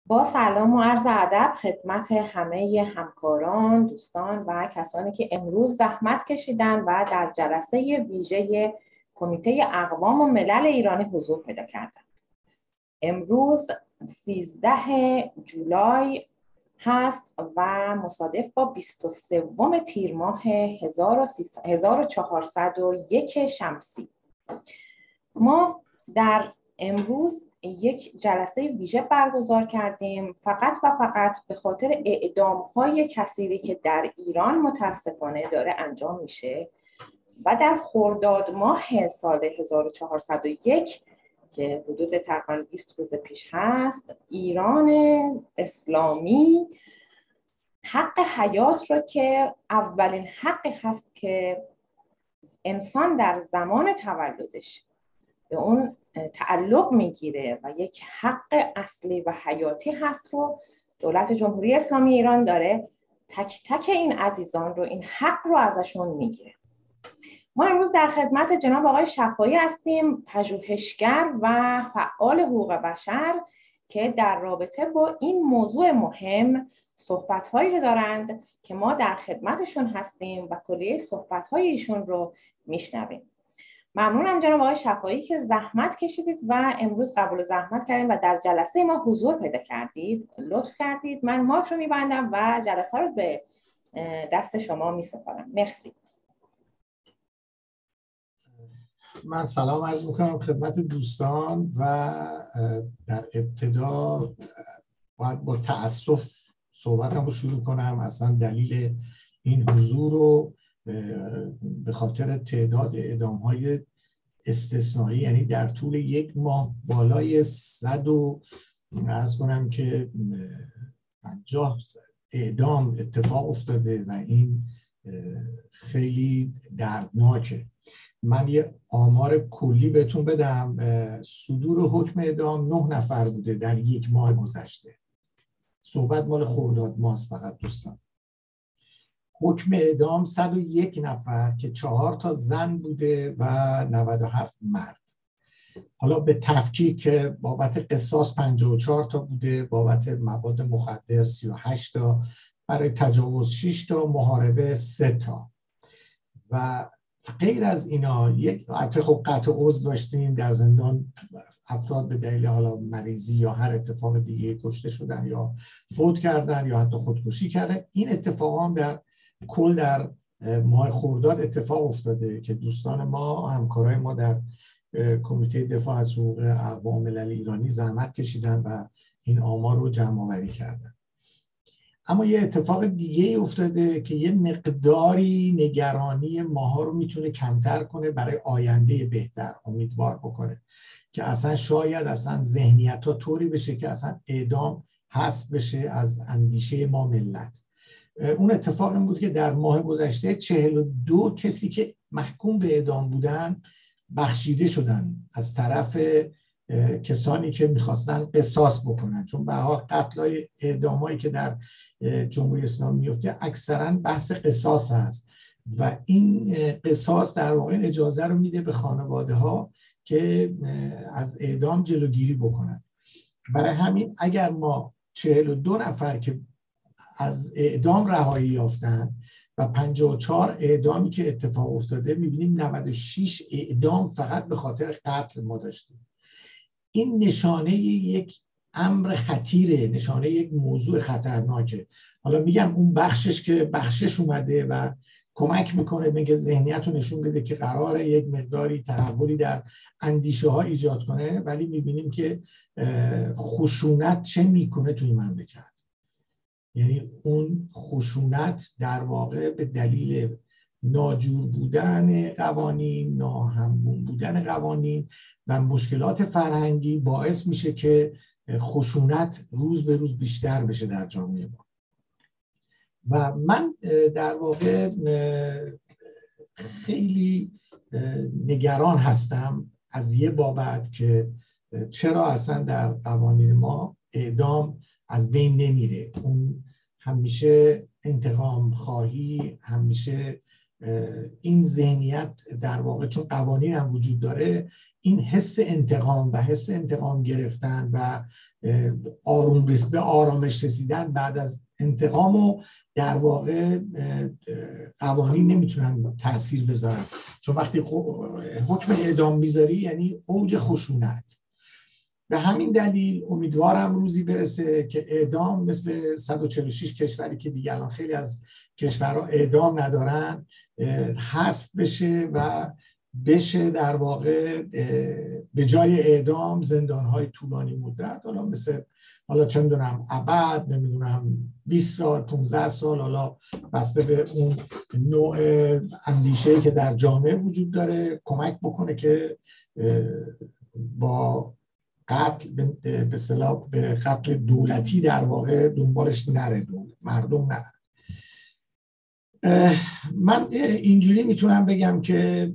با سلام و عرض ادب خدمت همه همکاران، دوستان و کسانی که امروز زحمت کشیدن و در جلسه ویژه کمیته اقوام و ملل ایرانی حضور پیدا کردند. امروز 13 جولای هست و مصادف با 23 تیر ماه 1401 شمسی. ما در امروز یک جلسه ویژه برگزار کردیم فقط و فقط به خاطر اعدام‌های کثیری که در ایران متاسفانه داره انجام میشه و در خرداد ماه سال 1401 که حدود تقریباً 20 روز پیش هست، ایران اسلامی حق حیات را که اولین حقی هست که انسان در زمان تولدش به اون تعلق میگیره و یک حق اصلی و حیاتی هست رو دولت جمهوری اسلامی ایران داره تک تک این عزیزان رو این حق رو ازشون میگیره. ما امروز در خدمت جناب آقای شفایی هستیم، پژوهشگر و فعال حقوق بشر که در رابطه با این موضوع مهم صحبت‌هایی دارند که ما در خدمتشون هستیم و کلیه صحبت‌های ایشون رو میشنویم. ممنونم جناب آقای شفایی که زحمت کشیدید و امروز قبول زحمت کردید و در جلسه ما حضور پیدا کردید. لطف کردید. من مایک رو میبندم و جلسه رو به دست شما میسپارم. مرسی. من سلام عرض میکنم خدمت دوستان و در ابتدا باید با تأسف صحبتم رو شروع کنم. اصلا دلیل این حضور رو به خاطر تعداد اعدام‌های استثنایی، یعنی در طول یک ماه بالای 100 و عرض کنم که 50 اعدام اتفاق افتاده و این خیلی دردناکه. من یه آمار کلی بهتون بدم. صدور حکم اعدام 9 نفر بوده در یک ماه گذشته. صحبت مال خرداد ماست فقط دوستان. حکم اعدام 101 نفر که 4 تا زن بوده و 97 مرد. حالا به تفکیک بابت قصاص 54 تا بوده، بابت مواد مخدر 38 تا، برای تجاوز 6 تا، محاربه 3 تا. و غیر از اینا یک خب قطع عضو داشتیم، در زندان افراد به دلیل حالا مریضی یا هر اتفاق دیگه کشته شدن یا فوت کردن یا حتی خودکشی کردن. این اتفاق هم در کل در ماه خرداد اتفاق افتاده که دوستان ما، همکارای ما در کمیته دفاع از حقوق اقوام ملل ایرانی زحمت کشیدن و این آمار رو جمع آوری کردن. اما یه اتفاق دیگه افتاده که یه مقداری نگرانی ماها رو میتونه کمتر کنه، برای آینده بهتر امیدوار بکنه که اصلا شاید اصلا ذهنیت ها طوری بشه که اصلا اعدام حذف بشه از اندیشه ما ملت. اون اتفاق این بود که در ماه گذشته 42 کسی که محکوم به اعدام بودن بخشیده شدن از طرف کسانی که میخواستن قصاص بکنن، چون به هر حال قتل‌های اعدامایی که در جمهوری اسلامی میفته اکثرا بحث قصاص هست و این قصاص در واقع اجازه رو میده به خانواده ها که از اعدام جلوگیری بکنن. برای همین اگر ما 42 نفر که از اعدام رهایی یافتن و 54 اعدامی که اتفاق افتاده، میبینیم 96 اعدام فقط به خاطر قتل ما داشتیم. این نشانه یک امر خطیره، نشانه یک موضوع خطرناکه. حالا میگم اون بخشش که بخشش اومده و کمک میکنه میگه ذهنیت رو نشون بده که قراره یک مقداری تحولی در اندیشه ها ایجاد کنه، ولی میبینیم که خشونت چه میکنه توی مملکت. یعنی اون خشونت در واقع به دلیل ناجور بودن قوانین، ناهمگون بودن قوانین و مشکلات فرهنگی باعث میشه که خشونت روز به روز بیشتر بشه در جامعه ما. و من در واقع خیلی نگران هستم از یه بابت که چرا اصلا در قوانین ما اعدام از بین نمیره. اون همیشه انتقام خواهی، همیشه این ذهنیت در واقع چون قوانین هم وجود داره، این حس انتقام و حس انتقام گرفتن و به آرامش رسیدن بعد از انتقام و در واقع قوانین نمیتونن تأثیر بذارن، چون وقتی حکم اعدام میذاری یعنی اوج خشونت. به همین دلیل امیدوارم روزی برسه که اعدام مثل 146 کشوری که دیگه الان خیلی از کشورها اعدام ندارن حذف بشه و بشه در واقع به جای اعدام زندان‌های طولانی مدت، حالا چه میدونم ابد، نمیدونم 20 سال 15 سال، حالا بسته به اون نوع اندیشه‌ای که در جامعه وجود داره کمک بکنه که با قتل به اصطلاح به قتل دولتی در واقع دنبالش نره مردم نره. من اینجوری میتونم بگم که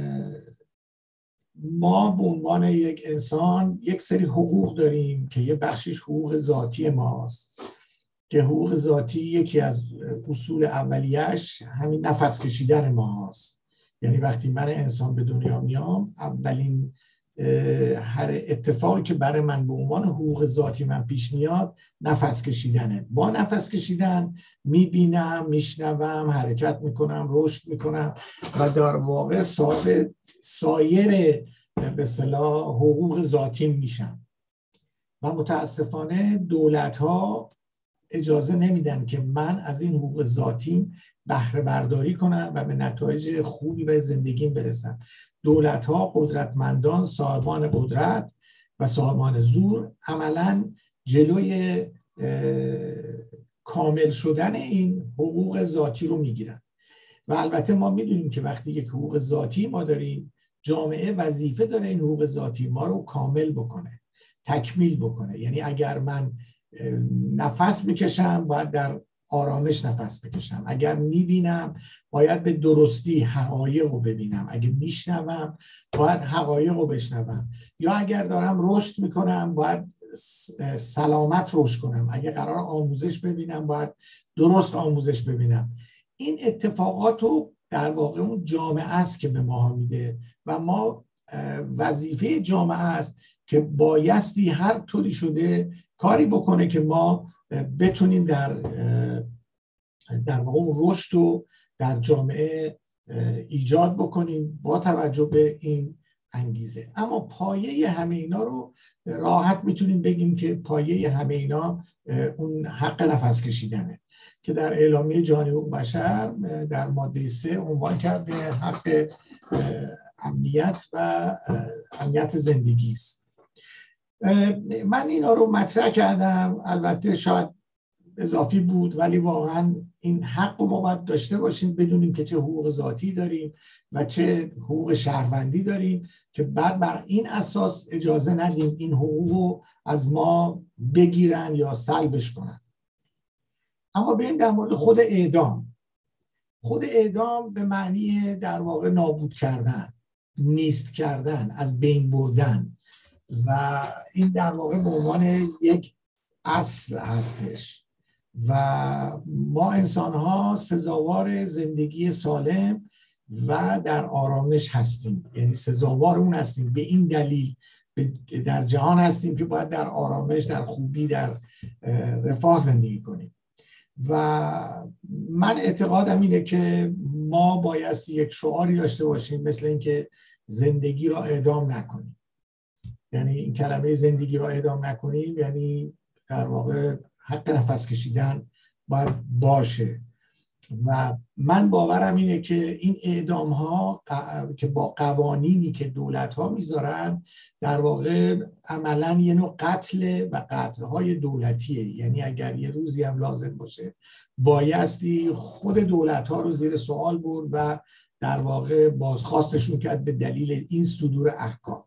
ما به عنوان یک انسان یک سری حقوق داریم که یه بخشش حقوق ذاتی ماست، که حقوق ذاتی یکی از اصول اولیش همین نفس کشیدن ماست. یعنی وقتی من انسان به دنیا میام، اولین هر اتفاقی که برای من به عنوان حقوق ذاتی من پیش میاد نفس کشیدنه. با نفس کشیدن میبینم، میشنوم، حرکت میکنم، رشد میکنم و در واقع صاحب سایر به اصطلاح حقوق ذاتی میشم. و متاسفانه دولت ها اجازه نمیدن که من از این حقوق ذاتیم بهره برداری کنم و به نتایج خوبی به زندگیم برسم. دولت ها، قدرتمندان، صاحبان قدرت و صاحبان زور عملاً جلوی کامل شدن این حقوق ذاتی رو میگیرن. و البته ما میدونیم که وقتی یک حقوق ذاتی ما داریم، جامعه وظیفه داره این حقوق ذاتی ما رو کامل بکنه، تکمیل بکنه. یعنی اگر من نفس میکشم باید در آرامش نفس بکشم، اگر میبینم باید به درستی حقایق رو ببینم، اگر میشنوم باید حقایق رو بشنوم، یا اگر دارم رشد میکنم باید سلامت رشد کنم، اگر قرار آموزش ببینم باید درست آموزش ببینم. این اتفاقات رو در واقع اون جامعه است که به ما میده و ما وظیفه جامعه است که بایستی هر طوری شده کاری بکنه که ما بتونیم در واقع اون رشد رو در جامعه ایجاد بکنیم با توجه به این انگیزه. اما پایه همه اینا رو راحت میتونیم بگیم که پایه همه اینا اون حق نفس کشیدنه که در اعلامیه جهانی حقوق بشر در ماده 3 عنوان کرده حق امنیت و امنیت زندگی است. من اینا رو مطرح کردم، البته شاید اضافی بود، ولی واقعا این حق رو ما باید داشته باشیم، بدونیم که چه حقوق ذاتی داریم و چه حقوق شهروندی داریم، که بعد بر این اساس اجازه ندیم این حقوق رو از ما بگیرن یا سلبش کنن. اما بریم در مورد خود اعدام. خود اعدام به معنی در واقع نابود کردن، نیست کردن، از بین بردن، و این در واقع به عنوان یک اصل هستش و ما انسان ها سزاوار زندگی سالم و در آرامش هستیم. یعنی سزاوار اون هستیم، به این دلیل در جهان هستیم که باید در آرامش، در خوبی، در رفاه زندگی کنیم. و من اعتقادم اینه که ما باید یک شعاری داشته باشیم مثل اینکه زندگی را اعدام نکنیم. یعنی این کلمه زندگی را اعدام نکنیم یعنی در واقع حق نفس کشیدن باید باشه. و من باورم اینه که این اعدام ها که با قوانینی که دولت ها میذارن در واقع عملا یه نوع قتل و قتل های دولتیه. یعنی اگر یه روزی هم لازم باشه بایستی خود دولت ها رو زیر سوال برد و در واقع بازخواستشون کرد به دلیل این صدور احکام.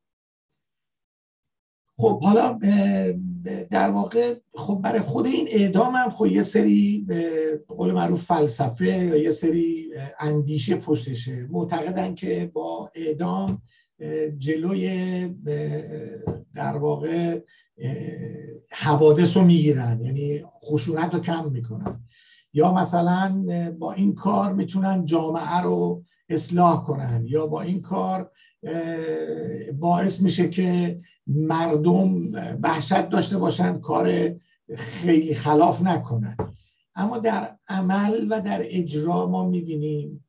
خب حالا در واقع خب برای خود این اعدام هم خب یه سری به قول معروف فلسفه یا یه سری اندیشه پشتشه. معتقدن که با اعدام جلوی در واقع حوادث رو میگیرن، یعنی خشونت رو کم میکنن، یا مثلا با این کار میتونن جامعه رو اصلاح کنن، یا با این کار باعث میشه که مردم وحشت داشته باشن، کار خیلی خلاف نکنن. اما در عمل و در اجرا ما میبینیم،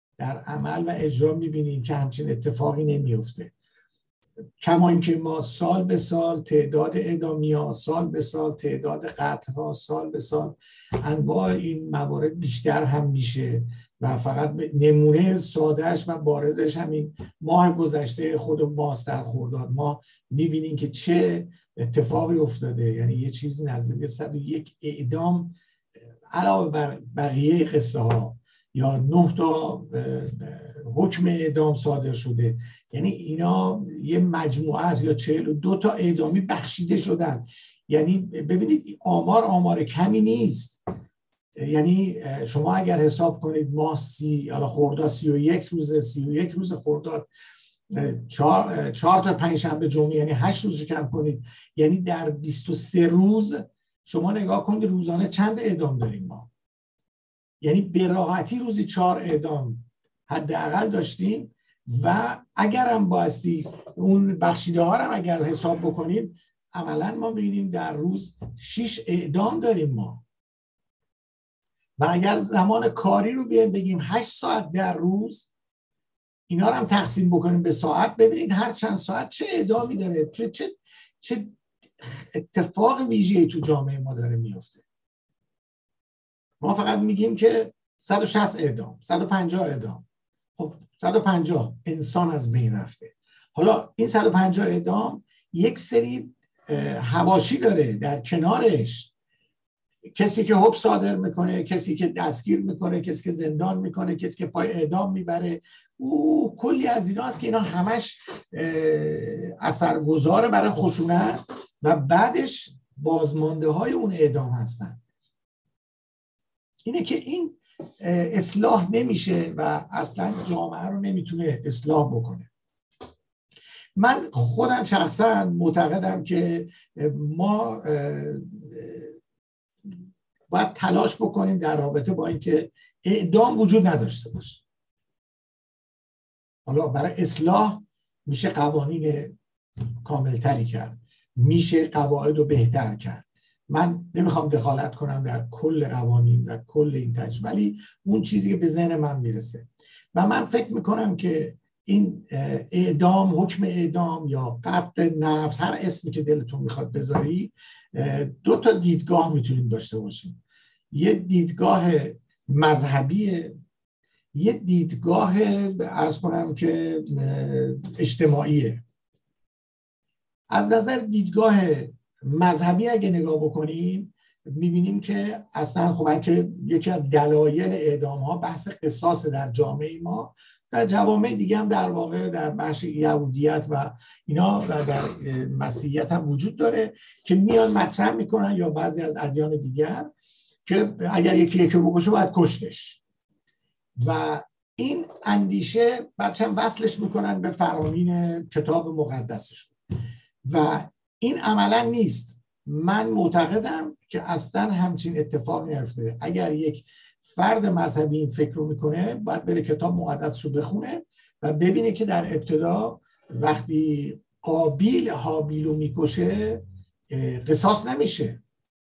که همچین اتفاقی نمیفته. کما اینکه ما سال به سال تعداد اعدامی‌ها، سال به سال تعداد قتل‌ها، سال به سال انواع این موارد بیشتر هم میشه و فقط نمونه سادهش و بارزش همین ماه گذشته خود ماست. در خرداد ما میبینیم که چه اتفاقی افتاده. یعنی یه چیزی نزدیک 101 اعدام علاوه بر بقیه قصه ها، یا 9 تا حکم اعدام صادر شده. یعنی اینا یه مجموعه است، یا 42 تا اعدامی بخشیده شدن. یعنی ببینید آمار کمی نیست. یعنی شما اگر حساب کنید ماه خرداد 31 روز خرداد، 4 تا پنجشنبه جمعه، یعنی 8 روز رو کم کنید، یعنی در 23 روز شما نگاه کنید روزانه چند اعدام داریم ما. یعنی به راحتی روزی 4 اعدام حداقل داشتیم و اگر هم بایستی اون بخشیده ها رو اگر حساب بکنیم، عملا ما ببینیم در روز 6 اعدام داریم ما. و اگر زمان کاری رو بگیم 8 ساعت در روز، اینا رو هم تقسیم بکنیم به ساعت، ببینید هر چند ساعت چه اعدامی داره، چه اتفاق ویژه‌ای تو جامعه ما داره میفته. ما فقط میگیم که 160 اعدام، 150 اعدام. خب 150 انسان از بین رفته. حالا این 150 اعدام یک سری حواشی داره در کنارش. کسی که حکم صادر میکنه، کسی که دستگیر میکنه، کسی که زندان میکنه، کسی که پای اعدام میبره، کلی از اینا هست که اینا همش اثرگذاره برای خشونت و بعدش بازمانده های اون اعدام هستن. اینه که این اصلاح نمیشه و اصلا جامعه رو نمیتونه اصلاح بکنه. من خودم شخصا معتقدم که ما باید تلاش بکنیم در رابطه با اینکه اعدام وجود نداشته باشه. حالا برای اصلاح میشه قوانین کاملتری کرد، میشه قواعد رو بهتر کرد. من نمیخوام دخالت کنم در کل قوانین و کل این تجربه، ولی اون چیزی که به ذهن من میرسه و من فکر میکنم که این اعدام، حکم اعدام یا قتل نفس، هر اسمی که دلتون میخواد بذاری، 2 تا دیدگاه میتونیم داشته باشیم. یه دیدگاه مذهبیه، یه دیدگاه عرض کنم که اجتماعیه. از نظر دیدگاه مذهبی اگه نگاه بکنیم میبینیم که اصلا خب که یکی از دلایل اعدام ها بحث قصاص در جامعه ما، در جوامع دیگه هم در واقع در بخش یهودیت و اینا و در مسیحیت هم وجود داره که میان مطرح میکنن، یا بعضی از ادیان دیگر، که اگر یکی بکشه باید کشتش. و این اندیشه بعدش هم وصلش میکنن به فرامین کتاب مقدسشون و این عملا نیست. من معتقدم که اصلا همچین اتفاقی نیفتاده. اگر یک فرد مذهبی این فکر رو میکنه، باید بره کتاب مقدس رو بخونه و ببینه که در ابتدا وقتی قابیل هابیل رو میکشه قصاص نمیشه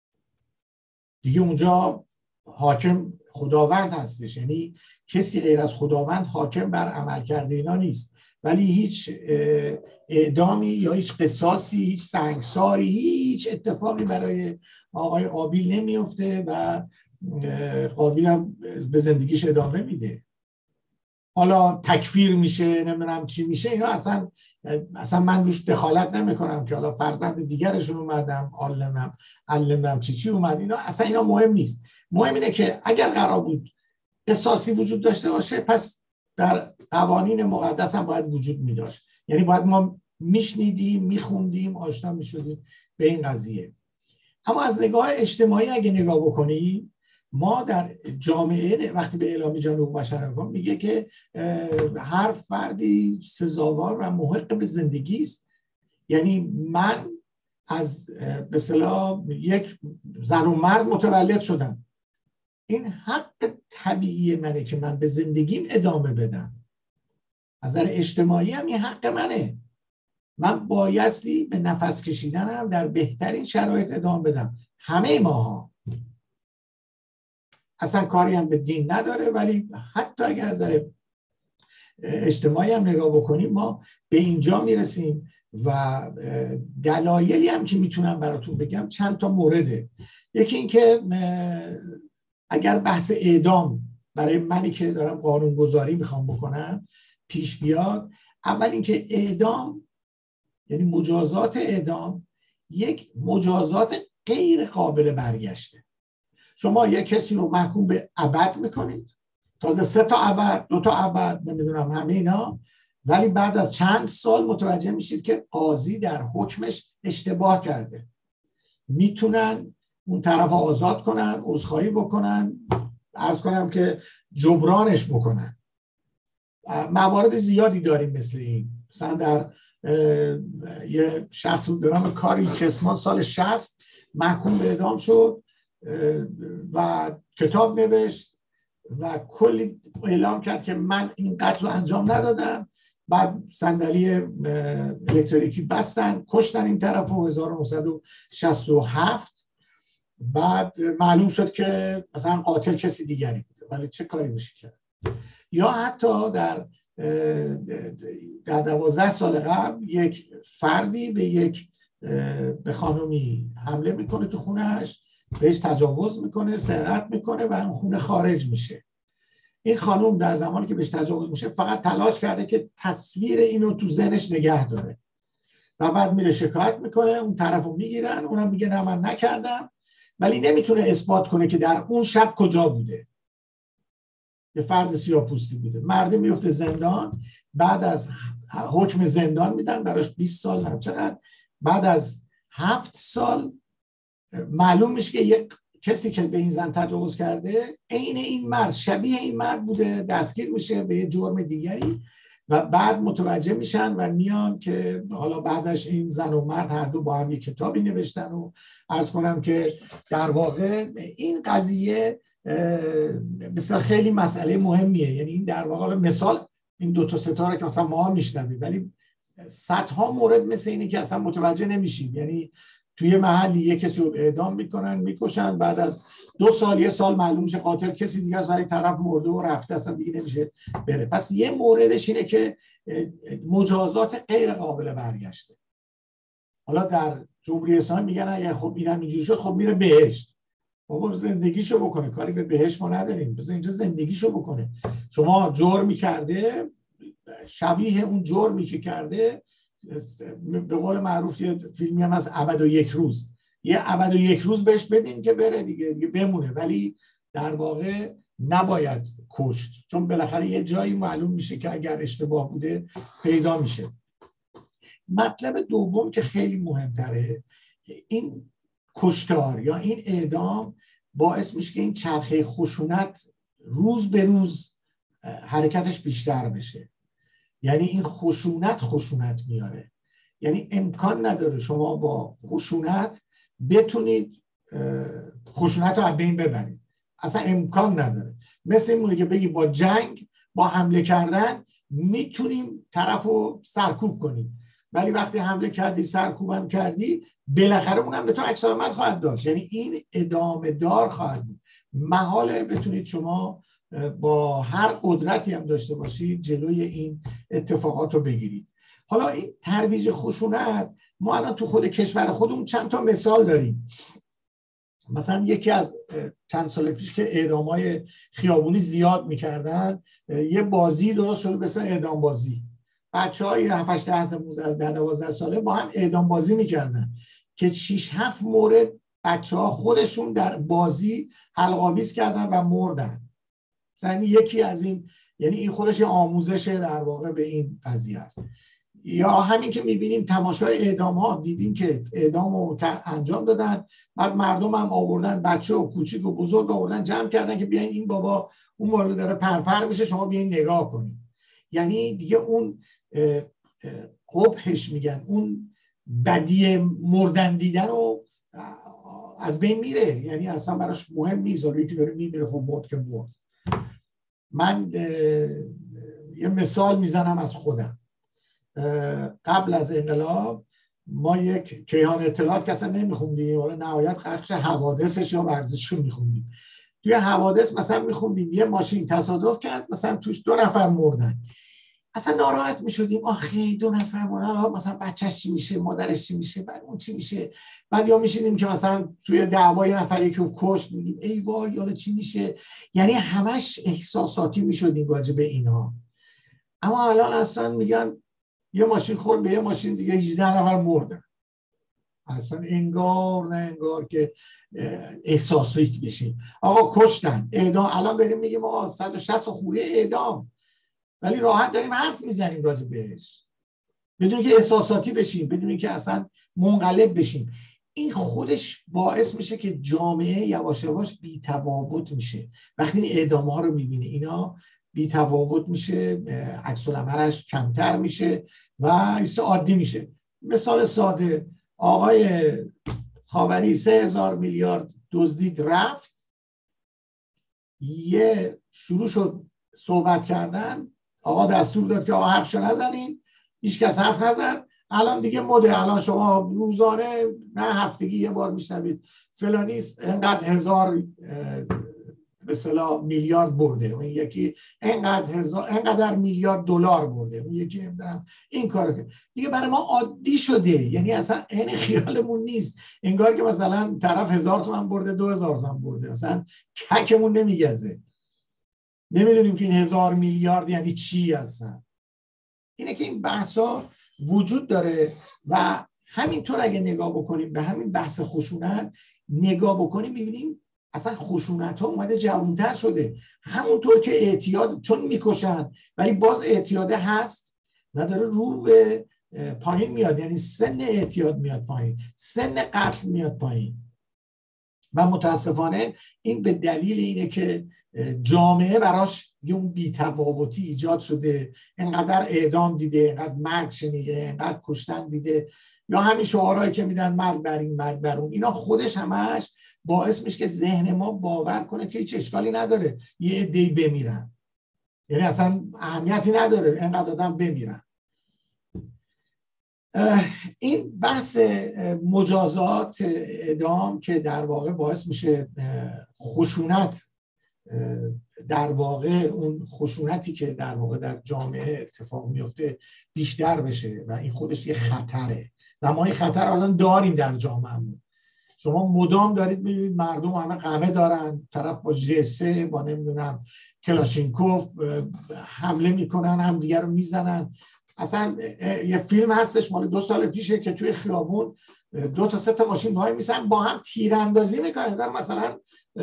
دیگه، اونجا حاکم خداوند هستش. یعنی کسی غیر از خداوند حاکم بر عمل کرده اینا نیست. ولی هیچ اعدامی یا هیچ قصاصی، هیچ سنگساری، هیچ اتفاقی برای آقای قابیل نمیفته و قابیل هم به زندگیش ادامه میده. حالا تکفیر میشه، نمیدونم چی میشه، اینا اصلا من روش دخالت نمیکنم که حالا فرزند دیگرشون اومدم علمم چی اومد، اینا اصلا اینا مهم نیست. مهم اینه که اگر قرار بود قصاصی وجود داشته باشه، پس در قوانین مقدس هم باید وجود می داشت. یعنی باید ما میشنیدیم، میخوندیم، آشنا میشدیم به این قضیه. اما از نگاه اجتماعی اگه نگاه بکنیم، ما در جامعه وقتی به اعلامیه جان حقوق بشر میگه که هر فردی سزاوار و محق به زندگی است. یعنی من از به اصطلاح یک زن و مرد متولد شدم، این حق طبیعی منه که من به زندگیم ادامه بدم. از نظر اجتماعی هم این حق منه. من بایستی به نفس کشیدنم در بهترین شرایط ادامه بدم. همه ماها اصلا کاری هم به دین نداره، ولی حتی اگر از نظر اجتماعی هم نگاه بکنیم ما به اینجا میرسیم. و دلایلی هم که میتونم براتون بگم چند تا مورده. یکی این که اگر بحث اعدام برای منی که دارم قانونگذاری میخوام بکنم پیش بیاد، اول اینکه اعدام یعنی مجازات اعدام یک مجازات غیر قابل برگشته. شما یک کسی رو محکوم به ابد میکنید، تازه 3 تا ابد 2 تا ابد نمیدونم همه اینا، ولی بعد از چند سال متوجه میشید که قاضی در حکمش اشتباه کرده. میتونن اون طرف آزاد کنن، عذرخواهی بکنن، عرض کنم که جبرانش بکنن. موارد زیادی داریم مثل این. مثلا در یه شخص به نام کاری چسمان سال 60 محکوم به اعدام شد و کتاب نوشت و کلی اعلام کرد که من این قتل رو انجام ندادم. بعد صندلی الکتریکی بستن، کشتن این طرف 1967. بعد معلوم شد که مثلا قاتل کسی دیگری بوده، ولی چه کاری میشه کرد؟ یا حتی در 12 سال قبل یک فردی به خانومی حمله میکنه تو خونهش، بهش تجاوز میکنه، سرقت میکنه و اون خونه خارج میشه. این خانوم در زمانی که بهش تجاوز میشه فقط تلاش کرده که تصویر اینو تو ذهنش نگه داره و بعد میره شکایت میکنه، اون طرفو میگیرن، اونم میگه نه من نکردم، ولی نمیتونه اثبات کنه که در اون شب کجا بوده. یه فرد سیاه‌پوستی بوده. مرد میفته زندان، بعد از حکم زندان میدن براش 20 سال نه چقدر، بعد از 7 سال معلوم میشه که یک کسی که به این زن تجاوز کرده عین این مرد، شبیه این مرد بوده، دستگیر میشه به یه جرم دیگری و بعد متوجه میشن و میان که حالا بعدش این زن و مرد هر دو با هم یک کتابی نوشتن و عرض کنم که در واقع این قضیه مثلا خیلی مسئله مهمیه. یعنی این در واقع مثال این 2 تا ستاره که مثلا ما هم میشنویم، ولی صدها مورد مثل اینه که اصلا متوجه نمیشیم. یعنی توی محلی یک کسی رو اعدام میکنن، میکشن، بعد از 2 سال 1 سال معلوم میشه قاتل کسی دیگه است، ولی طرف مرده و رفته، اصلا دیگه نمیشه بره. پس یه موردش اینه که مجازات غیر قابل برگشته. حالا در جمهوری اسلامی میگن اگه خب اینم اینجوری شد خب میره بهشت. بابا زندگیشو بکنه، کاری به بهشت ما نداریم، بذار اینجا زندگیشو بکنه. شما جرمی کرده، شبیه اون جرمی که کرده، به قول معروف یه فیلمی هم از ابد و یک روز، یه ابد و یک روز بهش بدین که بره دیگه بمونه، ولی در واقع نباید کشت، چون بالاخره یه جایی معلوم میشه که اگر اشتباه بوده پیدا میشه. مطلب دوم که خیلی مهمتره، این کشتار یا این اعدام باعث میشه که این چرخه خشونت روز به روز حرکتش بیشتر بشه. یعنی این خشونت میاره. یعنی امکان نداره شما با خشونت بتونید خشونت رو از بین ببرید، اصلا امکان نداره. مثل این مونه که بگی با جنگ، با حمله کردن میتونیم طرف رو سرکوب کنیم، ولی وقتی حمله کردی، سرکوبم کردی، بالاخره اونم به تو عکس العمل خواهد داشت. یعنی این ادامه دار خواهد بود. محاله بتونید شما با هر قدرتی هم داشته باشید جلوی این اتفاقات رو بگیرید. حالا این ترویج خشونت، ما الان تو خود کشور خودمون چند تا مثال داریم. مثلا یکی از چند سال پیش که اعدام‌های خیابونی زیاد می‌کردن، یه بازی درست شده به اسم اعدام بازی. بچه‌های 7 8 10 12 ساله با هم اعدام بازی می‌کردن که 6 7 مورد بچه‌ها خودشون در بازی حلق‌آویز کردن و مردن. یعنی یکی از این، یعنی این خودش آموزش در واقع به این قضیه است. یا همین که میبینیم تماشای اعدام ها، دیدیم که اعدام رو انجام دادن، بعد مردم هم آوردن، بچه و کوچیک و بزرگ آوردن جمع کردن که بیاین این بابا اون مورد داره پرپر میشه، شما بیاین نگاه کنید. یعنی دیگه اون قبحش میگن، اون بدی مردن دیدن رو از بین میره. یعنی اصلا براش مهم نیست، ولی یکی داره میمیره خب مرد که مرد. من یه مثال میزنم از خودم. قبل از انقلاب ما یک کیهان اطلاعات که اصلا نمیخوندیم، حالا نهایت بخش حوادثش یا ورزشش رو میخوندیم. توی حوادث مثلا میخوندیم یه ماشین تصادف کرد، مثلا توش 2 نفر مردن، اصلا ناراحت میشدیم، آخه 2 نفر مردن، مثلا بچهش چی میشه، مادرش چی میشه، بعد اون چی میشه. بعد یا میشینیم که مثلا توی دعوای نفری که کشت میگیم ای وای حالا چی میشه. یعنی همش احساساتی میشدیم راجع به اینها. اما الان اصلا میگن یه ماشین خورد به یه ماشین دیگه 18 نفر مردن. اصلا انگار نه انگار که احساساتی بشیم. آقا کشتن، اعدام، الان بریم میگیم آقا 160 خوره اعدام، ولی راحت داریم حرف میزنیم راجع بهش بدون که احساساتی بشیم، بدون که اصلا منقلب بشیم. این خودش باعث میشه که جامعه یواش یواش بی‌تفاوت میشه. وقتی این اعدام ها رو میبینه اینا بی‌تفاوت میشه، عکس العملش کمتر میشه و عادی میشه. مثال ساده، آقای خاوری 3000 میلیارد دزدید رفت، یه شروع شد صحبت کردن، آقا دستور داد که آقا حرفشو نزنین، هیچ کس حرف نزد. الان دیگه مده، الان شما روزانه نه هفتگی یه بار میشنوید فلانی انقدر 1000 به اصطلاح میلیارد برده، اون یکی انقدر میلیارد دلار برده، اون یکی نمیدونم این کارو کرد. دیگه برای ما عادی شده، یعنی اصلا عین خیالمون نیست، انگار که مثلا طرف 1000 تومان برده 2000 تومان برده، مثلا ککمون نمیگزه، نمیدونیم که این 1000 میلیارد یعنی چی هستن. اینه که این بحثا وجود داره و همینطور اگه نگاه بکنیم به همین بحث خشونت نگاه بکنیم میبینیم اصلا خشونت ها اومده جوانتر شده. همونطور که اعتیاد، چون میکشن ولی باز اعتیاده هست و داره رو به پایین میاد، یعنی سن اعتیاد میاد پایین، سن قتل میاد پایین و متاسفانه این به دلیل اینه که جامعه براش یه اون بی‌تفاوتی ایجاد شده، انقدر اعدام دیده، انقدر مرگ شنیده، انقدر کشتن دیده، یا همین شعارهایی که میدن مرگ بر این مرگ بر اون، اینا خودش همش باعث میشه که ذهن ما باور کنه که هیچ اشکالی نداره یه عده‌ای بمیرن، یعنی اصلا اهمیتی نداره انقدر آدم بمیرن. این بحث مجازات اعدام که در واقع باعث میشه خشونت، در واقع اون خشونتی که در واقع در جامعه اتفاق میفته بیشتر بشه و این خودش یه خطره و ما این خطر الان داریم در جامعهمون. شما مدام دارید میبینید مردم همه قمه دارن، طرف با جسه با نمیدونم کلاشینکوف حمله میکنن، هم دیگر رو میزنن. اصلا یه فیلم هستش مال 2 سال پیشه که توی خیابون 2 تا 3 تا ماشین وای میسن با هم تیراندازی میکنن، مثلا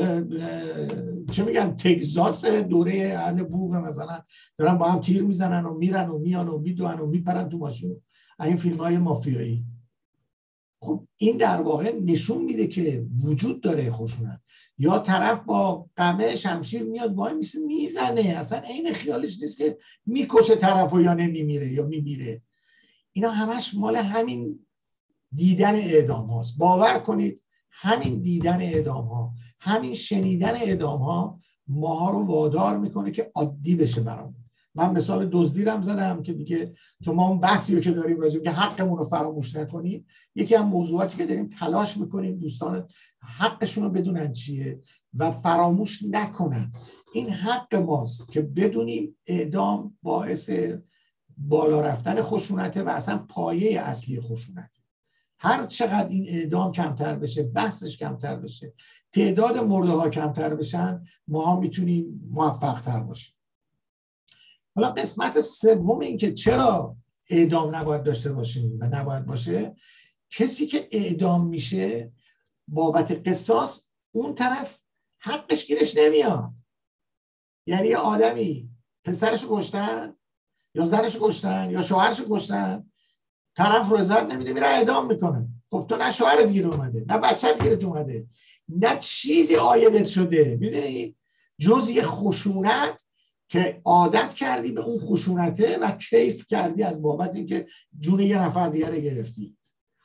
چه میگن تگزاس دوره اهل بوق، مثلا دارن با هم تیر میزنن و میرن و میان و میدوئن و میپرن تو ماشین. این فیلم های مافیایی. خب این در واقع نشون میده که وجود داره خشونت، یا طرف با قمه شمشیر میاد وای میزنه، اصلا عین خیالش نیست که میکشه طرفو یا نمیمیره یا میمیره. اینا همش مال همین دیدن اعدام هاست. باور کنید همین دیدن اعدام ها، همین شنیدن اعدام ها ماها رو وادار میکنه که عادی بشه برامون. من مثال دزدی رو هم زدم که دیگه چون ما اون بحثی رو که داریم راجع به حقمون رو فراموش نکنیم، یکی از موضوعاتی که داریم تلاش میکنیم دوستان حقشون رو بدونن چیه و فراموش نکنن. این حق ماست که بدونیم اعدام باعث بالا رفتن خشونته و اصلا پایه اصلی خشونته. هر چقدر این اعدام کمتر بشه، بحثش کمتر بشه، تعداد مرده ها کمتر بشن، ما میتونیم موفق تر باشیم. حالا قسمت سوم این که چرا اعدام نباید داشته باشیم و نباید باشه، کسی که اعدام میشه بابت قصاص اون طرف حقش گیرش نمیاد. یعنی یه آدمی پسرشو کشتن یا زنشو کشتن یا شوهرشو کشتن، طرف رضایت نمیده میره اعدام میکنه. خب تو نه شوهرت گیر اومده، نه بچت گیرت اومده، نه چیزی عایدت شده، میدونی، جز یه خشونت که عادت کردی به اون خشونته و کیف کردی از بابت اینکه جون یه نفر دیگه رو گرفتی.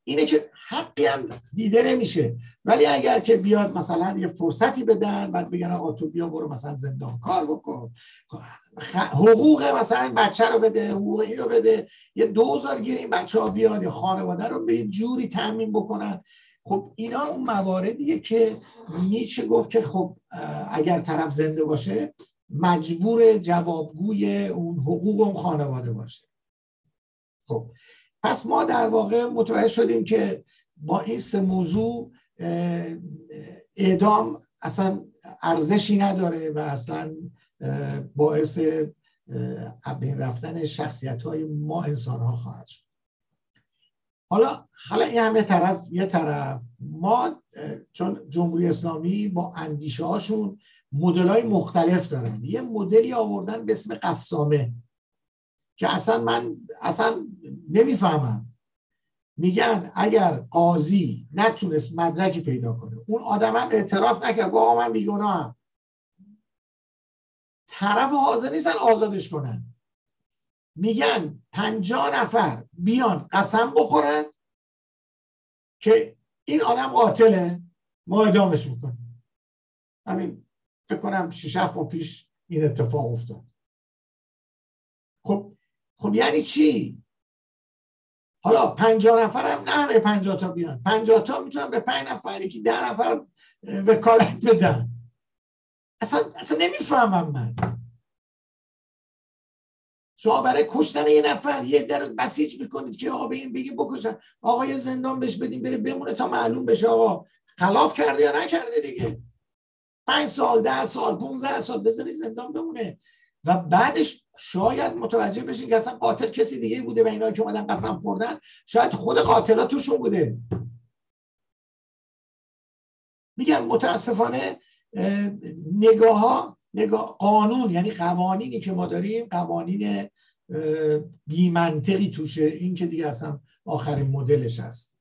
اینه که حقی هم دیده نمیشه. ولی اگر که بیاد مثلا یه فرصتی بدن، بعد بگن آقا تو بیا برو مثلا زندان کار بکن، حقوق مثلا بچه رو بده، حقوق این رو بده، یه 2000 گیر این بچه ها بیاد، یا خانواده رو به جوری تامین بکنن. خب اینا اون مواردیه که میشه گفت که خب اگر طرف زنده باشه مجبور جوابگوی اون حقوق اون خانواده باشه. خب پس ما در واقع متوجه شدیم که با این سه موضوع اعدام اصلا ارزشی نداره و اصلا باعث بین رفتن شخصیت‌های ما انسان‌ها خواهد شد. حالا این هم یه طرف ما، چون جمهوری اسلامی با اندیشه هاشون مدل‌های مختلف دارن. یه مدلی آوردن به اسم قسامه که من اصلا نمیفهمم. میگن اگر قاضی نتونست مدرکی پیدا کنه، اون آدم هم اعتراف نکرد آقا من بیگناهم، طرف حاضر نیستن آزادش کنن. میگن 50 نفر بیان قسم بخورن که این آدم قاتله، ما اعدامش میکنیم. همین فکر کنم 6-7 ماه پیش این اتفاق افتاد. خب یعنی چی؟ حالا 50 نفر هم نه 50 تا بیان، 50 تا میتونن به 5 نفر، یکی 10 نفر وکالت بدن. اصلا نمیفهمم من. شما برای کشتن یه نفر یه در بسیج میکنید که آقا به این بگیم بکشن، آقا یه زندان بهش بدیم بره بمونه تا معلوم بشه آقا خلاف کرده یا نکرده دیگه. 5 سال 10 سال 15 سال بذاری زندان بمونه و بعدش شاید متوجه بشین که اصلا قاتل کسی دیگه بوده و اینا که اومدن قسم خوردن شاید خود قاتلا توشون بوده. میگم متاسفانه نگاه قانون، یعنی قوانینی که ما داریم قوانین بی منطقی توشه. این که دیگه اصلا آخرین مدلش هست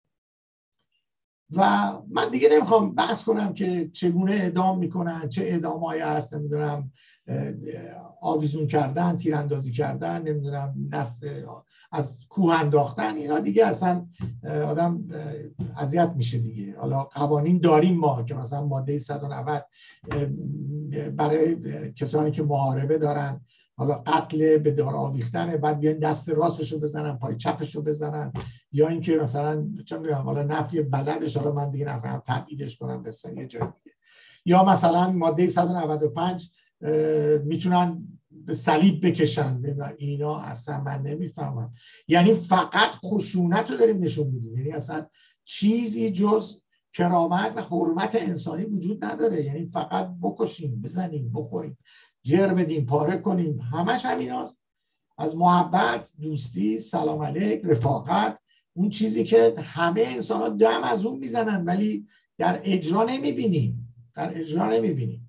و من دیگه نمیخوام بحث کنم که چگونه اعدام میکنن، چه اعدامایی هست، نمیدونم آویزون کردن، تیراندازی کردن، نمیدونم از کوه انداختن، اینا دیگه اصلا آدم اذیت میشه دیگه. حالا قوانین داریم ما که مثلا ماده 190 برای کسانی که محاربه دارن، حالا قتل به دار آویختن، بعد بیان دست راستشو بزنن پای چپشو بزنن، یا اینکه مثلا چه میدونم حالا نفی بلدش، حالا من دیگه نفهم تبعیدش کنم بسن یه جای دیگه، یا مثلا ماده 195 میتونن به صلیب بکشن. اینا اصلا من نمیفهمم. یعنی فقط خشونت رو داریم نشون میدیم، یعنی اصلا چیزی جز کرامت و حرمت انسانی وجود نداره. یعنی فقط بکشیم، بزنیم، بخوریم، جر بدیم، پاره کنیم، همش همیناست. از محبت، دوستی، سلام علیک، رفاقت، اون چیزی که همه انسان ها دم از اون میزنن ولی در اجرا نمیبینیم.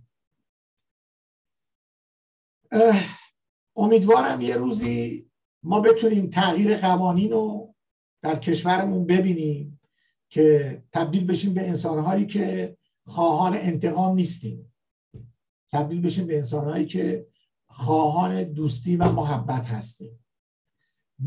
امیدوارم یه روزی ما بتونیم تغییر قوانین رو در کشورمون ببینیم که تبدیل بشیم به انسانهایی که خواهان انتقام نیستیم، تبدیل بشیم به انسانهایی که خواهان دوستی و محبت هستیم و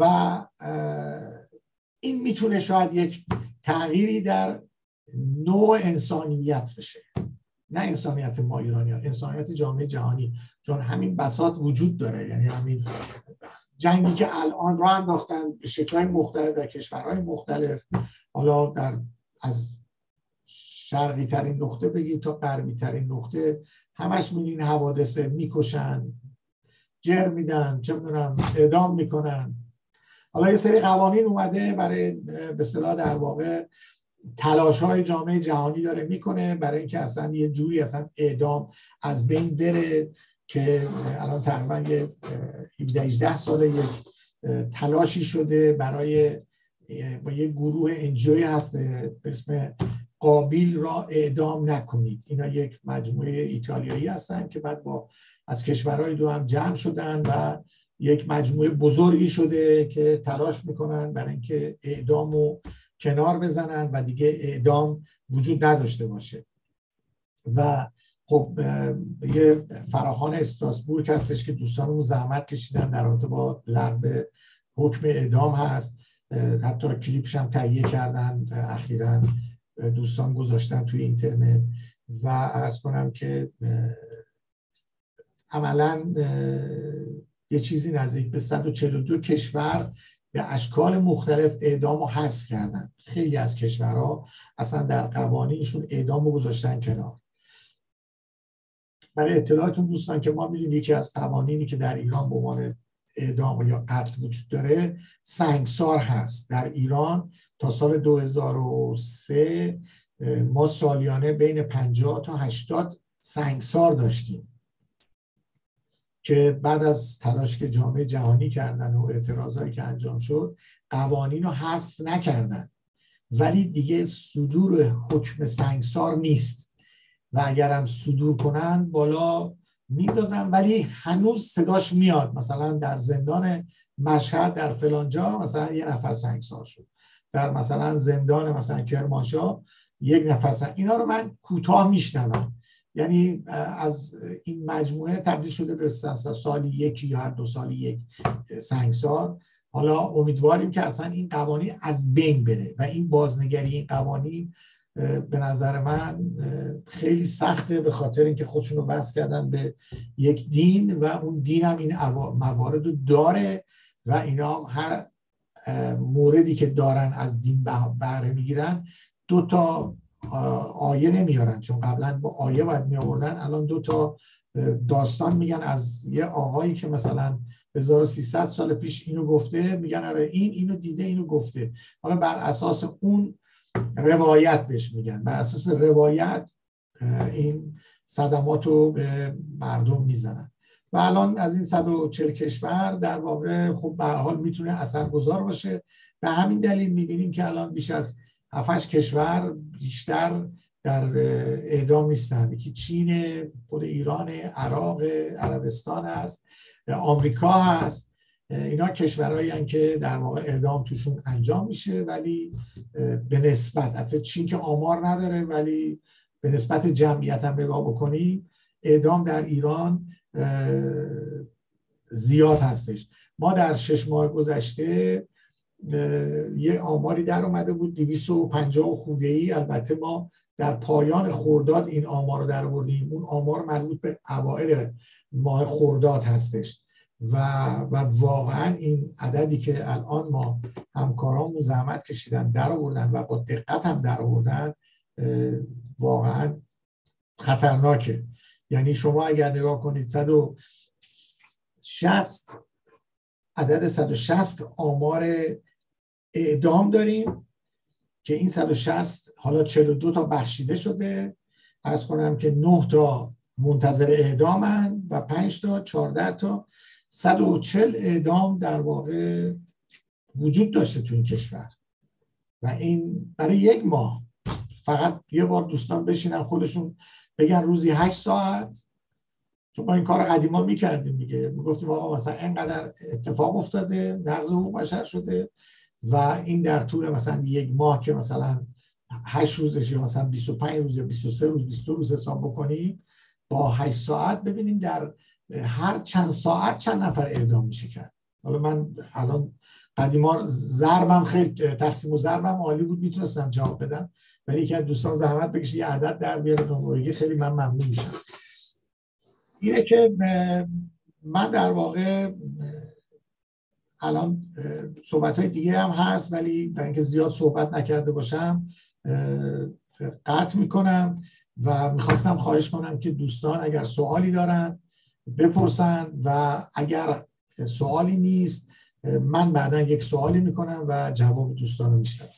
این میتونه شاید یک تغییری در نوع انسانیت بشه، نه انسانیت ما ایرانی ها، انسانیت جامعه جهانی، چون همین بساط وجود داره. یعنی همین جنگی که الان راه انداختن به شکل‌های مختلف در کشورهای مختلف، حالا از شرقی ترین نقطه بگید تا غربی ترین نقطه، همش می‌بینین حوادث، میکشن، جر میدن، چه می‌دونم اعدام میکنن. حالا یه سری قوانین اومده برای به اصطلاح در واقع تلاش‌های جامعه جهانی داره میکنه برای اینکه اصلا یه جوری اصلا اعدام از بین بره، که الان تقریبا یه 17-18 ساله یک تلاشی شده برای با یه گروه انجوی هست به اسم قابیل را اعدام نکنید. اینا یک مجموعه ایتالیایی هستن که بعد با از کشورهای دو هم جمع شدن و یک مجموعه بزرگی شده که تلاش میکنن برای اینکه اعدامو کنار بزنن و دیگه اعدام وجود نداشته باشه. و خب یه فراخوان استراسبورگ هستش که دوستانمون زحمت کشیدن در رابطه با لغو حکم اعدام هست حتی کلیپش هم تهیه کردن اخیراً دوستان گذاشتن توی اینترنت و عرض کنم که عملاً یه چیزی نزدیک به 142 کشور به اشکال مختلف اعدام رو حذف کردن. خیلی از کشورها اصلا در قوانینشون اعدام رو گذاشتن کنار. برای اطلاعاتون دوستان که ما می‌دونیم یکی از قوانینی که در ایران به عنوان اعدام یا قتل وجود داره سنگسار هست. در ایران تا سال 2003 ما سالیانه بین 50 تا 80 سنگسار داشتیم که بعد از تلاش که جامعه جهانی کردن و اعتراضایی که انجام شد قوانین رو حذف نکردن، ولی دیگه صدور حکم سنگسار نیست و اگرم صدور کنن بالا میندازن، ولی هنوز صداش میاد. مثلا در زندان مشهد در فلانجا مثلا یه نفر سنگسار شد، در مثلا زندان مثلا کرمانشاه یک نفر اینا رو من کوتاه میشنوم. یعنی از این مجموعه تبدیل شده به سالی یکی یا هر 2 سالی یک سنگسار. حالا امیدواریم که اصلا این قوانین از بین بره و این بازنگری این قوانین به نظر من خیلی سخته، به خاطر اینکه خودشون رو وصل کردن به یک دین و اون دین هم این موارد رو داره و اینا هر موردی که دارن از دین بهره میگیرن 2 تا آیه نمیارن، چون قبلا با آیه باید می آوردن. الان 2 تا داستان میگن از یه آقایی که مثلا 1300 سال پیش اینو گفته، میگن آره اینو دیده اینو گفته. حالا بر اساس اون روایت بهش میگن، بر اساس روایت این صدمات رو به مردم میزنن و الان از این 140 کشور در واقع خب به هر حال میتونه اثرگذار باشه. به همین دلیل میبینیم که الان بیش از 7-8 کشور بیشتر در اعدام نیستن. یکی چین، خود ایران، عراق، عربستان هست، آمریکا هست. اینا کشورهایی هستند که در واقع اعدام توشون انجام میشه، ولی به نسبت حتی چین که آمار نداره ولی به نسبت جمعیت هم نگاه بکنیم اعدام در ایران زیاد هستش. ما در 6 ماه گذشته یه آماری در اومده بود 250 خوده‌ای. البته ما در پایان خرداد این آمار رو در آوردیم، اون آمار مربوط به اوایل ماه خرداد هستش و واقعا این عددی که الان ما همکارامون زحمت کشیدن در آوردن و با دقت هم در آوردن واقعا خطرناکه. یعنی شما اگر نگاه کنید 160 عدد 160 آمار اعدام داریم که این 160 حالا 42 تا بخشیده شده، عرض کنم که 9 تا منتظر اعدامن و 5 تا 14 تا 140 اعدام در واقع وجود داشته تو این کشور و این برای 1 ماه. فقط یه بار دوستان بشینن خودشون بگن روزی 8 ساعت، چون ما این کار قدیما میکردیم دیگه، میگفتیم آقا مثلا اینقدر اتفاق افتاده، نقض حقوق بشر شده و این در طول مثلا 1 ماه که مثلا 8 روزش یا مثلا 25 روز یا 23 روز 22 روز حساب بکنیم با 8 ساعت ببینیم در هر چند ساعت چند نفر اعدام میشه کرد. حالا من الان قدیما ضربم خیلی تقسیم و ضربم عالی بود میتونستم جواب بدم، ولی یکی از دوستان زحمت بکشه یه عدد در بیاره به خیلی من ممنون میشم. اینه که من در واقع الان صحبت‌های دیگه هم هست ولی برای اینکه زیاد صحبت نکرده باشم قطع میکنم و میخواستم خواهش کنم که دوستان اگر سوالی دارن بپرسن و اگر سوالی نیست من بعدا یک سوالی میکنم و جواب دوستان رو میشنوم.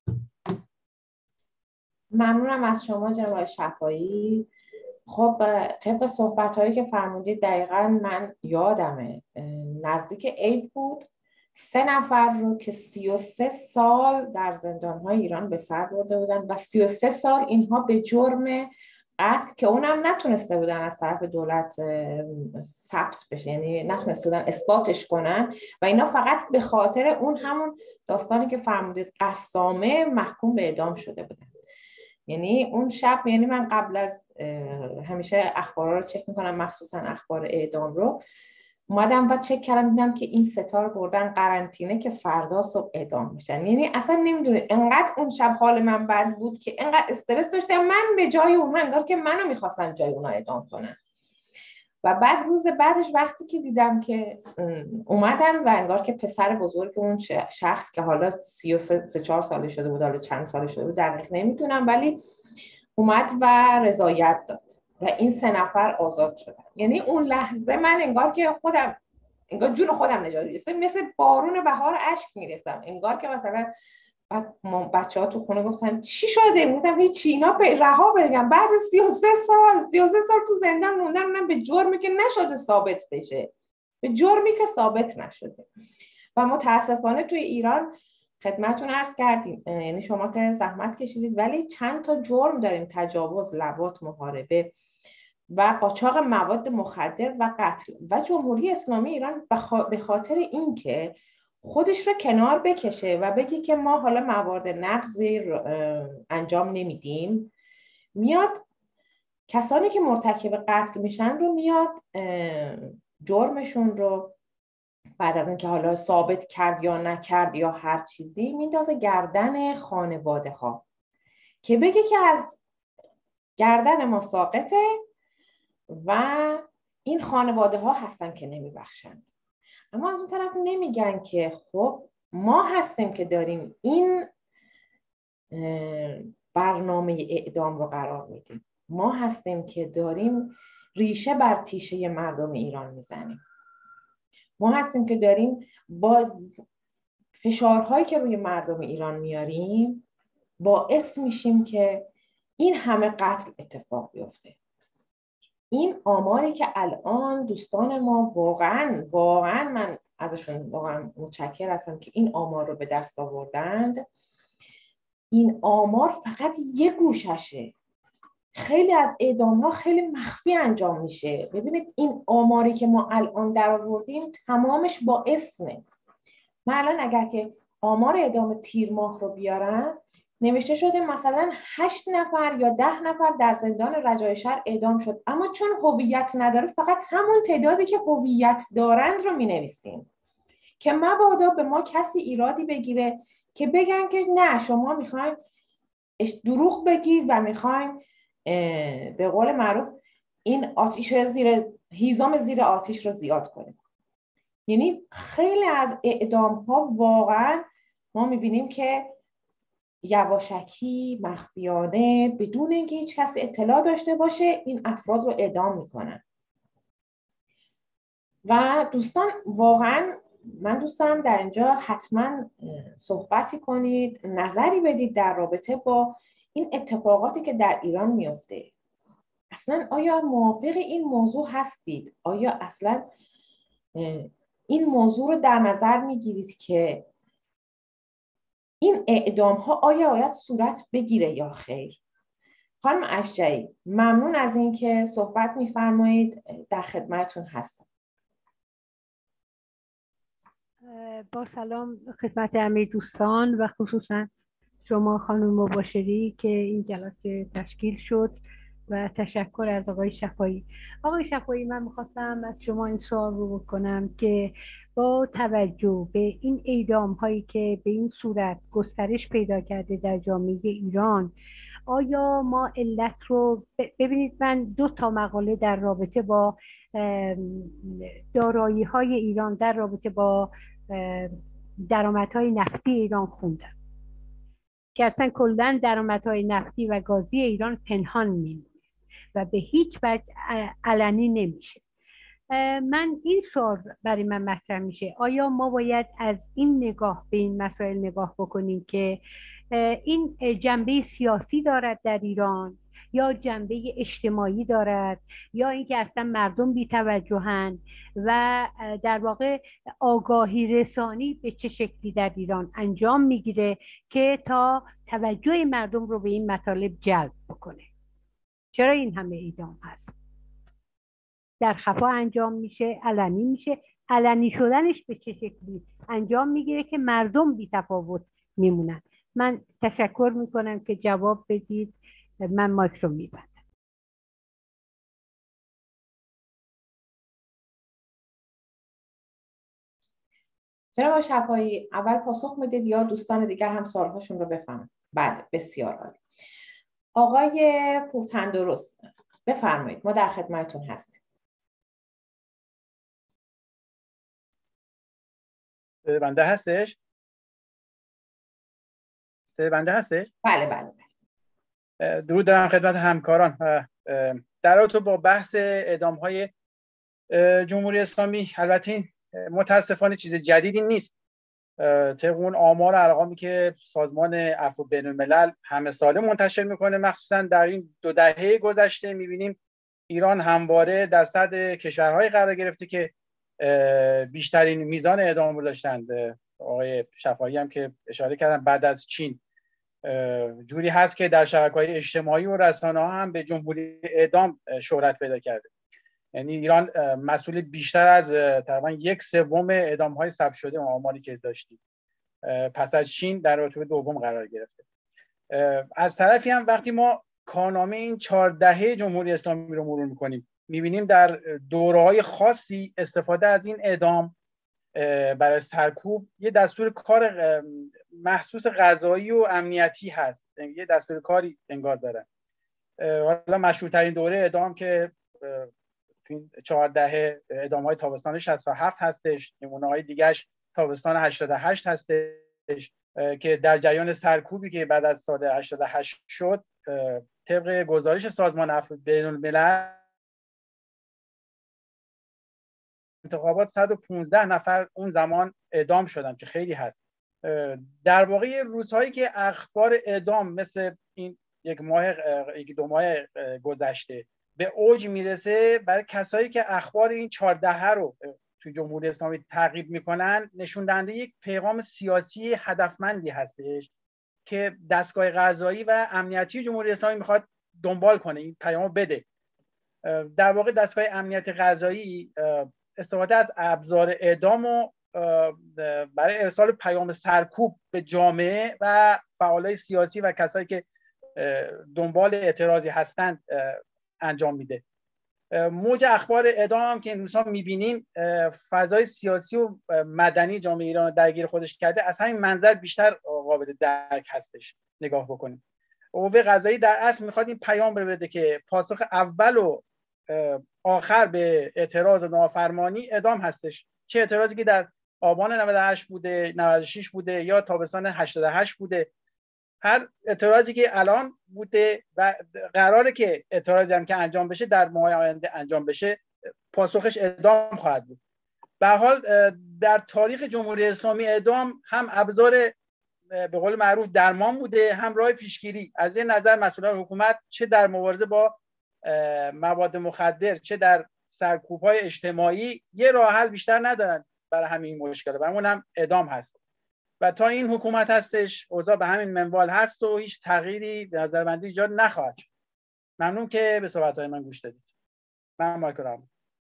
ممنونم از شما جناب شفایی. خب طبق صحبت‌هایی که فرمودید دقیقاً من یادمه نزدیک عید بود 3 نفر رو که 33 سال در زندان‌های ایران به سر برده بودن و 33 سال اینها به جرم قتل که اونم نتونسته بودن از طرف دولت ثبت بشه، یعنی نتونسته بودن اثباتش کنن و اینا فقط به خاطر اون همون داستانی که فرمودید قسامه محکوم به اعدام شده بودن. یعنی اون شب، یعنی من قبل از همیشه اخبارا رو چک میکنم مخصوصا اخبار اعدام رو، اومدم و چک کردم دیدم که این ستار بردن قرنطینه که فردا صبح اعدام میشن. یعنی اصلا نمیدونه انقدر اون شب حال من بد بود که انقدر استرس داشتم من به جای اونها، انگار که منو میخواستن جای اونها اعدام کنن. و بعد روز بعدش وقتی که دیدم که اومدن و انگار که پسر بزرگ اون شخص که حالا 33-4 ساله شده بود، حالا چند ساله شده بود دقیق نمیدونم، ولی اومد و رضایت داد و این 3 نفر آزاد شدن. یعنی اون لحظه من انگار که خودم، انگار جون خودم نجات گرفتم، مثل بارون بهار اشک میریختم. انگار که مثلا بچه‌ها تو خونه گفتن چی شده؟ گفتم هیچ، اینا رها بگم بعد 33 سال تو زندان موندن، من به جرمی که نشده ثابت بشه، به جرمی که ثابت نشده. و متاسفانه توی ایران خدمتتون عرض کردیم، یعنی شما که زحمت کشیدید، ولی چند تا جرم داریم: تجاوز، لواط، محاربه و قاچاق مواد مخدر و قتل. و جمهوری اسلامی ایران به خاطر اینکه خودش رو کنار بکشه و بگه که ما حالا موارد نقضی انجام نمیدیم، میاد کسانی که مرتکب قتل میشن رو میاد جرمشون رو بعد از اینکه حالا ثابت کرد یا نکرد یا هر چیزی میندازه گردن خانواده ها که بگه که از گردن ما ساقطه و این خانواده ها هستن که نمیبخشند. اما از اون طرف نمیگن که خب ما هستیم که داریم این برنامه اعدام رو قرار میدیم، ما هستیم که داریم ریشه بر تیشه مردم ایران میزنیم، ما هستیم که داریم با فشارهایی که روی مردم ایران میاریم باعث میشیم که این همه قتل اتفاق بیفته. این آماری که الان دوستان ما واقعا من ازشون واقعا متشکر هستم که این آمار رو به دست آوردند. این آمار فقط یک گوششه. خیلی از اعدام‌ها خیلی مخفی انجام میشه. ببینید این آماری که ما الان در آوردیم تمامش با اسمه. من الان اگر که آمار اعدام تیر ماه رو بیارم، نوشته شده مثلا 8 نفر یا 10 نفر در زندان رجای شهر اعدام شد، اما چون هویت نداره فقط همون تعدادی که هویت دارند رو می-نویسیم که مبادا به ما کسی ایرادی بگیره که بگن که نه شما میخواین دروغ بگید و میخواین به قول معروف این آتیش هیزم زیر آتیش رو زیاد کنید. یعنی خیلی از اعدام ها واقعا ما میبینیم که یواشکی، مخفیانه، بدون اینکه هیچ کسی اطلاع داشته باشه این افراد رو اعدام میکنن. و دوستان واقعا من دوست دارم در اینجا حتما صحبتی کنید، نظری بدید در رابطه با این اتفاقاتی که در ایران میفته. اصلا آیا موافق این موضوع هستید؟ آیا اصلا این موضوع رو در نظر میگیرید که این اعدام ها آیا باید صورت بگیره یا خیر؟ خانم اشجعی ممنون از این که صحبت میفرمایید، در خدمتتون هستم. با سلام خدمت همه دوستان و خصوصا شما خانم مباشری که این جلسه تشکیل شد و تشکر از آقای شفایی. آقای شفایی من میخواستم از شما این سوال رو بکنم که با توجه به این اعدام هایی که به این صورت گسترش پیدا کرده در جامعه ایران، آیا ما علت رو ببینید، من 2 تا مقاله در رابطه با دارایی های ایران در رابطه با درآمدهای نفتی ایران خوندم که اصلا کلا درآمدهای نفتی و گازی ایران پنهان میمونه و به هیچ وجه علنی نمیشه. من این سوال برای من مطرح میشه، آیا ما باید از این نگاه به این مسائل نگاه بکنیم که این جنبه سیاسی دارد در ایران یا جنبه اجتماعی دارد یا اینکه اصلا مردم بی‌توجهن و در واقع آگاهی رسانی به چه شکلی در ایران انجام میگیره که تا توجه مردم رو به این مطالب جلب بکنه؟ چرا این همه اعدام هست؟ در خفا انجام میشه، علنی میشه، علنی شدنش به چه شکلی انجام میگیره که مردم بی‌تفاوت میمونن؟ من تشکر میکنم که جواب بدید. من مایک رو میبندم. جناب شفاعی اول پاسخ میدید یا دوستان دیگر هم سوالهاشون رو بفهمن؟ بله، بسیار عالی. آقای پورتندرست بفرمایید، ما در خدمتتون هستیم. بنده هستش؟ بله بله. درود دارم خدمت همکاران. در رابطه با بحث اعدام‌های جمهوری اسلامی، البته این متاسفانه چیز جدیدی نیست. طبق اون آمار و ارقامی که سازمان عفو بین‌الملل همه ساله منتشر میکنه، مخصوصا در این 2 دهه گذشته میبینیم ایران همواره در صدر کشورهای قرار گرفته که بیشترین میزان اعدام رو داشتند. آقای شفاعی هم که اشاره کردن بعد از چین جوری هست که در شبکه‌های اجتماعی و رسانه‌ها هم به جمهوری اعدام شهرت پیدا کرده. یعنی ایران مسئول بیشتر از تقریبا 1/3 اعدام‌های ثبت شده آماری که داشتیم پس از چین در رتبه دوم قرار گرفته. از طرفی هم وقتی ما کارنامه این 4 دهه جمهوری اسلامی رو مرور می‌کنیم، می‌بینیم در دوره‌های خاصی استفاده از این اعدام برای سرکوب یه دستور کار مخصوص قضایی و امنیتی هست، یه دستور کاری انگار دارن. حالا مشهورترین دوره اعدام که تو این 4 دهه اعدام‌های تابستان 67 هستش، نمونه‌های دیگه‌اش تابستان 88 هستش که در جریان سرکوبی که بعد از سال 88 شد، طبق گزارش سازمان عفو بین‌الملل انتخابات 115 نفر اون زمان اعدام شدن که خیلی هست. در واقع روزهایی که اخبار اعدام مثل این 1-2 ماه گذشته به اوج میرسه، برای کسایی که اخبار این 4 دهه رو تو جمهوری اسلامی تعقیب میکنن، نشون دهنده یک پیغام سیاسی هدفمندی هستش که دستگاه قضایی و امنیتی جمهوری اسلامی میخواد دنبال کنه، این پیامو بده. در واقع دستگاه امنیت قضایی استفاده از ابزار اعدام و برای ارسال پیام سرکوب به جامعه و فعالای سیاسی و کسایی که دنبال اعتراضی هستند انجام میده. موج اخبار اعدام که این روزها میبینیم فضای سیاسی و مدنی جامعه ایران رو درگیر خودش کرده، از همین منظر بیشتر قابل درک هستش نگاه بکنیم. قوه قضایی در اصل میخواد این پیام رو بده که پاسخ اول و آخر به اعتراض و نافرمانی اعدام هستش، چه اعتراضی که در آبان 98 بوده، 96 بوده یا تابستان 88 بوده. هر اعتراضی که الان بوده و قراره که اعتراضی هم که انجام بشه در ماه آینده انجام بشه، پاسخش اعدام خواهد بود. به هر حال در تاریخ جمهوری اسلامی اعدام هم ابزار به قول معروف درمان بوده، هم راه پیشگیری. از این نظر مسئولان حکومت چه در مبارزه با مواد مخدر چه در سرکوب‌های اجتماعی یه راه حل بیشتر ندارن برای همین مشکل و اون هم اعدام هست. و تا این حکومت هستش اوضاع به همین منوال هست و هیچ تغییری به نظر من ایجاد نخواهد شد. ممنون که به صحبت‌های من گوش دادید. من مایکروفون.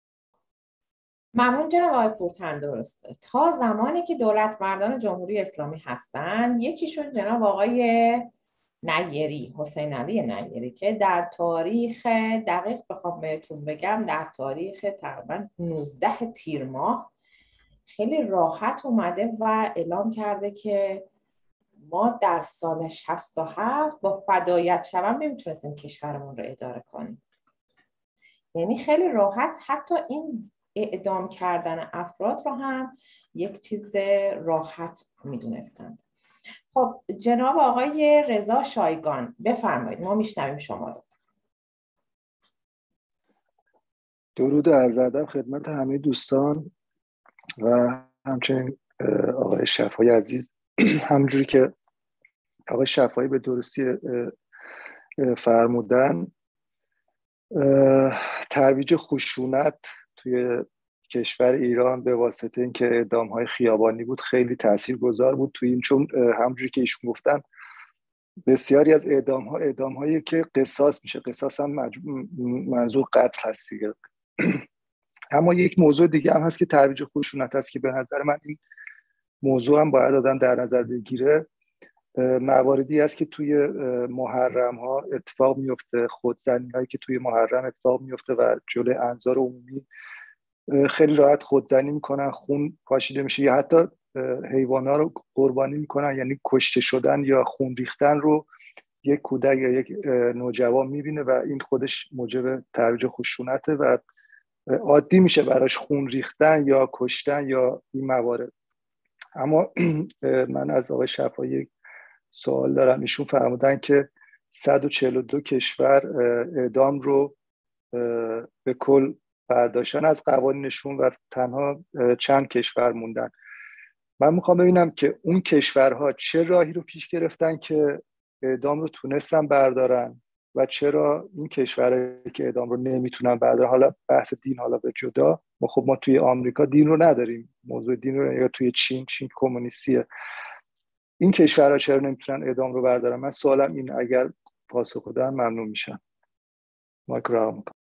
ممنون جناب آقای پورتندرست. تا زمانی که دولت مردان جمهوری اسلامی هستن، یکیشون جناب آقای نیری، حسین علی نیری، که در تاریخ دقیق بخوام بهتون بگم در تاریخ تقریبا 19 تیر ماه خیلی راحت اومده و اعلام کرده که ما در سال 67 با فدایت شوم نمیتونستیم کشورمون رو اداره کنیم. یعنی خیلی راحت حتی این اعدام کردن افراد رو هم یک چیز راحت میدونستند. خب جناب آقای رضا شایگان بفرمایید، ما میشنویم شما رو. درود و عرض ادب خدمت همه دوستان و همچنین آقای شفاعی عزیز. همونجوری که آقای شفاعی به درستی فرمودن، ترویج خشونت توی کشور ایران به واسطه اینکه اعدام‌های خیابانی بود خیلی تاثیرگذار بود توی این، چون همونجوری که ایشون گفتن بسیاری از اعدام‌هایی که قصاص میشه، قصاص هم منظور قتل هست دیگه. اما یک موضوع دیگه هم هست که ترویج خشونت هست که به نظر من این موضوع هم باید آدم در نظر بگیره. مواردی هست که توی محرم ها اتفاق میفته، خودزنی هایی که توی محرم اتفاق میفته و جلوی انظار عمومی خیلی راحت خودزنی میکنن، خون پاشیده میشه یا حتی حیوانات رو قربانی میکنن، یعنی کشته شدن یا خون ریختن رو یک کودک یا یک نوجوان میبینه و این خودش موجب ترویج خشونته و عادی میشه براش خون ریختن یا کشتن یا این موارد. اما من از آقای شفایی سوال دارم. ایشون فرمودن که 142 کشور اعدام رو به کل برداشتن از قوانینشون و تنها چند کشور موندن. من میخوام ببینم که اون کشورها چه راهی رو پیش گرفتن که اعدام رو تونستن بردارن و چرا این کشورهایی که اعدام رو نمیتونن بردارن، حالا بحث دین حالا به جدا، ما توی آمریکا دین رو نداریم، موضوع دین رو، یا توی چین کمونیستیه، این کشورها چرا نمیتونن اعدام رو بردارن؟ من سوالم این، اگر پاسخ بدن ممنون میشم. مایک رو رها میکنم.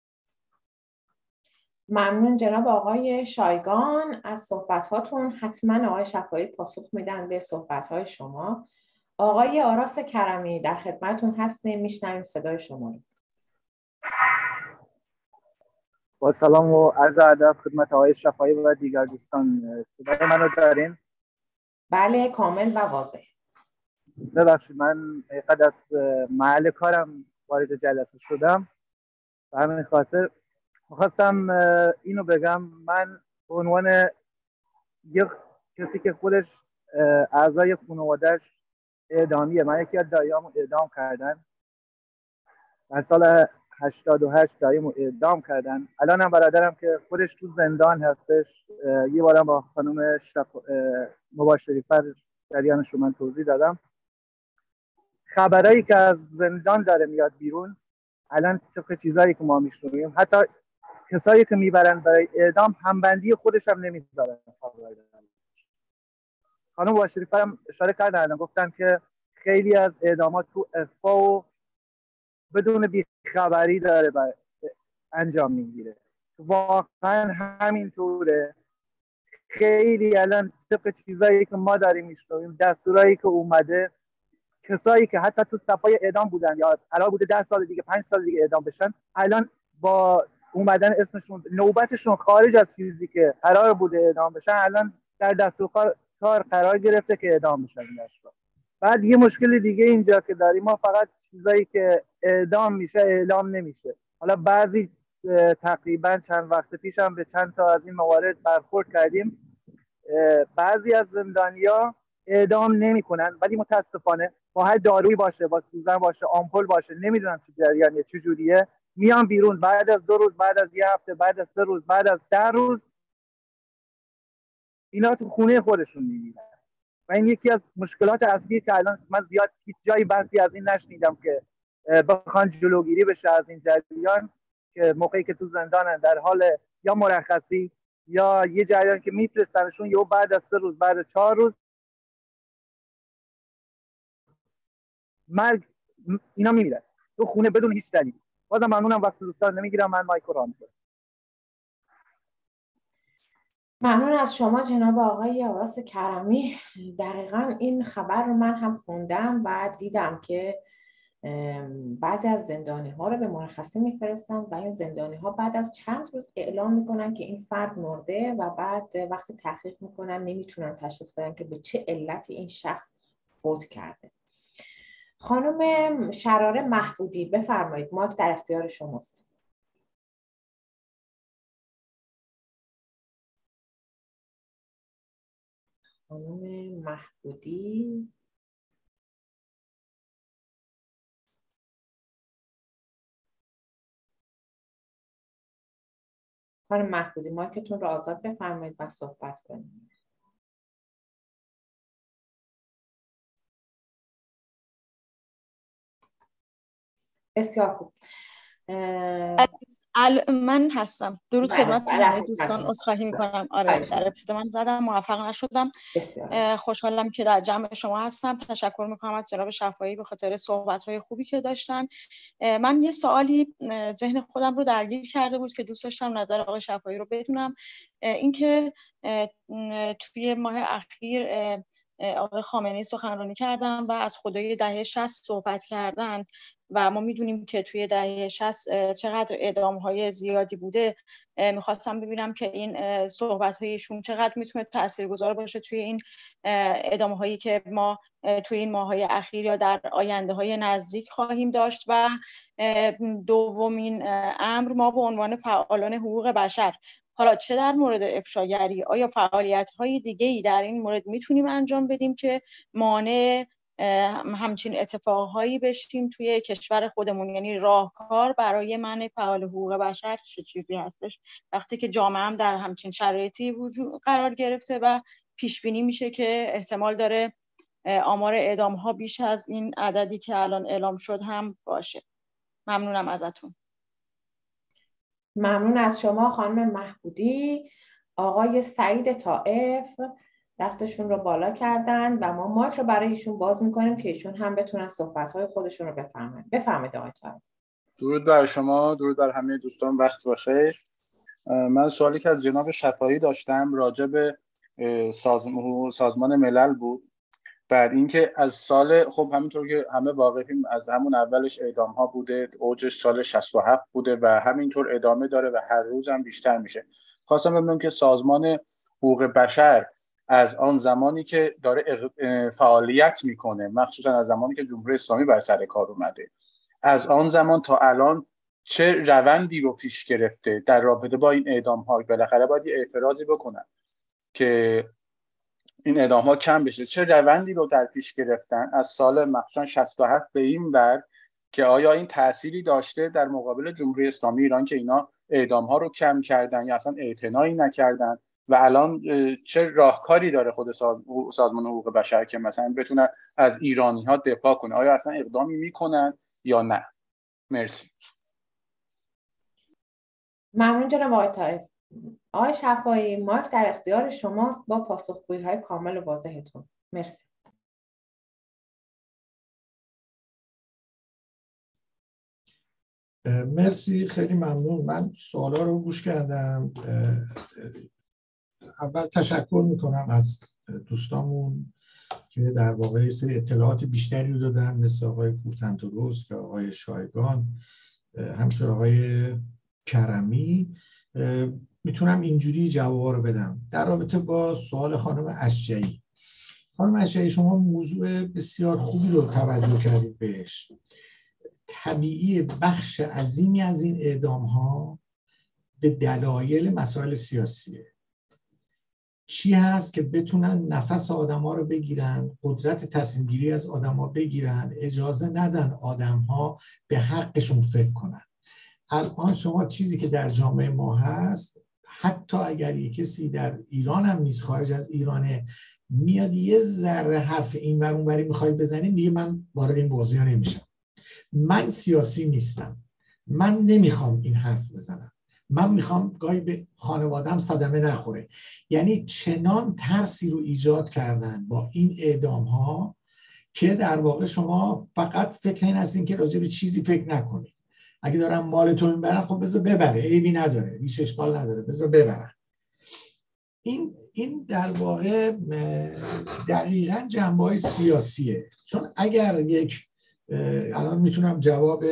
ممنون جناب آقای شایگان از صحبت‌هاتون. حتما آقای شفایی پاسخ میدن به صحبت‌های شما. آقای آراس کرمی در خدمتتون هستیم، میشنویم صدای شما رو. با سلام و عرض ادب خدمت آقای شفایی و دیگر دوستان. صدای منو دارین؟ بله، کامل و واضح. ببخشید من قد از محل کارم وارد جلسه شدم، به همین خاطر میخواستم اینو بگم. من به عنوان یک کسی که خودش اعضای خانواده‌اش اعدامیه، من یکی از داییامو اعدام کردن در سال 88، داییمو اعدام کردن. الان هم برادرم که خودش تو زندان هستش. یه بارم با خانم مباشریفر جریانش رو من توضیح دادم. خبرایی که از زندان داره میاد بیرون الان، طبق چیزایی که ما میشنویم، حتی کسایی که میبرن برای اعدام همبندی خودش هم نمیذارن. خانم مباشریفر هم اشاره کردن، گفتن که خیلی از اعدامات تو اخفا و بدون بیخبری داره انجام میگیره. واقعا همینطوره. خیلی الان طبق چیزایی که ما داریم میشنویم، دستورایی که اومده، کسایی که حتی تو صفای اعدام بودن یا قرار بوده 10 سال دیگه 5 سال دیگه اعدام بشن، الان با اومدن اسمشون نوبتشون خارج از چیزی که قرار بوده اعدام بشن، الان در دستور کار قرار گرفته که اعدام بشن. بعد یه مشکل دیگه اینجا که داریم، ما فقط چیزایی که اعدام میشه اعلام نمیشه. حالا بعضی تقریبا چند وقت پیش هم به چند تا از این موارد برخورد کردیم. بعضی از زندانیا اعدام نمیکنن، ولی متاسفانه با هر دارویی باشه، با سوزن باشه، آمپول باشه، نمیدونم چه جریانیه، چه جوریه، میان بیرون بعد از 2 روز، بعد از 1 هفته، بعد از 3 روز، بعد از 10 روز اینا تو خونه خودشون میمیرن. و این یکی از مشکلات اصلی که الان من زیاد هیچ جایی بحثی از این نشنیدم که بخوان جلوگیری بشه از این جریان، که موقعی که تو زندانن در حال یا مرخصی یا یه جریان که میفرستنشون، یا بعد از 3 روز، بعد از 4 روز مرگ، اینا میمیرن تو خونه بدون هیچ دلیل. بازم ممنونم، وقت دوستان نمیگیرم، من مایک رو راه می‌دم. ممنون از شما جناب آقای آراس کرمی. دقیقاً این خبر رو من هم خوندم و دیدم که بعضی از زندانی ها رو به مرخصی میفرستن و این زندانی ها بعد از چند روز اعلام میکنن که این فرد مرده و بعد وقتی تحقیق میکنن نمیتونن تشخیص بدن که به چه علتی این شخص فوت کرده. خانم شراره محمودی بفرمایید، مایک در اختیار شماست. خانم محمودی، خانم محمودی مایکتون رو آزاد بفرمایید و صحبت کنید. بسیار خوب. من هستم. درود خدمت همه دوستان. عذرخواهی میکنم. آره در ابتدا من زدم، موفق نشدم. خوشحالم که در جمع شما هستم. تشکر میکنم از جناب شفایی به خاطر صحبت‌های خوبی که داشتن. من یه سوالی ذهن خودم رو درگیر کرده بود که دوست داشتم نظر آقای شفایی رو بدونم. اینکه توی ماه اخیر آقای خامنه‌ای سخنرانی کردن و از خدای دهه 60 صحبت کردن و ما میدونیم که توی دهه 60 چقدر اعدام‌های زیادی بوده. میخواستم ببینم که این صحبت‌هایشون چقدر میتونه تاثیرگذار باشه توی این اعدام‌هایی که ما توی این ماه‌های اخیر یا در آینده‌های نزدیک خواهیم داشت. و دومین امر، ما به عنوان فعالان حقوق بشر، حالا چه در مورد افشاگری، آیا فعالیت‌های دیگه‌ای در این مورد میتونیم انجام بدیم که مانع همچین اتفاقهایی بشیم توی کشور خودمون؟ یعنی راهکار برای منع فعال حقوق بشر چه چیزی هستش وقتی که جامعه هم در همچین شرایطی وجود قرار گرفته و پیش بینی میشه که احتمال داره آمار اعدام‌ها بیش از این عددی که الان اعلام شد هم باشه. ممنونم ازتون. ممنون از شما خانم محبودی. آقای سعید طائف دستشون رو بالا کردن و ما مایک رو برای ایشون باز میکنیم که ایشون هم بتونن صحبت‌های خودشون رو بفرمایید. بفرمایید آقای طائف. درود بر شما، درود بر همه دوستان، وقت بخیر. من سوالی که از جناب شفاعی داشتم راجع به سازمان ملل بود. بعد اینکه از سال، خب همینطور که همه واقفیم، از همون اولش اعدام ها بوده، اوجش سال 67 بوده و همینطور ادامه داره و هر روز هم بیشتر میشه. خواستم ببینم که سازمان حقوق بشر از آن زمانی که داره فعالیت میکنه، مخصوصا از زمانی که جمهوری اسلامی بر سر کار اومده، از آن زمان تا الان چه روندی رو پیش گرفته در رابطه با این اعدام ها؟ بالاخره باید اعتراضی بکنن که این اعدام ها کم بشه. چه روندی رو در پیش گرفتن از سال مثلا 67 به این ور که آیا این تأثیری داشته در مقابل جمهوری اسلامی ایران که اینا اعدام ها رو کم کردن یا اصلا اعتنایی نکردن؟ و الان چه راهکاری داره خود سازمان حقوق بشر که مثلا بتونه از ایرانی ها دفاع کنه؟ آیا اصلا اقدامی میکنن یا نه؟ مرسی. ممنون جناب آقای طائف. آقای شفاعی، مایک در اختیار شماست با پاسخگویی‌های کامل و واضحتون. مرسی. مرسی، خیلی ممنون. من سوالا رو گوش کردم. اول تشکر میکنم از دوستامون که در واقع سری اطلاعات بیشتری رو دادن، مثل آقای پورتن‌درست، آقای شایگان، همچنین آقای کرمی. میتونم اینجوری جواب رو بدم در رابطه با سوال خانم اشجعی. خانم اشجعی، شما موضوع بسیار خوبی رو توجه کردید بهش. طبیعی بخش عظیمی از این اعدام ها به دلایل مسائل سیاسیه. چی هست که بتونن نفس آدم ها رو بگیرن، قدرت تصمیم گیری از آدم ها بگیرن، اجازه ندن آدم ها به حقشون فکر کنن. الان شما چیزی که در جامعه ما هست، حتی اگر یک کسی در ایران هم نیست، خارج از ایرانه، میاد یه ذره حرف این ور اون وری میخوای بزنی، میگه من وارد این بازی‌ها نمیشم، من سیاسی نیستم، من نمیخوام این حرف بزنم، من میخوام گاهی به خانوادم صدمه نخوره. یعنی چنان ترسی رو ایجاد کردن با این اعدام ها که در واقع شما فقط فکر این هستین که راجع به چیزی فکر نکنید. اگه دارن مالتون میبرن، خب بذار ببره، عیبی نداره، هیچ اشکال نداره، بذار ببرن. این در واقع دقیقاً جنبه‌های سیاسیه. چون اگر یک الان میتونم جواب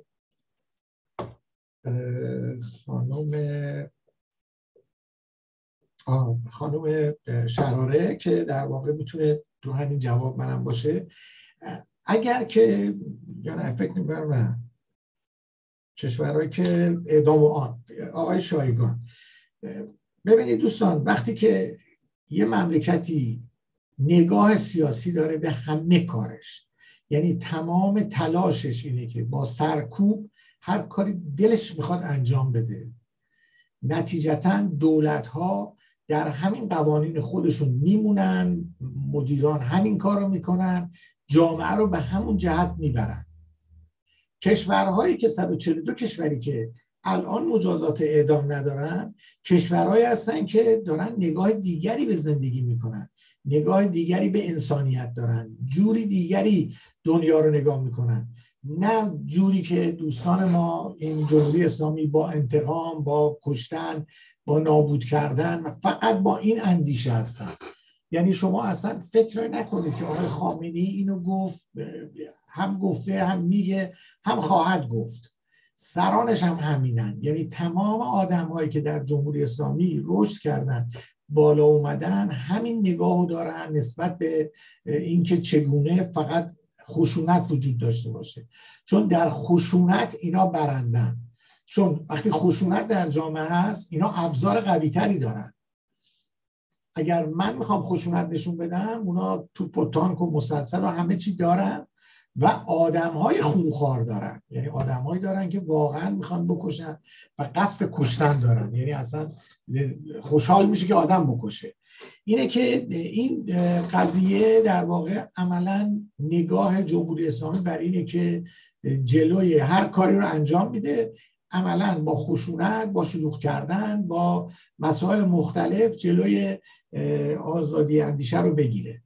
خانم شراره که در واقع میتونه تو همین جواب منم باشه، اگر که یعنی فکر می‌کنم نه کشورهایی که اعدام و آن، آقای شایگان، ببینید دوستان، وقتی که یه مملکتی نگاه سیاسی داره به همه کارش، یعنی تمام تلاشش اینه که با سرکوب هر کاری دلش میخواد انجام بده، نتیجتاً دولت‌ها در همین قوانین خودشون میمونن، مدیران همین کار رو میکنن، جامعه رو به همون جهت میبرن. کشورهایی که 142 کشوری که الان مجازات اعدام ندارن، کشورهایی هستن که دارن نگاه دیگری به زندگی میکنن، نگاه دیگری به انسانیت دارن، جوری دیگری دنیا رو نگاه میکنن، نه جوری که دوستان ما این جمهوری اسلامی با انتقام، با کشتن، با نابود کردن، فقط با این اندیشه هستن. یعنی شما اصلا فکر نکنید که آقای خامنه‌ای اینو گفت، هم گفته، هم میگه، هم خواهد گفت. سرانش هم همینن. یعنی تمام آدم‌هایی که در جمهوری اسلامی رشد کردن، بالا اومدن، همین نگاهو دارن نسبت به اینکه چگونه فقط خشونت وجود داشته باشه. چون در خشونت اینا برندن. چون وقتی خشونت در جامعه هست، اینا ابزار قوی‌تری دارن. اگر من میخوام خشونت نشون بدم، اونا توپ و تانک و مسلسل و همه چی دارن و آدم‌های خونخوار دارن. یعنی آدم‌هایی دارن که واقعا میخوان بکشن و قصد کشتن دارن. یعنی اصلا خوشحال میشه که آدم بکشه. اینه که این قضیه در واقع عملاً نگاه جمهوری اسلامی بر اینه که جلوی هر کاری رو انجام میده، عملاً با خشونت، با شلوغ کردن، با مسائل مختلف جلوی آزادی اندیشه رو بگیره.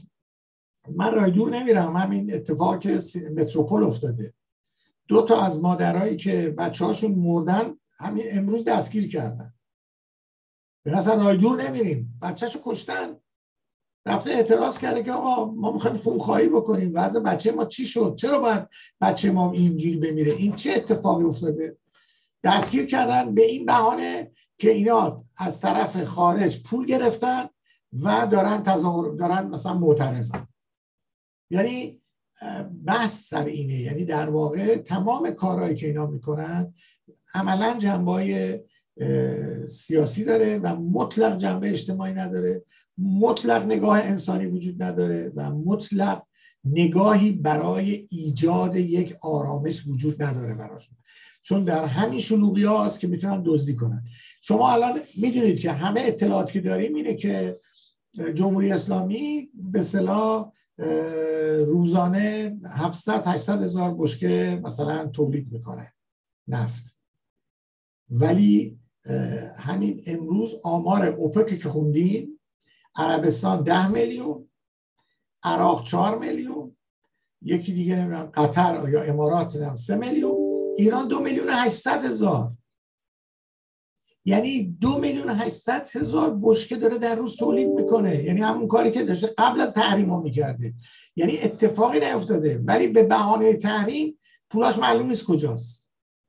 من راه دور نمیرم، همین اتفاق که متروپول افتاده، 2 تا از مادرایی که بچه‌هاشون مردن همین امروز دستگیر کردن. به اصلا راه دور نمیریم، بچه‌شو کشتن، رفته اعتراض کرده که آقا ما میخوایم خونخواهی بکنیم، وضع بچه ما چی شد، چرا باید بچه ما اینجوری بمیره، این چه اتفاقی افتاده؟ دستگیر کردن به این بهانه که اینا از طرف خارج پول گرفتن و دارن مثلا معترضن. یعنی بحث سر اینه. یعنی در واقع تمام کارهایی که اینا میکنن عملا جنبه‌های سیاسی داره و مطلق جنبه اجتماعی نداره، مطلق نگاه انسانی وجود نداره و مطلق نگاهی برای ایجاد یک آرامش وجود نداره براشون. چون در همین شلوغی هاست که میتونن دزدی کنن. شما الان میدونید که همه اطلاعاتی که داریم اینه که جمهوری اسلامی به اصطلاح روزانه 700-800 هزار بشکه مثلا تولید میکنه نفت، ولی همین امروز آمار اوپک که خوندیم، عربستان 10 میلیون، عراق 4 میلیون، یکی دیگه نمیدونم قطر یا امارات 3 میلیون، ایران 2,800,000. یعنی 2,800,000 بشکه داره در روز تولید میکنه. یعنی همون کاری که داشته قبل از تحریم ها میکرده. یعنی اتفاقی نیفتاده، ولی به بهانه تحریم پولاش معلوم نیست کجاست.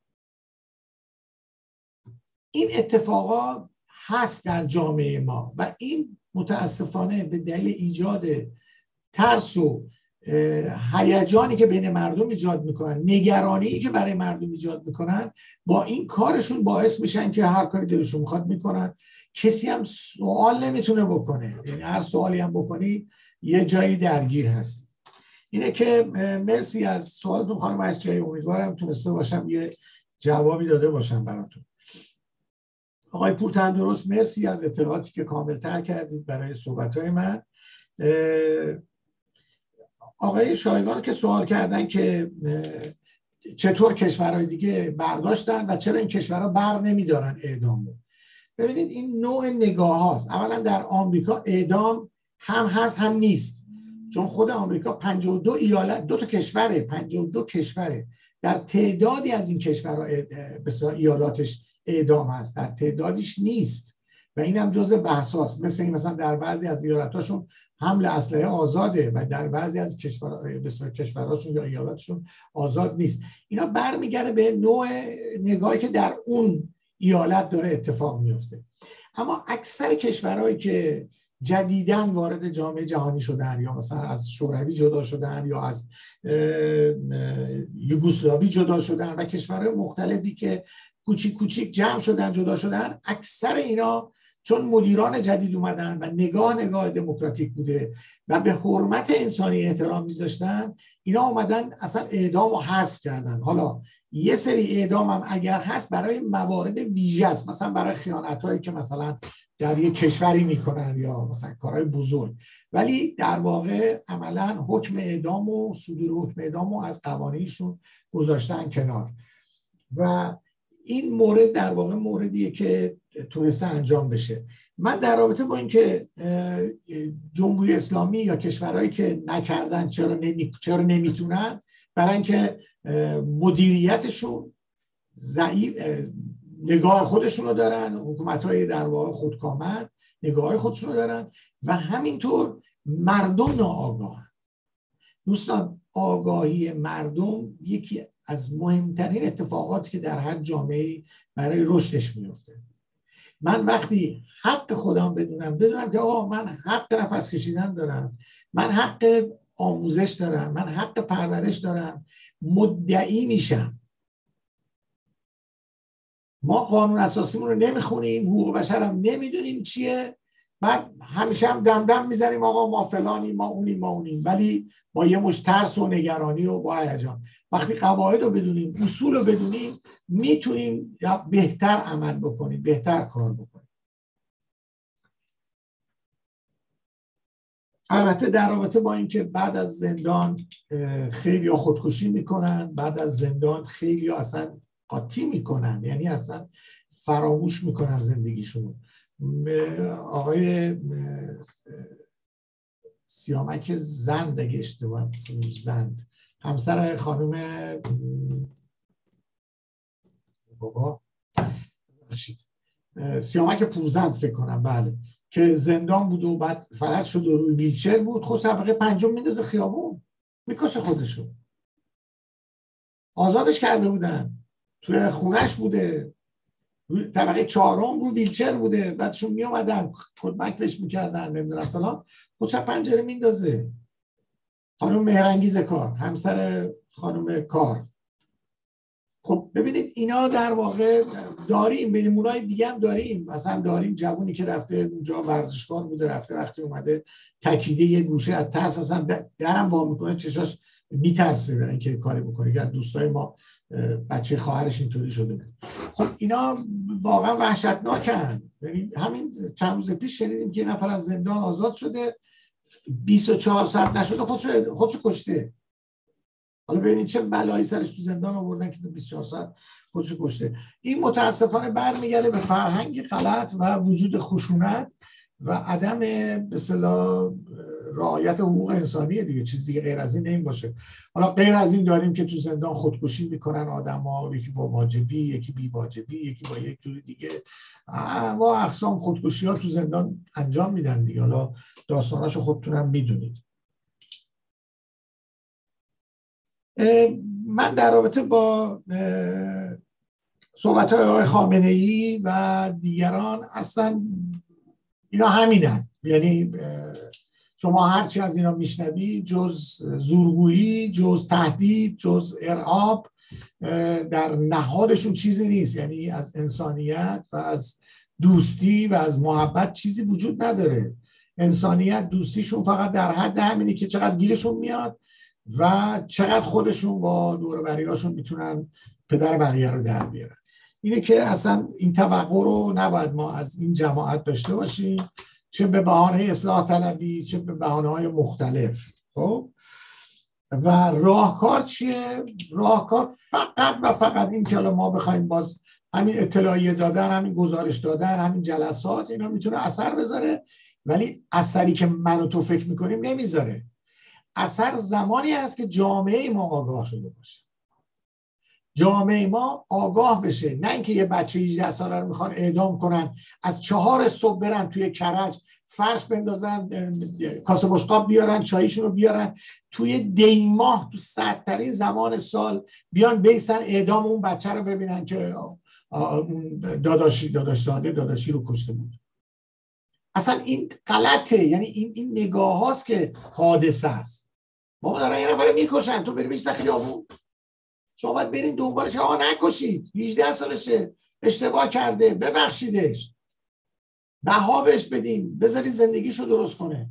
این اتفاقا هست در جامعه ما و این متاسفانه به دلیل ایجاد ترس و هیجانی که بین مردم ایجاد میکنن، نگرانی که برای مردم ایجاد میکنن، با این کارشون باعث میشن که هر کاری دلشون میخواد میکنن. کسی هم سوال نمیتونه بکنه. یعنی هر سوالی هم بکنی یه جایی درگیر هست. اینه که مرسی از سوالتون خانم اشجعی. امیدوارم تونسته باشم یه جوابی داده باشم براتون. آقای پور تندرست، مرسی از اطلاعاتی که کاملتر کردید برای صحبت‌های من. آقای شایگان که سوال کردن که چطور کشورهای دیگه برداشتن و چرا این کشورها بر نمیدارن اعدامو. ببینید این نوع نگاه هاست. اولا در آمریکا اعدام هم هست هم نیست، چون خود آمریکا 52 ایالت، 2 تا کشوره، 52 کشوره. در تعدادی از این کشورها بسیار ایالاتش اعدام هست، در تعدادیش نیست و این هم جزء بحث هاست. مثلا در بعضی از ایالتاشون حمل اسلحه آزاده و در بعضی از کشورهاشون یا ایالاتشون آزاد نیست. اینا برمیگرده به نوع نگاهی که در اون ایالت داره اتفاق میفته. اما اکثر کشورهایی که جدیداً وارد جامعه جهانی شدن یا مثلا از شوروی جدا شدن یا از یوگسلاوی جدا شدن و کشورهای مختلفی که کوچیک کوچیک جمع شدن جدا شدن، اکثر اینا چون مدیران جدید اومدن و نگاه دموکراتیک بوده و به حرمت انسانی احترام میذاشتن، اینا اومدن اصلا اعدام رو حذف کردن. حالا یه سری اعدام هم اگر هست برای موارد ویژه است، مثلا برای خیانتایی که مثلا در یک کشوری میکنن یا مثلا کارهای بزرگ، ولی در واقع عملا حکم اعدام و صدور حکم اعدام رو از قوانینشون گذاشتن کنار و این مورد در واقع موردیه که تونسته انجام بشه. من در رابطه با این که جمهوری اسلامی یا کشورهایی که نکردن چرا نمیتونن، برای اینکه مدیریتشون ضعیف، نگاه خودشون رو دارن، حکومت‌های در واقع خودکامه، نگاه‌های خودشون رو دارن و همینطور مردم ناآگاه. دوستان، آگاهی مردم یکی از مهمترین اتفاقاتی که در هر جامعه برای رشدش میفته. من وقتی حق خودم بدونم که آقا من حق نفس کشیدن دارم، من حق آموزش دارم، من حق پرورش دارم، مدعی میشم. ما قانون اساسیمون رو نمیخونیم، حقوق بشر هم نمیدونیم چیه، بعد همیشه هم دم میزنیم آقا ما فلانیم، ما اونیم، ولی با یه مش ترس و نگرانی و با هیجان. وقتی قواعد رو بدونیم، اصول رو بدونیم، میتونیم بهتر عمل بکنیم، بهتر کار بکنیم. البته در رابطه با اینکه بعد از زندان خیلی ها خودکشی میکنن، بعد از زندان خیلی ها اصلا قاطی میکنن، یعنی اصلا فراموش میکنن زندگیشون. آقای سیامک زند، اگه اشتباه زند، همسر خانم بابا سیامک پورزند فکر کنم، بله، که زندان بود و بعد فلج شد و روی ویلچر بود، خود طبقه پنجم میندازه خیابون، میکشه خودشو. آزادش کرده بودن، توی خونش بوده، طبقه چهارم رو ویلچر بوده، بعدشون می اومدن کمک بهش میکردن، نمیدونم فلان، خودش پنجره میندازه. خانم مهرانگیز کار، همسر خانم کار. خب ببینید اینا در واقع داریم، میمونای دیگه هم داریم. مثلا داریم جوونی که رفته اونجا ورزشکار بوده، رفته وقتی اومده تکیده یه گوشه از ترس اصلا درم وا میکنه، چشاش میترسه برای اینکه کاری بکنه، که دوستای ما بچه خواهرش اینطوری شده بود. خب اینا واقعا وحشتناکن. ببین همین چند روز پیش شنیدیم که یه نفر از زندان آزاد شده، 24 ساعت نشده خودشو کشته. حالا ببینید چه بلایی سرش تو زندان آوردن که 24 ساعت خودشو کشته. این متاسفانه برمیگرده به فرهنگ غلط و وجود خشونت و عدم به اصطلاح رعایت حقوق انسانی دیگه. چیز دیگه غیر از این نمی باشه. حالا غیر از این داریم که تو زندان خودکشی میکنن آدما، یکی با واجبی، یکی بی واجبی، یکی با یک جوری دیگه، و اقسام خودکشی ها تو زندان انجام میدن دیگه. حالا داستاناشو خودتون هم میدونید. من در رابطه با صحبت‌های آقای خامنه‌ای و دیگران اصلا اینا همینن، یعنی شما هرچی از اینا میشنوی جز زورگویی، جز تهدید، جز ارعاب، در نهادشون چیزی نیست. یعنی از انسانیت و از دوستی و از محبت چیزی وجود نداره. انسانیت، دوستیشون فقط در حد همینه که چقدر گیرشون میاد و چقدر خودشون با دور و بریاشون میتونن پدر بقیه رو در بیارن. اینه که اصلا این توقع رو نباید ما از این جماعت داشته باشیم، چه به بهانه اصلاح طلبی، چه به بهانه‌های مختلف. خب و راهکار چیه؟ راهکار فقط و فقط این که ما بخوایم باز همین اطلاعیه دادن، همین گزارش دادن، همین جلسات، اینا میتونه اثر بذاره، ولی اثری که من و تو فکر میکنیم نمیذاره. اثر زمانی هست که جامعه ما آگاه شده باشه، جامعه ما آگاه بشه، نه اینکه یه بچه 18 ساله رو میخوان اعدام کنن، از 4 صبح برن توی کرج فرش بندازن، کاسه بشقاب بیارن، چایشون رو بیارن، توی دیماه تو سردترین زمان سال بیان بیستن اعدام اون بچه رو ببینن که داداشی رو کشته بود. اصلا این غلطه. یعنی این نگاه هاست که حادثه است. ما دارن یه نفر میکشن، تو بری بیست خیابون، شما باید برین دنبالش، آقا نکشید، 18 سالشه، اشتباه کرده، ببخشیدش، بها بهش بدین، بذارید زندگیشو درست کنه.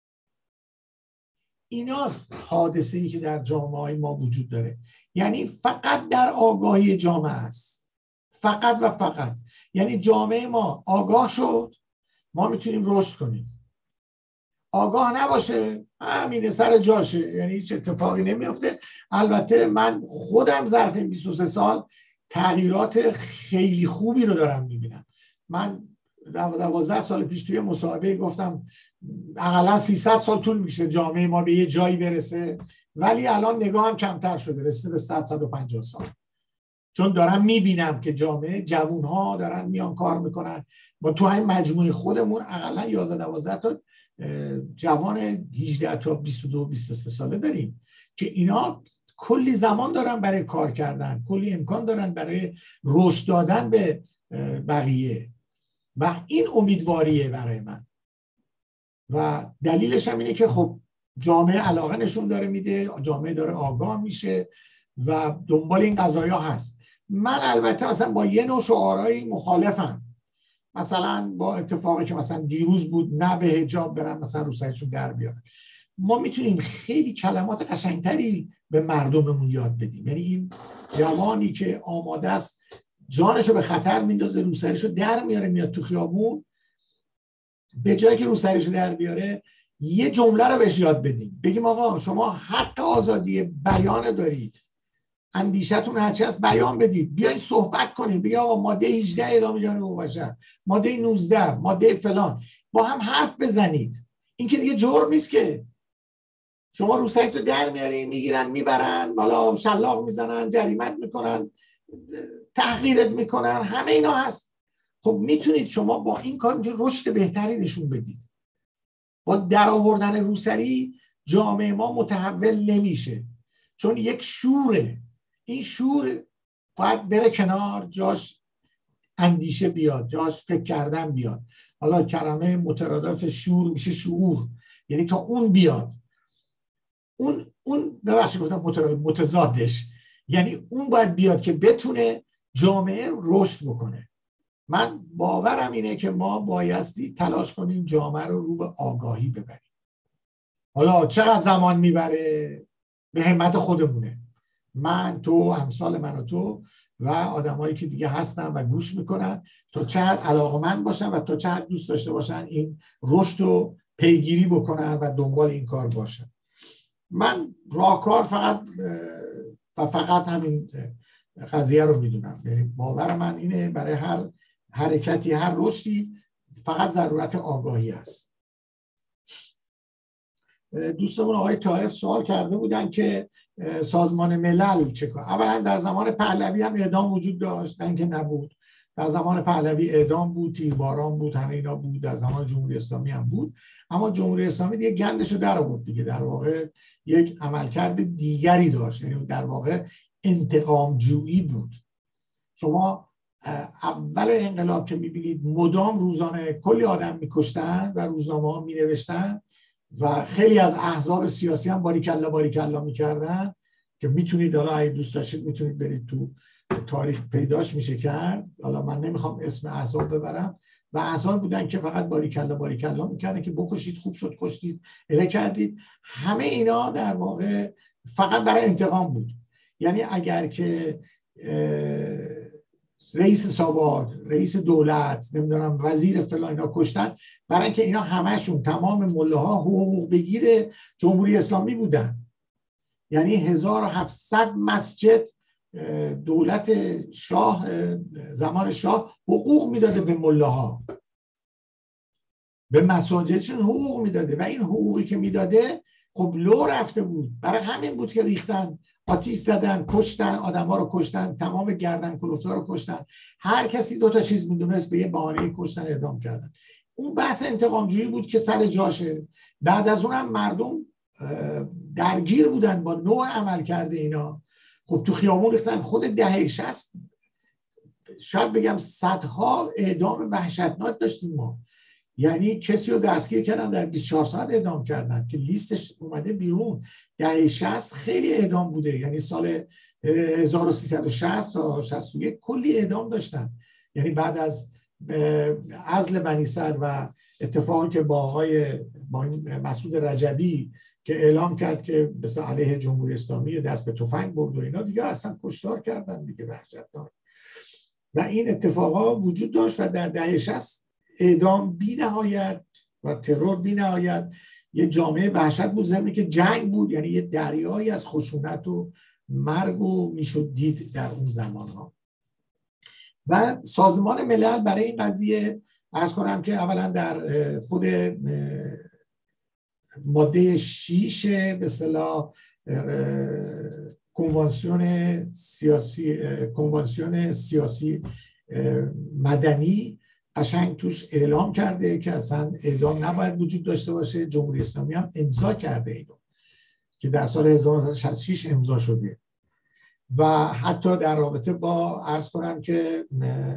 ایناست حادثه‌ای که در جامعه ما وجود داره. یعنی فقط در آگاهی جامعه است، فقط و فقط. یعنی جامعه ما آگاه شد، ما میتونیم رشد کنیم. آگاه نباشه همینه سر جاشه، یعنی هیچ اتفاقی نمیفته. البته من خودم ظرف 23 سال تغییرات خیلی خوبی رو دارم میبینم. من 12 سال پیش توی مصاحبه گفتم اقلا 300 سال طول میشه جامعه ما به یه جایی برسه، ولی الان نگاه هم کمتر شده، رسیده به 150 سال. چون دارم میبینم که جامعه جوانها دارن میان کار میکنن. ما تو همین مجموعه خودمون اقلا 11-12 تا جوان 18 تا 22-23 ساله داریم که اینا کلی زمان دارن برای کار کردن، کلی امکان دارن برای رشد دادن به بقیه و این امیدواریه برای من. و دلیلش هم اینه که خب جامعه علاقه نشون داره میده، جامعه داره آگاه میشه و دنبال این قضایا هست. من البته مثلا با یه نوع شعارهایی مخالفم، مثلا با اتفاقی که مثلا دیروز بود نه به حجاب برن مثلا رو سرشون در بیارن. ما میتونیم خیلی کلمات قشنگتری به مردممون یاد بدیم. یعنی این جوانی که آماده است جانشو به خطر میندازه، رو سرشو در میاره میاد تو خیابون، به جایی که رو سرشو در بیاره یه جمله رو بهش یاد بدیم، بگیم آقا شما حق آزادی بیان دارید، اندیشتون هرچی هست بیان بدید، بیاین صحبت کنیم، بگید آقا ماده 18 اعلام جهانی حقوق بشر، ماده 19، ماده فلان، با هم حرف بزنید. این که دیگه جرم نیست که شما رو سرتو در میارین، میگیرن میبرن، بالا شلاق میزنن، جریمت میکنن، تحقیرت میکنن، همه اینا هست. خب میتونید شما با این کار رشد بهتری نشون بدید. با در آوردن روسری جامعه ما متحول نمیشه، چون یک شوره. این شور باید بره کنار، جاش اندیشه بیاد، جاش فکر کردن بیاد. حالا کلمه مترادف شور میشه شعور، یعنی تا اون بیاد، اون ببخشید گفتم متضادش، یعنی اون باید بیاد که بتونه جامعه رشد بکنه. من باورم اینه که ما بایستی تلاش کنیم جامعه رو به آگاهی ببریم. حالا چقدر زمان میبره به همت خودمونه، من، تو، امثال من و تو و آدمایی که دیگه هستن و گوش میکنن، تا چقدر علاقمند باشن و تا چقدر دوست داشته باشن این رشد رو پیگیری بکنن و دنبال این کار باشن. من راهکار فقط همین قضیه رو میدونم. یعنی باور من اینه برای هر حرکتی، هر رشدی فقط ضرورت آگاهی است. دوستمون آقای طاهر سوال کرده بودن که سازمان ملل چه کار؟ اولا در زمان پهلوی هم اعدام وجود داشت، نه اینکه نبود. در زمان پهلوی اعدام بود، تیرباران بود، همه اینا بود. در زمان جمهوری اسلامی هم بود، اما جمهوری اسلامی دیگه گندش رو در آورد دیگه. در واقع یک عملکرد دیگری داشت، یعنی در واقع انتقام جویی بود. شما اول انقلاب که میبینید مدام روزانه کلی آدم میکشتن و روزنامه ها مینوشتن و خیلی از احزاب سیاسی هم باریکلا میکردن که میتونید، حالا اگه دوست داشتید میتونید برید تو تاریخ پیداش میشه کرد. حالا من نمیخوام اسم احزاب ببرم و احزاب بودن که فقط باریکلا میکردن که بکشید، خوب شد کشتید، اله کردید. همه اینا در واقع فقط برای انتقام بود. یعنی اگر که رئیس سابق، رئیس دولت، نمیدونم وزیر فلان اینا کشتن، برای اینکه اینا همشون تمام ملاها حقوق بگیر جمهوری اسلامی بودن. یعنی 1700 مسجد دولت شاه زمان شاه حقوق میداده به ملاها، به مساجدشون حقوق میداده و این حقوقی که میداده خب لو رفته بود. برای همین بود که ریختن، آتیش زدن، کشتن، آدم‌ها رو کشتن، تمام گردن کلفت‌ها رو کشتن. هر کسی دو تا چیز میدونست به یه بهانه کشتن اعدام کردن. اون بحث انتقامجویی بود که سر جاشه. بعد از اونم مردم درگیر بودن با نوع عمل کرده اینا. خب تو خیابون ریختن. خود دهه 60 شاید بگم صدها اعدام وحشتناک داشتیم ما. یعنی کسی رو دستگیر کردن در 24 ساعت اعدام کردن که لیستش اومده بیرون. دهه 60 خیلی اعدام بوده، یعنی سال 1360 تا 61 کلی اعدام داشتن. یعنی بعد از عزل بنی صدر و اتفاقی که با آقای مسعود رجبی که اعلام کرد که مثلا علیه جمهوری اسلامی دست به تفنگ برد و اینا، دیگه اصلا کشتار کردن دیگه، وحشتناک. و این اتفاقا وجود داشت و در دهه 60 اعدام بی نهایت و ترور بی نهایت. یه جامعه وحشت بود، زمینی که جنگ بود، یعنی یه دریایی از خشونت و مرگ و میشد دید در اون زمان ها. و سازمان ملل برای این قضیه عرض کنم که اولا در خود ماده 6 به اصطلاح کنوانسیون سیاسی مدنی قشنگ توش اعلام کرده که اصلا اعلام نباید وجود داشته باشه. جمهوری اسلامی هم امضا کرده اینو که در سال 1966 امضا شده و حتی در رابطه با عرض کنم که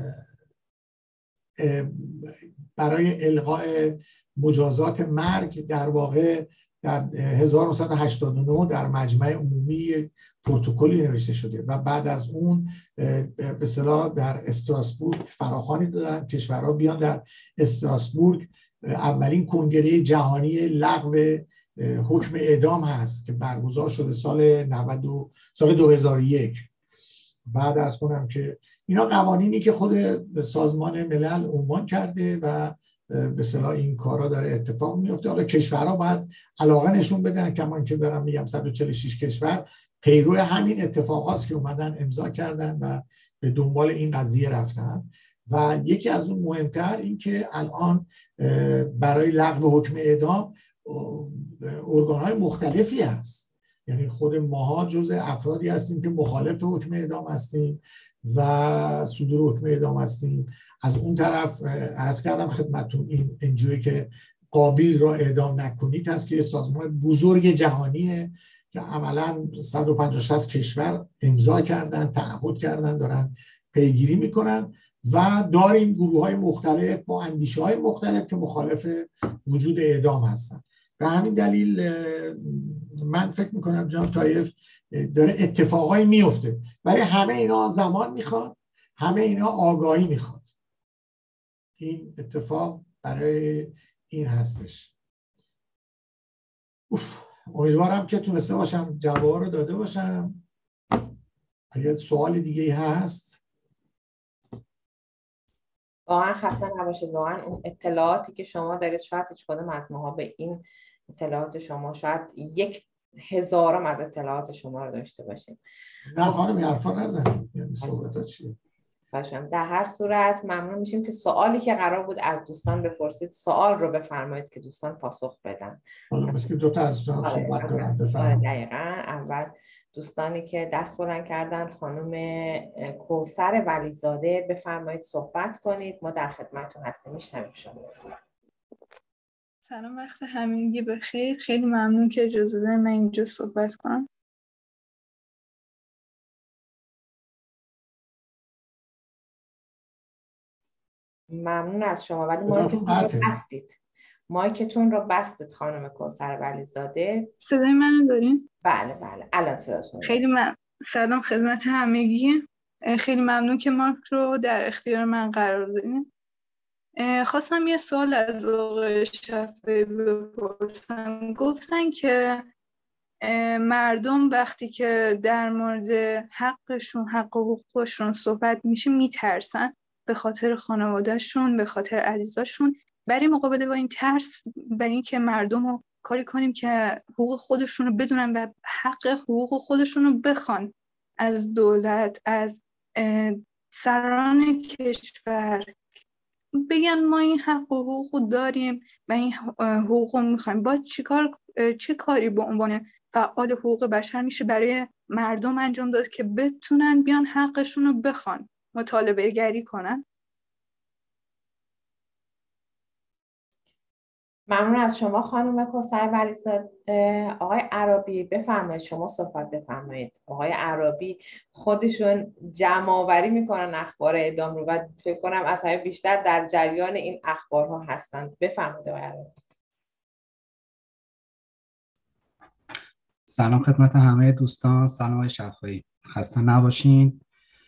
برای الغاء مجازات مرگ در واقع در 1989 در مجمع عمومی پروتکلی نوشته شده و بعد از اون به اصطلاح در استراسبورگ فراخوانی دادن کشورها بیان در استراسبورگ اولین کنگره جهانی لغو حکم اعدام هست که برگزار شده سال 2001. بعد از کنم که اینا قوانینی که خود سازمان ملل عنوان کرده و به اصطلاح این کارا داره اتفاق میفته. حالا کشورها باید علاقه نشون بدن، کمان که برام میگم 146 کشور پیرو همین اتفاقاست که اومدن امضا کردن و به دنبال این قضیه رفتن. و یکی از اون مهمتر این که الان برای لغو حکم اعدام ارگان‌های مختلفی هست، یعنی خود ماها جزء افرادی هستیم که مخالف حکم اعدام هستیم و صدور حکم اعدام هستیم. از اون طرف عرض کردم خدمتتون این انجوی که قابیل را اعدام نکنید هست که سازمان بزرگ جهانیه که عملا 150 کشور امضا کردن، تعهد کردن، دارن پیگیری میکنن و داریم گروه‌های مختلف با اندیشه‌های مختلف که مخالف وجود اعدام هستن. به همین دلیل من فکر میکنم جناب طایف داره اتفاقایی میفته، ولی همه اینا زمان میخواد، همه اینا آگاهی میخواد. این اتفاق برای این هستش. امیدوارم که تونسته باشم جواب رو داده باشم. اگر سوال دیگه هست واقعا خسته نباشید. واقعا اون اطلاعاتی که شما دارید شاید هیچ کدوم از ماها به این اطلاعات شما شاید 1000 از اطلاعات شما رو داشته باشیم. نه خانم این حرفا نزنید، یعنی صحبتات چیه؟ باشم. در هر صورت ممنون میشیم که سوالی که قرار بود از دوستان بپرسید سوال رو بفرمایید که دوستان پاسخ بدن. حالا مثل که دو تا از دوستان صحبت دارن بفرمایید. دقیقاً. اول دوستانی که دست بلند کردن خانم کوثر ولیزاده بفرمایید صحبت کنید، ما در خدمتتون هستیم، میشنویم شما. سلام، وقت همگی بخیر. خیلی ممنون که اجازه دادین من اینجا صحبت کنم. ممنون از شما، ولی مایکتون رو بستید خانم کوثر ولیزاده. صدای منو دارین؟ بله الان صداتون. سلام خدمت همگی. خیلی ممنون که مایک رو در اختیار من قرار دادین. خواستم یه سوال از آقای شفیعی بپرسم. گفتن که مردم وقتی که در مورد حقشون، حق و حقوقشون صحبت میشه میترسن به خاطر خانوادهشون، به خاطر عزیزاشون. برای مقابله با این ترس، برای این که مردم رو کاری کنیم که حقوق خودشون رو بدونن و حق حقوق خودشون رو بخوان از دولت، از سران کشور، بگن ما این حق و حقوق داریم و این حقوق رو میخوایم. باید چه کاری به عنوان فعال حقوق بشر میشه برای مردم انجام داد که بتونن بیان حقشون رو بخوان، مطالبه گری کنن؟ ممنون از شما خانم کوثر ولیزاده. آقای عرابی بفرمایید، شما صحبت بفرمایید. آقای عرابی خودشون جمع آوری میکنن اخبار اعدام رو و فکر کنم از همه بیشتر در جریان این اخبارها هستند. بفرمایید آقای عرابی. سلام خدمت همه دوستان. سلام آقای شفیعی، خسته نباشین.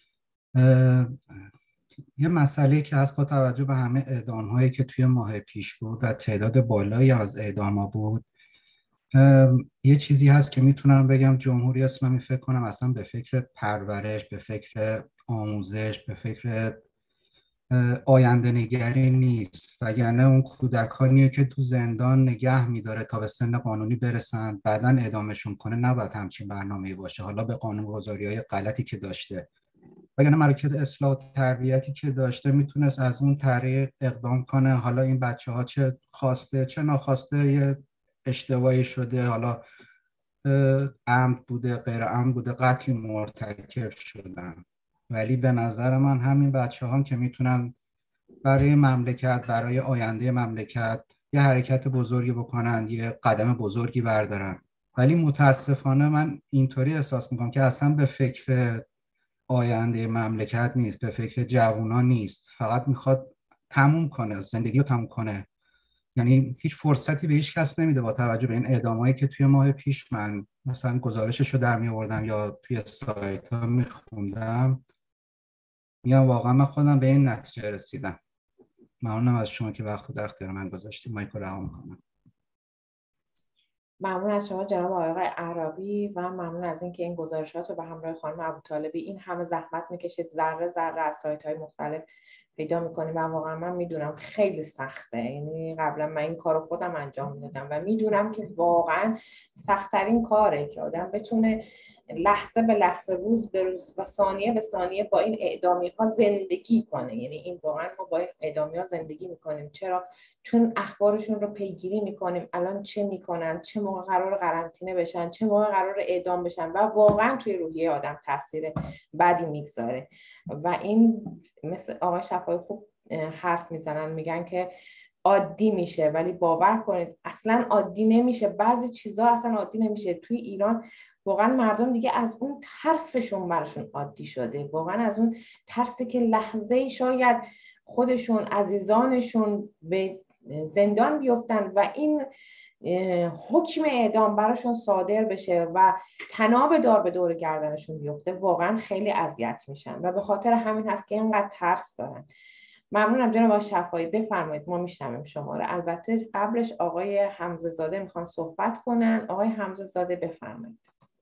یه مسئله که هست با توجه به همه اعدام‌هایی که توی ماه پیش بود و تعداد بالایی از اعدام‌ها بود، یه چیزی هست که میتونم بگم جمهوری اسلامی فکر کنم اصلا به فکر پرورش، به فکر آموزش، به فکر آینده نگری نیست. وگرنه اون کودکانیه که تو زندان نگه میداره تا به سن قانونی برسن بعداً اعدامشون کنه، نباید همچین برنامه‌ای باشه. حالا به قانون‌گذاری‌های غلطی که داشته، وگرنه مراکز اصلاح و تربیتی که داشته میتونست از اون طریق اقدام کنه. حالا این بچه ها چه خواسته چه ناخواسته یه اشتباهی شده، حالا عمد بوده غیر عمد بوده قتلی مرتکب شدن، ولی به نظر من همین بچه هم که میتونن برای مملکت، برای آینده مملکت یه حرکت بزرگی بکنن، یه قدم بزرگی بردارن. ولی متاسفانه من اینطوری احساس میکنم که اصلا به فکر آینده مملکت نیست، به فکر جوونا نیست، فقط میخواد تموم کنه، زندگی رو تموم کنه. یعنی هیچ فرصتی به هیچ کس نمیده. با توجه به این اعدامایی که توی ماه پیش من مثلا گزارشش رو در می آوردم یا توی سایت ها میخوندم، میگم واقعا من خودم به این نتیجه رسیدم. ممنونم از شما که وقت در اختیار من گذاشتید. مایک رو رها میکنم. ممنون از شما جناب آقای عربی و ممنون از اینکه این گزارشات رو به همراه خانم ابوطالبی این همه زحمت میکشید، ذره ذره از سایت‌های مختلف پیدا میکنیم و واقعا من میدونم خیلی سخته. یعنی قبلا من این کارو خودم انجام میدادم و میدونم که واقعا سخت‌ترین کاره که آدم بتونه لحظه به لحظه، روز به روز و ثانیه به ثانیه با این اعدامی‌ها زندگی کنه. یعنی این واقعا ما با این اعدامی‌ها زندگی میکنیم. چرا؟ چون اخبارشون رو پیگیری میکنیم، الان چه میکنن، چه موقع قرار قرنطینه بشن، چه موقع قرار اعدام بشن و واقعا توی روحیه آدم تاثیر بدی میگذاره. و این مثل آقای شفایی خوب حرف میزنن، میگن که عادی میشه، ولی باور کنید اصلا عادی نمیشه. بعضی چیزا اصلا عادی نمیشه. توی ایران واقعا مردم دیگه از اون ترسشون براشون عادی شده، واقعا از اون ترسی که لحظه‌ای شاید خودشون عزیزانشون به زندان بیفتن و این حکم اعدام براشون صادر بشه و طناب دار به دور گردنشون بیفته، واقعا خیلی اذیت میشن و به خاطر همین هست که اینقدر ترس دارن. ممنونم جناب آقای شفایی، بفرمایید ما میشنویم شما رو. البته قبلش آقای حمزه زاده میخوان صحبت کنن. آقای حمزه زاده بفرمایید.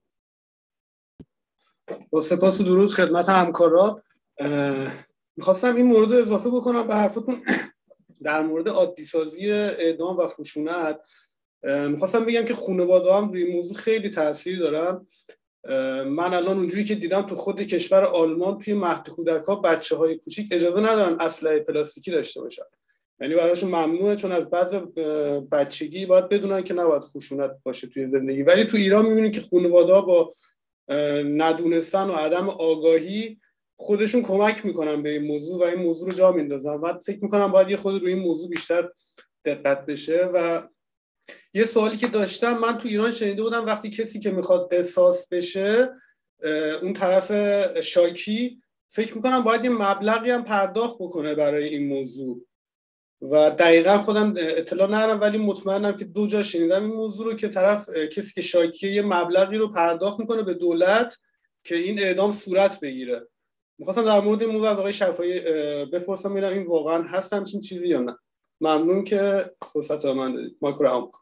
با سپاس و درود خدمت همکارا. میخواستم این مورد رو اضافه بکنم به حرفتون در مورد عادی سازی اعدام و خشونت. میخواستم بگم که خانواده هم روی موضوع خیلی تاثیر دارن. من الان اونجوری که دیدم تو خود کشور آلمان توی مهد کودک‌ها بچه‌های کوچیک اجازه ندارن اسلحه پلاستیکی داشته باشن، یعنی براشون ممنوعه، چون از بعد بچگی باید بدونن که نباید خشونت باشه توی زندگی. ولی تو ایران می‌بینید که خانواده‌ها با ندونستن و عدم آگاهی خودشون کمک میکنن به این موضوع و این موضوع رو جا میندازن. من فکر میکنم باید یه خود روی این موضوع بیشتر دقت بشه. و یه سوالی که داشتم، من تو ایران شنیده بودم وقتی کسی که میخواد قصاص بشه، اون طرف شاکی، فکر میکنم باید یه مبلغی هم پرداخت بکنه برای این موضوع و دقیقا خودم اطلاع ندارم ولی مطمئنم که 2 جا شنیدم این موضوع رو که طرف کسی که شاکیه یه مبلغی رو پرداخت میکنه به دولت که این اعدام صورت بگیره. میخواستم در مورد این موضوع از آقای شفایی بپرسم ببینم این واقعا هست همچین چیزی یا نه. ممنون که فرصت رو من دادید. مایک رو رها می‌کنم.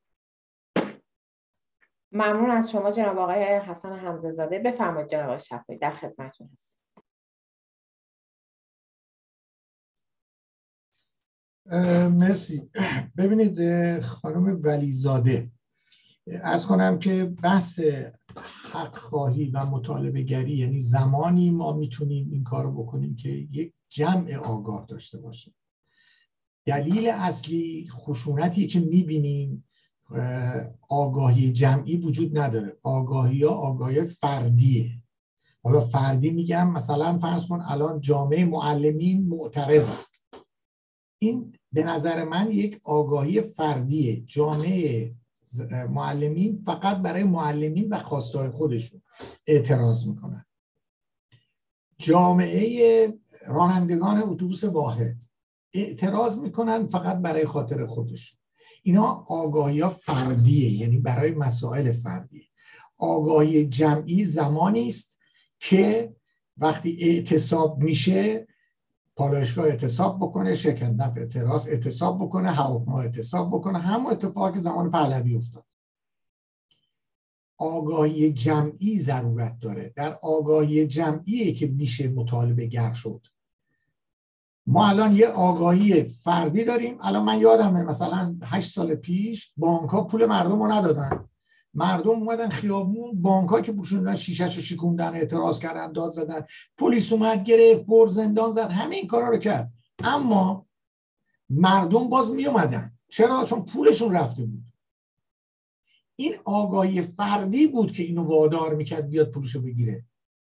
ممنون از شما جناب آقای حسن حمزه زاده. بفرمایید جناب آقای شفایی، در خدمتتون هستم. مرسی. ببینید خانم ولیزاده، عرض کنم که بحث حق خواهی و مطالبه گری، یعنی زمانی ما میتونیم این کار رو بکنیم که یک جمع آگاه داشته باشیم. دلیل اصلی خشونتی که میبینیم آگاهی جمعی وجود نداره. آگاهی فردیه. حالا فردی میگم مثلا فرض کن الان جامعه معلمین معترضه، این به نظر من یک آگاهی فردیه. جامعه معلمین فقط برای معلمین و خواستهای خودشون اعتراض میکنن. جامعه رانندگان اتوبوس واحد اعتراض میکنن فقط برای خاطر خودشون. اینا آگاهی ها فردیه، یعنی برای مسائل فردیه. آگاهی جمعی زمانی است که وقتی اعتصاب میشه، پالایشگاه اعتصاب بکنه، شکندف اعتصاب بکنه، هواپیما اعتصاب بکنه، همون اتفاقی که زمان پهلوی افتاد. آگاهی جمعی ضرورت داره. در آگاهی جمعیه که میشه مطالبه گر شد. ما الان یه آگاهی فردی داریم. الان من یادمه مثلا 8 سال پیش بانک‌ها پول مردم رو ندادن، مردم اومدن خیابون، بانک‌ها که پولشون شیشه‌شو شکوندن، اعتراض کردن، داد زدن، پلیس اومد گرفت، برد زندان زد، همه این کارا رو کرد. اما مردم باز می اومدن. چرا؟ چون پولشون رفته بود. این آگاهی فردی بود که اینو وادار میکرد بیاد پولشو بگیره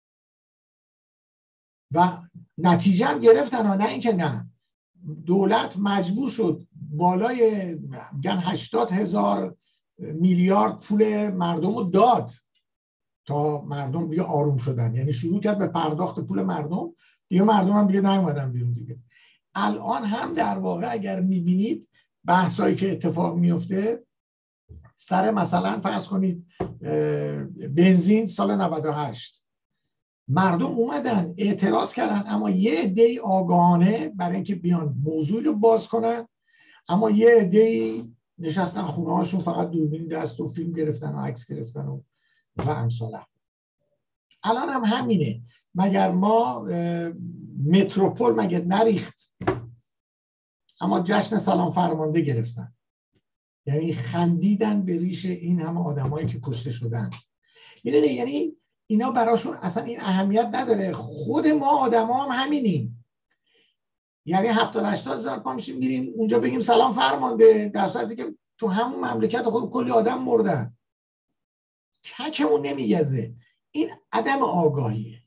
و نتیجه هم گرفتن. نه اینکه نه، دولت مجبور شد بالای میگن 80,000 میلیارد پول مردم رو داد تا مردم دیگه آروم شدن. یعنی شروع کرد به پرداخت پول مردم، دیگه مردم هم دیگه نیومدن بیرون دیگه. الان هم در واقع اگر میبینید بحثایی که اتفاق میفته سر مثلا فرض کنید بنزین سال 98، مردم اومدن اعتراض کردن، اما یه عده‌ای آگاهانه برای اینکه بیان موضوع رو باز کنن، اما یه عده‌ای نشستن خونه هاشون فقط دوربین دست و فیلم گرفتن و عکس گرفتن و امثاله. الان هم همینه. مگر ما متروپول مگر نریخت، اما جشن سلام فرمانده گرفتن، یعنی خندیدن به ریش این همه آدمایی که کشته شدن. میدونی یعنی اینا براشون اصلا این اهمیت نداره. خود ما آدما هم همینیم، یعنی 70-80 هزار پا میشیم میریم اونجا بگیم سلام فرمانده، در صورتی که تو همون مملکت خود کلی آدم مردن، ککمون نمیگزه. این عدم آگاهیه.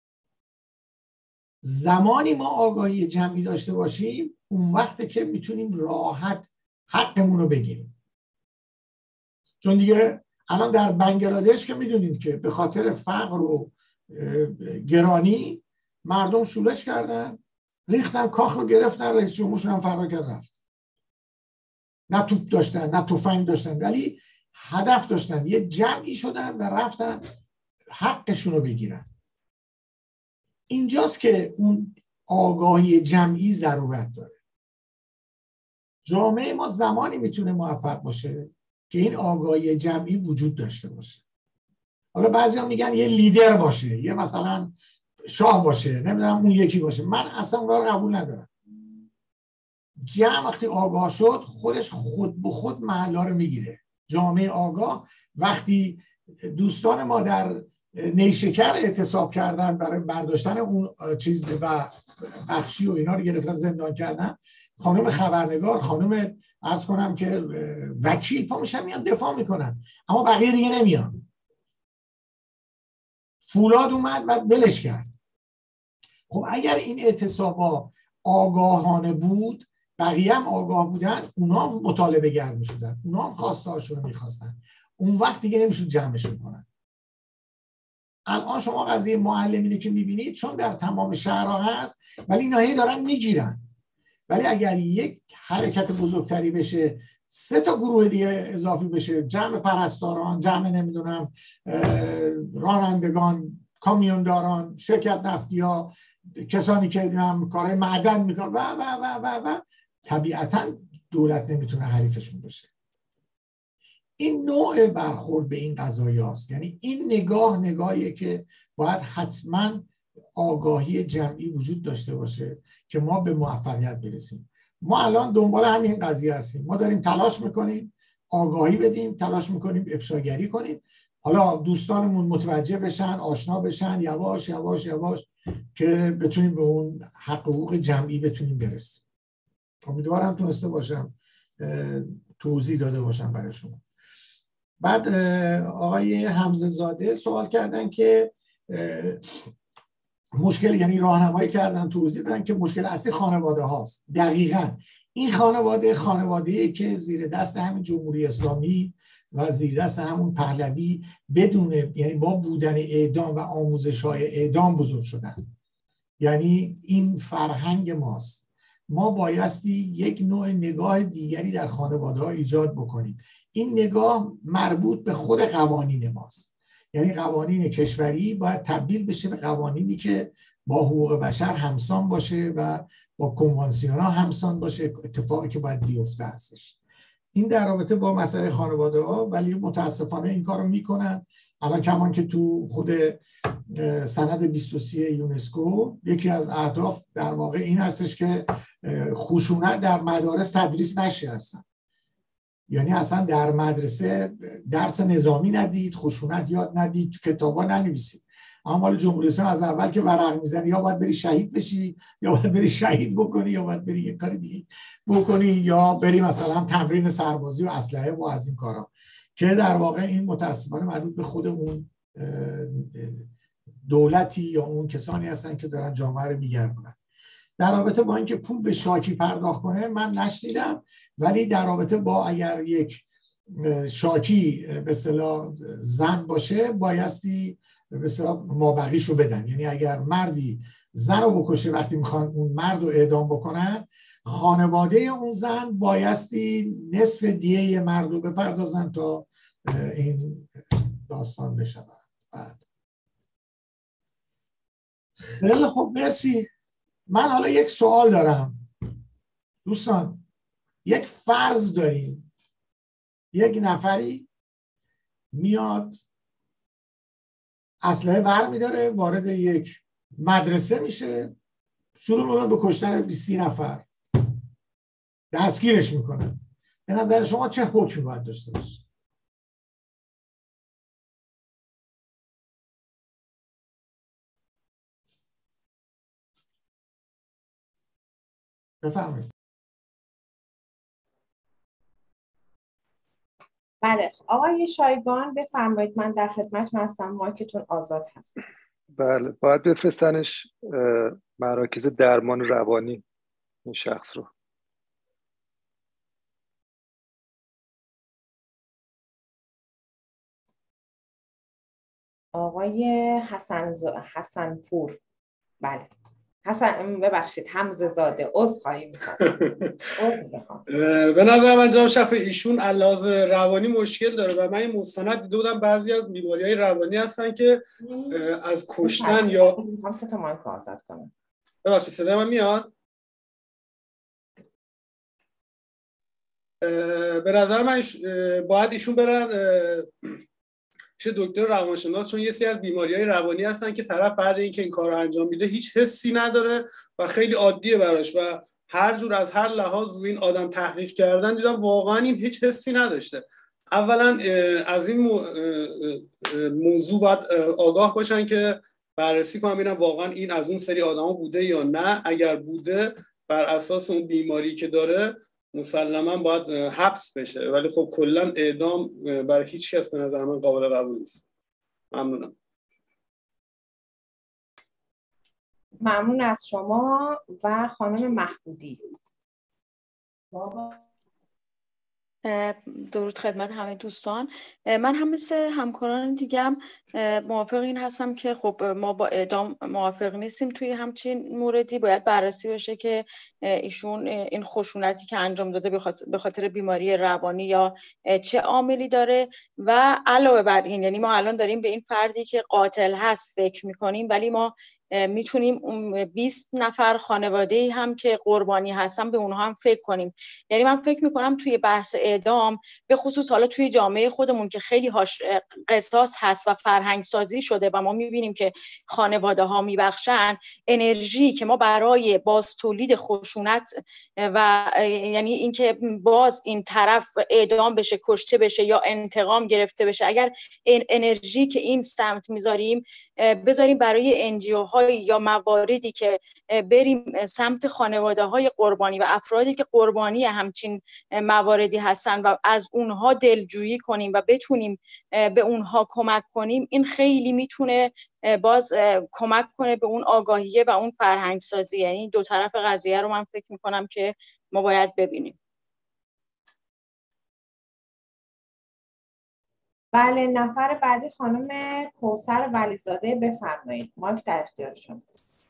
زمانی ما آگاهی جمعی داشته باشیم اون وقته که میتونیم راحت حقمون رو بگیریم. چون دیگه الان در بنگلادش که میدونید که به خاطر فقر و گرانی مردم شورش کردن، ریختن کاخ رو گرفتن، رئیس جمهورشون هم فرار کرد رفت. نه توپ داشتن نه تفنگ داشتن، ولی هدف داشتن، یه جمعی شدن و رفتن حقشون رو بگیرن. اینجاست که اون آگاهی جمعی ضرورت داره. جامعه ما زمانی میتونه موفق باشه که این آگاهی جمعی وجود داشته باشه. حالا بعضیا میگن یه لیدر باشه، یه مثلا شاه باشه، نمیدونم اون یکی باشه. من اصلا اون رو قبول ندارم. جمع وقتی آگاه شد خودش خود به خود محلا رو میگیره. جامعه آگاه وقتی دوستان ما در نیشکر اعتصاب کردن برای برداشتن اون چیز و بخشی و اینا رو گرفتن زندان کردن، خانم خبرنگار، خانم عرض کنم که وکیل پا میشن میان دفاع میکنن، اما بقیه دیگه نمیان. فولاد اومد و ولش کرد. خب اگر این اعتصابا آگاهانه بود، بقیه هم آگاه بودن، اونا هم مطالبه گر میشدن، اونا هم خواسته هاشون رو میخواستن، اون وقت دیگه نمیشود جمعشون کنن. الان شما قضیه معلمینه که میبینید چون در تمام شهرها هست ولی اینا هی دارن میگیرن. ولی اگر یک حرکت بزرگتری بشه، 3 تا گروه دیگه اضافی بشه، جمع پرستاران، جمع نمیدونم رانندگان، کامیونداران، شرکت نفتی‌ها، کسانی که کارهای معدن میکنن و طبیعتا دولت نمیتونه حریفشون بشه. این نوع برخورد به این قضایی هست. یعنی این نگاهیه که باید حتما آگاهی جمعی وجود داشته باشه که ما به موفقیت برسیم. ما الان دنبال همین قضیه هستیم. ما داریم تلاش میکنیم آگاهی بدیم، تلاش میکنیم افشاگری کنیم. حالا دوستانمون متوجه بشن، آشنا بشن، یواش یواش یواش که بتونیم به اون حقوق جمعی بتونیم برسیم. امیدوارم تونسته باشم توضیح داده باشم برای شما. بعد آقای حمزه زاده سوال کردن که مشکل، یعنی راهنمایی کردن، توضیح دادن که مشکل اصلی خانواده هاست. دقیقاً این خانواده‌ای که زیر دست همین جمهوری اسلامی و زیر دست همون پهلوی بدون، یعنی با بودن اعدام و آموزش‌های اعدام بزرگ شدن. یعنی این فرهنگ ماست. ما بایستی یک نوع نگاه دیگری در خانواده‌ها ایجاد بکنیم. این نگاه مربوط به خود قوانین ماست. یعنی قوانین کشوری باید تبدیل بشه به قوانینی که با حقوق بشر همسان باشه و با کنوانسیون‌ها همسان باشه، اتفاقی که باید بیفته هستش. این در رابطه با مسئله خانواده‌ها، ولی متاسفانه این کارو میکنن. الان کمان که تو خود سند 23 یونسکو یکی از اهداف در واقع این هستش که خشونت در مدارس تدریس نشه اصلا. یعنی اصلا در مدرسه درس نظامی ندید، خشونت یاد ندید، تو کتابا ننویسید. اما مال جمهوری اسلامی از اول که ورق میزنی یا باید بری شهید بشی، یا باید بری شهید بکنی، یا باید بری یک کار دیگه بکنی، یا بری مثلا تمرین سربازی و اسلحه و از این کارا. که در واقع این متاسفانه مربوط به خود اون دولتی یا اون کسانی هستن که دارن جامعه رو میگردونن. در رابطه با اینکه پول به شاکی پرداخت کنه من نشنیدم، ولی در رابطه با اگر یک شاکی به اصطلاح زن باشه بایستی به اصطلاح مابقیش رو بدن. یعنی اگر مردی زن رو بکشه وقتی میخوان اون مرد رو اعدام بکنن، خانواده اون زن بایستی نصف دیه مرد رو بپردازن تا این داستان بشود. خیلی خب مرسی. من حالا یک سوال دارم دوستان. یک فرض داریم، یک نفری میاد اسلحه ور میداره، وارد یک مدرسه میشه، شروع میکنه به کشتن 20 نفر، دستگیرش میکنه. به نظر شما چه حکمی باید داشته باشه؟ بفرمایید. بله آقای شایگان بفرمایید، من در خدمتتون هستم، مایکتون آزاد هست. بله باید بفرستنش مراکز درمان روانی این شخص رو. آقای حسن پور. بله حسن، ببخشید حمزه زاده، عذرخواهی می‌خوام. به نظر من جناب شفیع ایشون علاوه روانی مشکل داره و من این مستند دیده بودم بعضی از بیماری‌های روانی هستن که از کشتن یا می‌خوام 3 تا مایک آزاد کنم. ببخشید صدای من میاد؟ به نظر من باید ایشون برن دکتر روانشناس، چون یه سری از بیماری‌های روانی هستن که طرف بعد اینکه این کار رو انجام میده هیچ حسی نداره و خیلی عادیه براش و هر جور از هر لحاظ روی این آدم تحقیق کردن دیدم واقعا این هیچ حسی نداشته. اولا از این موضوع باید آگاه باشن که بررسی کنن ببینن واقعا این از اون سری آدما بوده یا نه. اگر بوده بر اساس اون بیماری که داره مسلما باید حبس بشه، ولی خب کلا اعدام برای هیچ کس به نظر من قابل قبول نیست. ممنونم. ممنون از شما و خانم محمودی. درود خدمت همه دوستان. من هم مثل همکاران دیگم موافق این هستم که خب ما با اعدام موافق نیستیم. توی همچین موردی باید بررسی بشه که ایشون این خشونتی که انجام داده به خاطر بیماری روانی یا چه عاملی داره و علاوه بر این، یعنی ما الان داریم به این فردی که قاتل هست فکر میکنیم، ولی ما میتونیم اون 20 نفر خانواده‌ای هم که قربانی هستن به اونها هم فکر کنیم. یعنی من فکر میکنم توی بحث اعدام به خصوص حالا توی جامعه خودمون که خیلی قصاص هست و فرهنگ سازی شده و ما میبینیم که خانواده ها میبخشن، انرژی که ما برای باز تولید خشونت و یعنی اینکه باز این طرف اعدام بشه، کشته بشه یا انتقام گرفته بشه، اگر این انرژی که این سمت میذاریم بذاریم برای NGO های یا مواردی که بریم سمت خانواده های قربانی و افرادی که قربانی همچین مواردی هستن و از اونها دلجویی کنیم و بتونیم به اونها کمک کنیم، این خیلی میتونه باز کمک کنه به اون آگاهیه و اون فرهنگ سازی. یعنی دو طرف قضیه رو من فکر میکنم که ما باید ببینیم. بله نفر بعدی خانم کوثر ولیزاده، بفرمایید، مایک در اختیار شماست.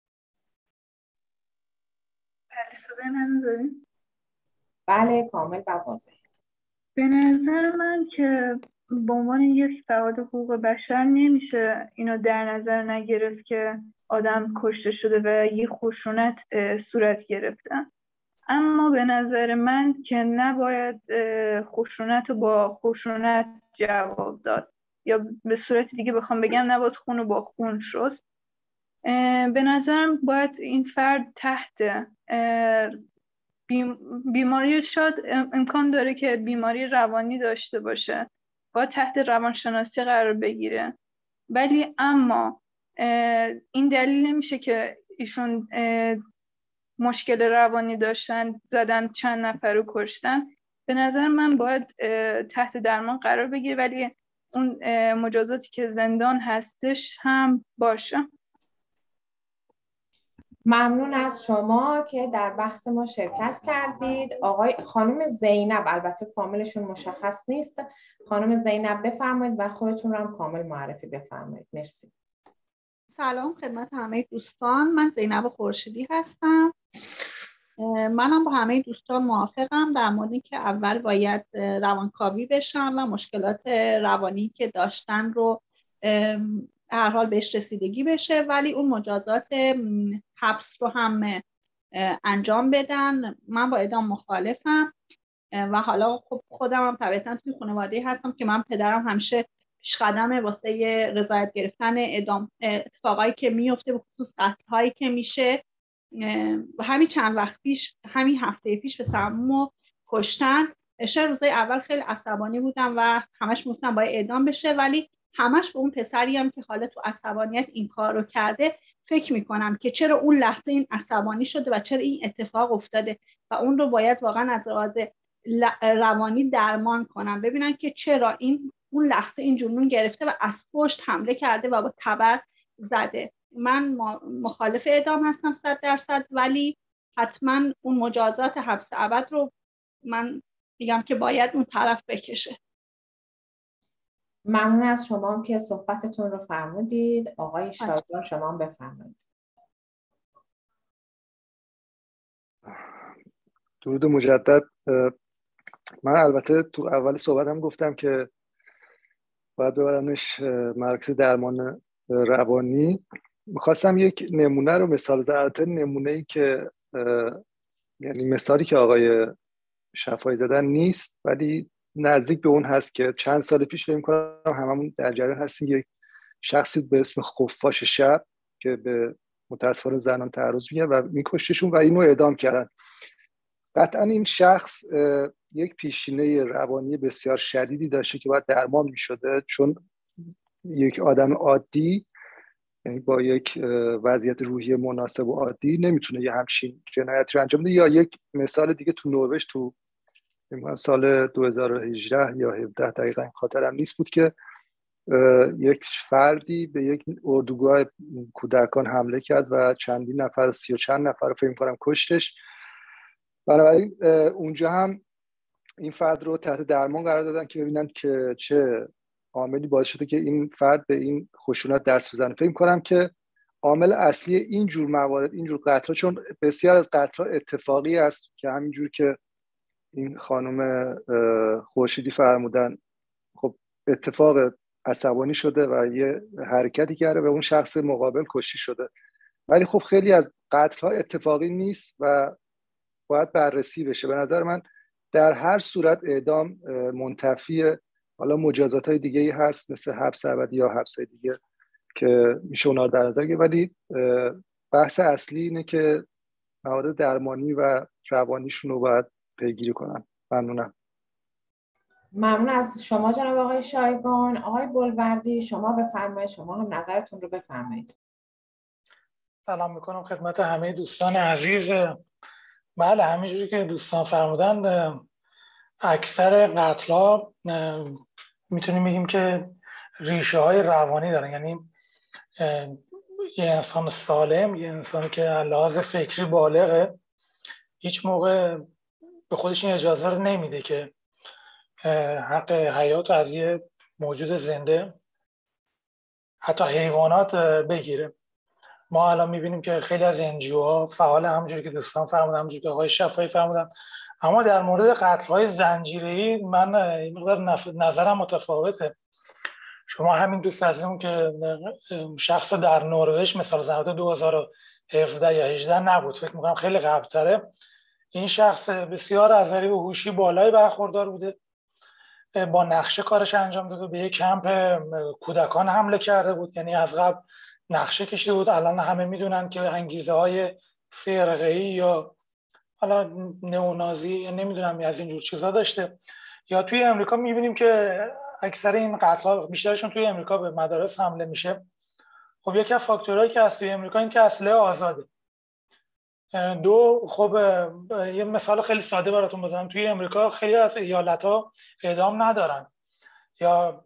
بله صدای منو دارین؟ بله کامل و واضح. به نظر من که به عنوان یک فعال حقوق بشر نمیشه اینو در نظر نگرفت که آدم کشته شده و یه خشونت صورت گرفتن. اما به نظر من که نباید خشونت رو با خشونت جواب داد، یا به صورت دیگه بخوام بگم نباید خون رو با خون شست. به نظرم باید این فرد تحت بیماری، شاید امکان داره که بیماری روانی داشته باشه، باید تحت روانشناسی قرار بگیره، ولی اما این دلیل نمیشه که ایشون مشکل روانی داشتن زدن چند نفر رو کشتن به نظر من باید تحت درمان قرار بگیره، ولی اون مجازاتی که زندان هستش هم باشه. ممنون از شما که در بحث ما شرکت کردید. خانم زینب، البته فامیلشون مشخص نیست، خانم زینب بفرمایید و خودتون رو هم کامل معرفی بفرمایید. مرسی. سلام خدمت همه دوستان، من زینب خورشیدی هستم. منم با همه دوستان موافقم در موردی که اول باید روانکاوی بشن و مشکلات روانی که داشتن رو هر حال بهش رسیدگی بشه، ولی اون مجازات حبس رو هم انجام بدن. من با اعدام مخالفم و حالا خب خودم هم طبیعتاً توی خانواده هستم که من پدرم همیشه پیش قدمه واسه رضایت گرفتن اعدام اتفاقایی که میفته، به خصوص قتل‌هایی که میشه. همین چند وقت پیش، همین هفته پیش پسرمو کشتن. شاید روزای اول خیلی عصبانی بودم و همش میگفتم باید اعدام بشه، ولی همش به اون پسری هم که حالا تو عصبانیت این کار رو کرده فکر میکنم که چرا اون لحظه این عصبانی شده و چرا این اتفاق افتاده و اون رو باید واقعا از لحاظ روانی درمان کنم، ببینن که چرا این اون لحظه این جنون گرفته و از پشت حمله کرده و با تبر زده. من مخالف اعدام هستم 100%، ولی حتما اون مجازات حبس ابد رو من میگم که باید اون طرف بکشه. ممنون از شما هم که صحبتتون رو فرمودید. آقای شایگان شما هم بفرمایید. درود مجدد. من البته تو اول صحبتم گفتم که باید ببرنش مرکز درمان روانی. میخواستم یک نمونه رو مثال بزنم، البته نمونه‌ای که یعنی مثالی که آقای شفایی زدن نیست، ولی نزدیک به اون هست که چند سال پیش فکر می‌کنم هممون در جریان هستیم. یک شخصی به اسم خفاش شب که به متأسفانه زنان تعرض می‌کرد و می‌کشتشون و اینو اعدام کردن. قطعا این شخص یک پیشینه روانی بسیار شدیدی داشته که باید درمان می‌شده، چون یک آدم عادی یعنی با یک وضعیت روحی مناسب و عادی نمیتونه یه همچین جنایتی رو انجام بده. یا یک مثال دیگه تو نروژ تو سال 2018 یا 17 دقیقاً خاطرم نیست بود که یک فردی به یک اردوگاه کودکان حمله کرد و چندین نفر، 30 و چند نفر فکر می‌کنم کشتش. بنابراین اونجا هم این فرد رو تحت درمان قرار دادن که ببینن که چه عاملی باعث شده که این فرد به این خشونت دست بزنه. فکر می‌کنم که عامل اصلی این جور موارد، این جور قتل‌ها، چون بسیار از قتل‌ها اتفاقی است که همینجور که این خانم خورشیدی فرمودن، خب اتفاق عصبانی شده و یه حرکتی کرده و اون شخص مقابل کشته شده. ولی خب خیلی از قتل‌ها اتفاقی نیست و باید بررسی بشه. به نظر من در هر صورت اعدام منتفیه. حالا مجازات‌های دیگه‌ای هست مثل حبس ابدی یا حبس‌های دیگه که میشه اونا رو در نظر گرفت، ولی بحث اصلی اینه که موارد درمانی و روانیشون رو باید پیگیری کنن. ممنونم. ممنون از شما جناب آقای شایگان. آقای بلوردی شما بفرمایید، شما هم نظرتون رو بفرمایید. سلام میکنم خدمت همه دوستان عزیز. بله، همینجوری که دوستان فرمودن اکثر قتل‌ها میتونیم بگیم که ریشه های روانی دارن. یعنی یه انسان سالم، یه انسانی که لحاظ فکری بالغه، هیچ موقع به خودش این اجازه رو نمیده که حق حیات از یه موجود زنده، حتی حیوانات، بگیره. ما الان میبینیم که خیلی از NGO فعال، همونجوری که دوستان فرمودن، همونجوری که آقای شفایی فرمودن. اما در مورد قتل‌های زنجیره‌ای من این مقدار نظرم متفاوته. شما همین دوست عزیزمون که شخص در نروژ مثال زنده 2017 یا 18 نبود، فکر میکنم خیلی قبل‌تره، این شخص بسیار از ضریب هوشی بالایی برخوردار بوده، با نقشه کارش انجام داده، به یک کمپ کودکان حمله کرده بود. یعنی از قبل نقشه کشیده بود. الان همه میدونن که انگیزه های فرقه‌ای یا حالا نئونازی، نمیدونم، از اینجور چیزا داشته. یا توی امریکا میبینیم که اکثر این قتل‌ها بیشترشون توی امریکا به مدارس حمله میشه. خب یکی از فاکتورهایی که از توی امریکا این که اسلحه آزاده. دو، خب یه مثال خیلی ساده براتون بزنم. توی امریکا خیلی از ایالت‌ها اعدام ندارن یا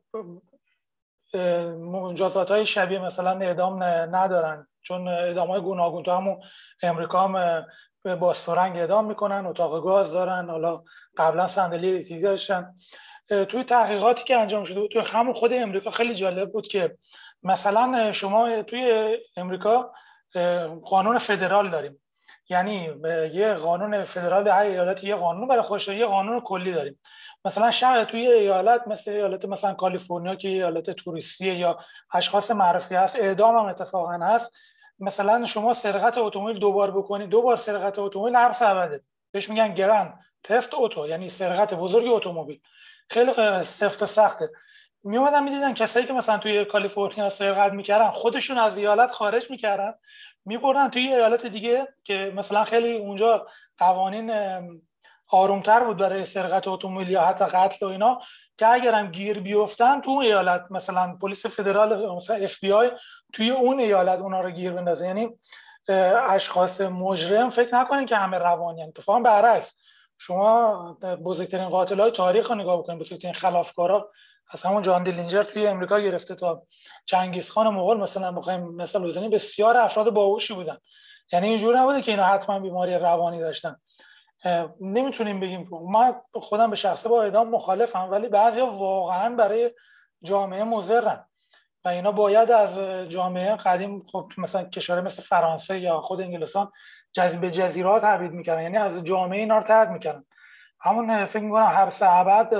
مجازات‌های شبیه مثلا اعدام ندارن، چون اعدام‌های گوناگون تو همون امریکا هم با سرنگ اعدام میکنن، اتاق گاز دارن، حالا قبلا صندلی ریتیزی داشتن. توی تحقیقاتی که انجام شده توی همون خود امریکا خیلی جالب بود که مثلا شما توی امریکا قانون فدرال داریم، یعنی یه قانون فدرال هر ایالت یه قانون برای خودش، یه قانون کلی داریم. مثلا شهر توی ایالت مثل ایالت مثلا کالیفرنیا که ایالت توریستیه یا اشخاص معروفی هست، اعدام هم اتفاقا هست. مثلا شما سرقت اتومبیل 2 بار بکنید، 2 بار سرقت اتومبیل حبس ابده، بهش میگن گرند تفت اتو، یعنی سرقت بزرگ اتومبیل. خیلی سفت و سخته. می اومدن میدیدن کسایی که مثلا توی کالیفرنیا سرقت میکردن خودشون از ایالت خارج میکردن، میبردن توی ایالت دیگه که مثلا خیلی اونجا قوانین آرومتر بود برای سرقت اتومبیل یا حتی قتل و اینا، که اگرم گیر بیفتن تو ایالت مثلا پلیس فدرال مثلا اف بی آی توی اون ایالت اونا رو گیر بندازه. یعنی اشخاص مجرم فکر نکنین که همه روانی، اتفاقا برعکس. شما بزرگترین قاتلای تاریخ رو نگاه بکنید، بزرگترین خلافکارا از همون جان دیلینجر توی امریکا گرفته تا چنگیز خان مغول مثلا بخوایم مثلا بزنیم، بسیار افراد باهوشی بودن. یعنی اینجوری نبوده که اینا حتما بیماری روانی داشتن. نمیتونیم بگیم. من خودم به شخصه با اعدام مخالفم، ولی بعضیا واقعا برای جامعه مضرن و اینا باید از جامعه قدیم، خب مثلا کشور مثل فرانسه یا خود انگلستان به جزیرات تبعید میکردن، یعنی از جامعه اینا رو طرد میکردن. همون فکر میکنم حبس ابد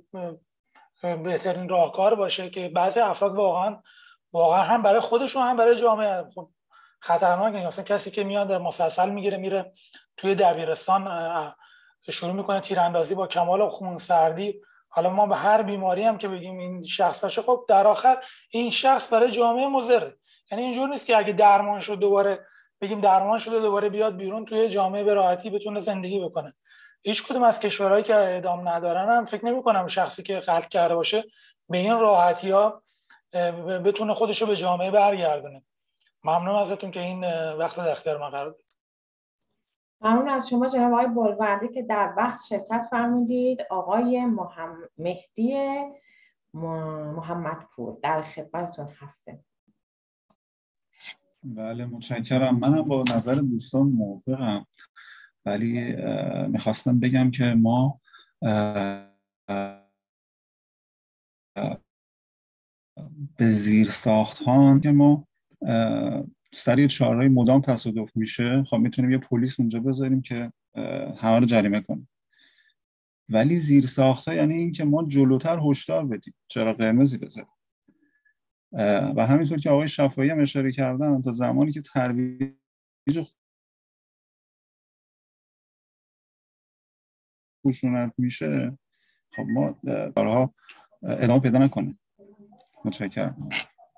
بهترین راهکار باشه که بعضی افراد واقعا هم برای خودشون هم برای جامعه خب خطرناکه. مثلا کسی که میاد مسلسل میگیره میره توی دبیرستان شروع میکنه تیراندازی با کمال خونسردی، حالا ما به هر بیماری هم که بگیم این شخصشه، خب در آخر این شخص برای جامعه مضره. یعنی اینجور نیست که اگه درمان شد دوباره بگیم درمان شده دوباره بیاد بیرون توی جامعه به راحتی بتونه زندگی بکنه. هیچ کدوم از کشورهایی که اعدام ندارن هم فکر نمی‌کنم شخصی که قتل کرده باشه به این راحتی‌ها بتونه خودشو به جامعه برگردونه. ممنون ازتون که این وقت در اختیار من قرار دادید. ممنون از شما جناب آقای بلوردی که در بحث شرکت فرمودید. آقای مهدی محمدپور در خدمتتون هستیم. بله متشکرم. منم با نظر دوستان موافقم، ولی میخواستم بگم که ما به زیر ساختان که ما سریع چهارراه مدام تصادف میشه، خب میتونیم یه پلیس اونجا بذاریم که همه رو جریمه کنه، ولی زیر ساختها یعنی این که ما جلوتر هشدار بدیم، چراغ قرمزی بذاریم. و همینطور که آقای شفاعی هم اشاره کردن، تا زمانی که ترویج خشونت میشه خب ما کارها ادامه پیدا نکنه. متشکرم.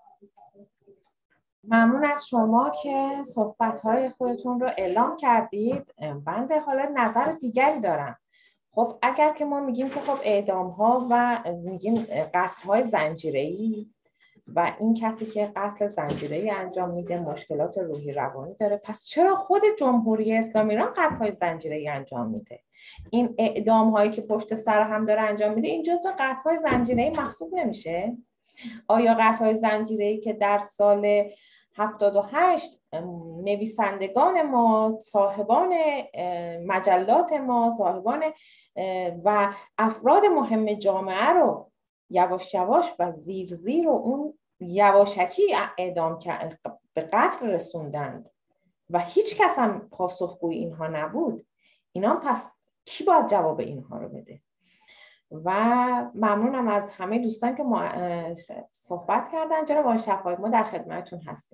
ممنون از شما که صحبت‌های خودتون رو اعلام کردید. بنده حالا نظر دیگری دارم. خب اگر که ما میگیم که خب اعدام‌ها و میگیم قتل‌های زنجیره‌ای و این کسی که قتل زنجیره‌ای انجام میده مشکلات روحی روانی داره، پس چرا خود جمهوری اسلامی ایران قتل‌های زنجیره‌ای انجام میده؟ این اعدام‌هایی که پشت سر هم داره انجام میده این جزو قتل‌های زنجیره‌ای محسوب نمیشه؟ آیا قتل‌های زنجیره‌ای که در سال 78 نویسندگان ما، صاحبان مجلات ما، صاحبان و افراد مهم جامعه رو یواش یواش و زیر زیر و اون یواشکی اعدام به قتل رسوندند و هیچ کس هم پاسخگوی اینها نبود؟ اینا پس کی باید جواب اینها رو بده؟ و ممنونم از همه دوستان که ما صحبت کردن. جناب آقای شفاعی ما در خدمتتون هستیم.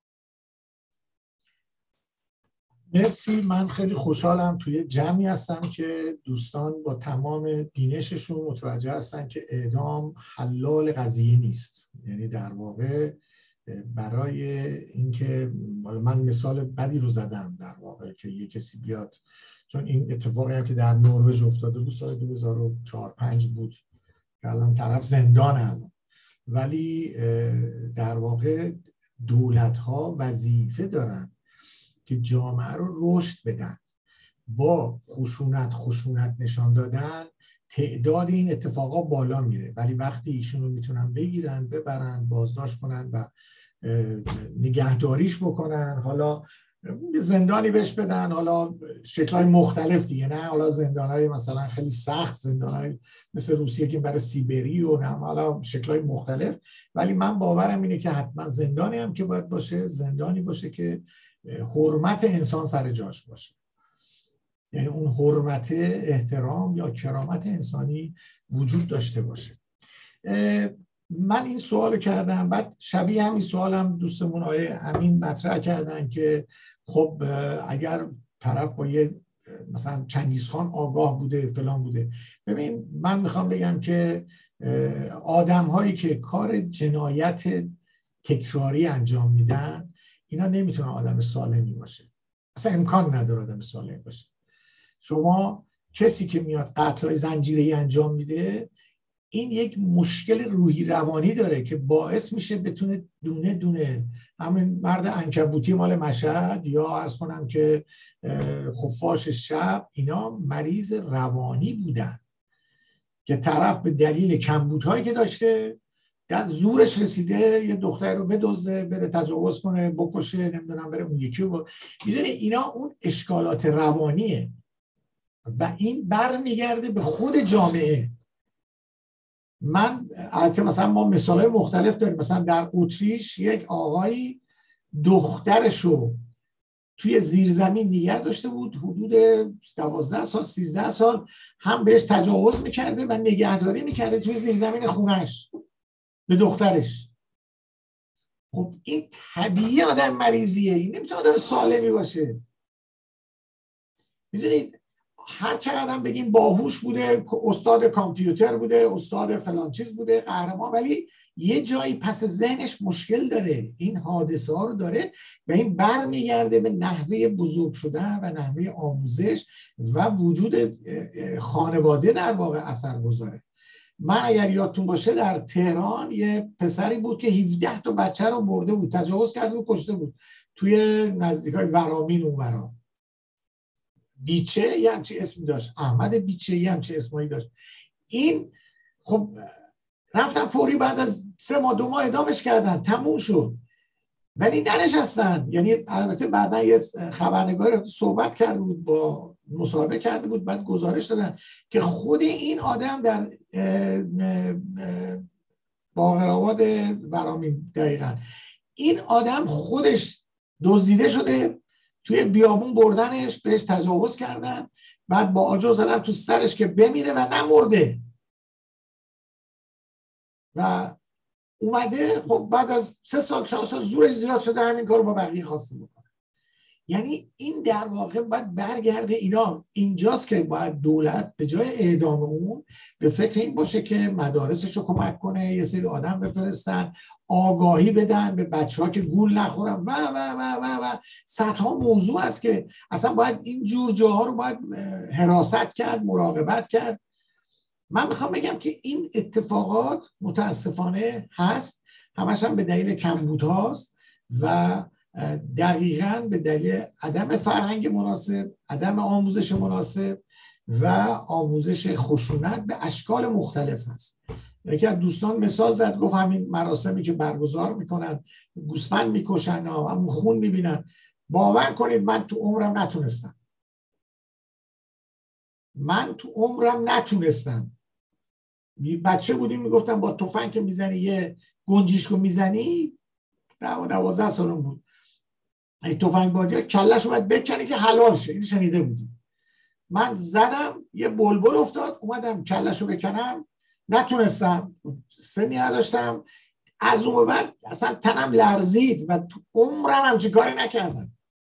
مرسی. من خیلی خوشحالم توی جمعی هستم که دوستان با تمام بینششون متوجه هستن که اعدام حلال قضیه نیست. یعنی در واقع برای اینکه من مثال بدی رو زدم در واقع که یه کسی بیاد، چون این اتفاقی هم که در نروژ افتاده بود سال 2004-5 بود که الان طرف زندان هم، ولی در واقع دولت‌ها وظیفه دارن که جامعه رو رشد بدن. با خشونت نشان دادن تعداد این اتفاقا بالا میره، ولی وقتی ایشون رو میتونن بگیرن، ببرن، بازداشت کنن و نگهداریش بکنن، حالا زندانی بهش بدن، حالا شکل‌های مختلف دیگه، نه حالا زندان‌های مثلا خیلی سخت، زندان‌های مثل روسیه که برای سیبری و نه، حالا شکل‌های مختلف، ولی من باورم اینه که حتما زندانی هم که باید باشه، زندانی باشه که حرمت انسان سر جاش باشه، یعنی اون حرمت، احترام یا کرامت انسانی وجود داشته باشه. من این سوالو کردم، بعد شبیه همین سوالم دوستمون آقای امین مطرح کردن که خب اگر طرف با یه مثلا چنگیزخان آگاه بوده فلان بوده. ببین من میخوام بگم که آدم هایی که کار جنایت تکراری انجام میدن اینا نمیتونن آدم سالمی باشه، اصلا امکان نداره آدم سالمی باشه. شما کسی که میاد قتل‌های زنجیره‌ای انجام میده، این یک مشکل روحی روانی داره که باعث میشه بتونه دونه دونه، همین مرد عنکبوتی مال مشهد یا عرض کنم که خفاش شب، اینا مریض روانی بودن که طرف به دلیل کمبودهایی که داشته در زورش رسیده یه دختر رو بدزده، بره تجاوز کنه، بکشه، نمیدونم بره اون یکی رو میدونه. اینا اون اشکالات روانیه و این برمیگرده به خود جامعه. من البته مثلا ما مثالای مختلف داریم، مثلا در اتریش یک آقایی دخترشو توی زیرزمین نگه داشته بود حدود 12 سال 13 سال، هم بهش تجاوز میکرده و نگهداری میکرده توی زیرزمین خونش به دخترش. خب این طبیعی آدم مریضیه، این نمیتونه آدم سالمی باشه. میدونید هر چقدر هم بگیم باهوش بوده، استاد کامپیوتر بوده، استاد فلان چیز بوده، قهرمان، ولی یه جایی پس ذهنش مشکل داره، این حادثه ها رو داره و این برمیگرده به نحوه بزرگ شدن و نحوه آموزش و وجود خانواده در واقع اثر گذاره. من اگر یادتون باشه در تهران یه پسری بود که 17 تا بچه رو برده بود، تجاوز کرده و کشته بود توی نزدیکای ورامین اونورا. بیچه یه همچی اسمی داشت، احمد بیچه یه همچی اسمایی داشت. این خب رفتن فوری بعد از 3 ماه 2 ماه اعدامش کردن، تموم شد، ولی ننشستن. یعنی البته بعدا یه خبرنگاری صحبت کرده بود، با مصاحبه کرده بود، بعد گزارش دادن که خود این آدم در باقرآباد ورامین دقیقاً این آدم خودش دزدیده شده، توی بیابون بردنش، بهش تجاوز کردن، بعد با آجر زدن تو سرش که بمیره و نمرده و اومده. خب بعد از 3 سال 4 سال زورش زیاد شده، همین کارو با بقیه خواسته بکنه. یعنی این در واقع باید برگرده اینا. اینجاست که باید دولت به جای اعدام اون به فکر این باشه که مدارسش رو کمک کنه، یه سری آدم بفرستن، آگاهی بدن به بچه‌ها که گول نخورن و و و و و صدها موضوع است که اصلا باید این جور جاها رو باید حراست کرد، مراقبت کرد. من میخوام بگم که این اتفاقات متاسفانه هست، همش هم به دلیل کمبودهاست و دقیقاً به دلیل عدم فرهنگ مناسب، عدم آموزش مناسب و آموزش خشونت به اشکال مختلف هست. یکی از دوستان مثال زد، گفت همین مراسمی که برگزار میکنن، گوسفند میکشن، همون خون میبینن. باور کنید من تو عمرم نتونستم. بچه بودیم میگفتم با تفنگ که میزنی یه گنجیشکو میزنی، 12 سالم بود، تفنگ بادی ها کلش اومد بکنی که حلال شه. این شنیده بودیم. من زدم، یه بلبل افتاد، اومدم کلشو بکنم، نتونستم، سنی نداشتم. از اون بعد اصلا تنم لرزید و تو عمرم همچین کاری نکردم.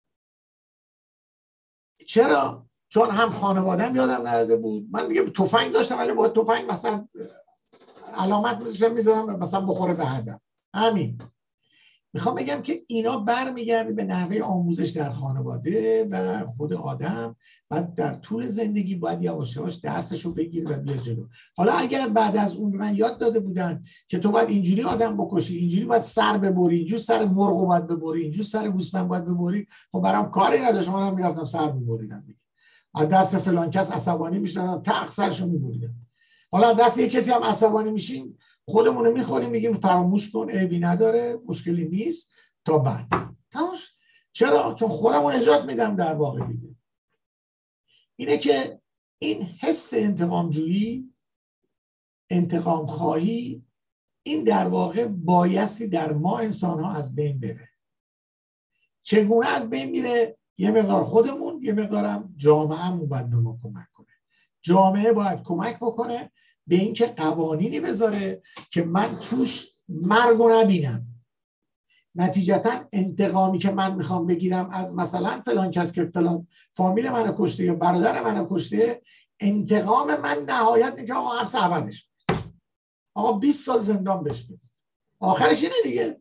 چرا؟ چون هم خانوادم یادم نرده بود. من دیگه تفنگ داشتم ولی با تفنگ مثلا علامت میذاشتم میزدم مثلا بخوره به هدف. همین. میخوام بگم که اینا برمیگرده به نحوه آموزش در خانواده و خود آدم. بعد در طول زندگی باید یواش یواش درسشو بگیره و بیا جلو. حالا اگر بعد از اون من یاد داده بودن که تو باید اینجوری آدم بکشی، اینجوری باید سر ببری، اینجوری سر مرغ باید ببری، اینجوری سر گوسفند باید ببری، خب برام کاری نداشت، منم میرفتم سر میبریدم دیگه. از دست فلان کس عصبانی میشدم، تق سرشو میبریدم. حالا دست یک کسی هم عصبانی میشیم، خودمون میخوریم، میگیم فراموش کن، عیبی نداره، مشکلی نیست، تا بعد. چرا؟ چون خودمون نجات میدم در واقع دیگه. اینه که این حس انتقام جویی، انتقام خواهی، این در واقع بایستی در ما انسان ها از بین بره. چگونه از بین میره؟ یه مقدار خودمون، یه مقدارم جامعه‌مون باید به ما کمک کنه. جامعه باید کمک بکنه به اینکه قوانینی بذاره که من توش مرگ رو نبینم. نتیجتا انتقامی که من میخوام بگیرم از مثلا فلان کس که فلان فامیل منو کشته یا برادر منو کشته، انتقام من نهایت اینه که آقا حبس ابدش، آقا 20 سال زندان بهش بدید. آخرش اینه دیگه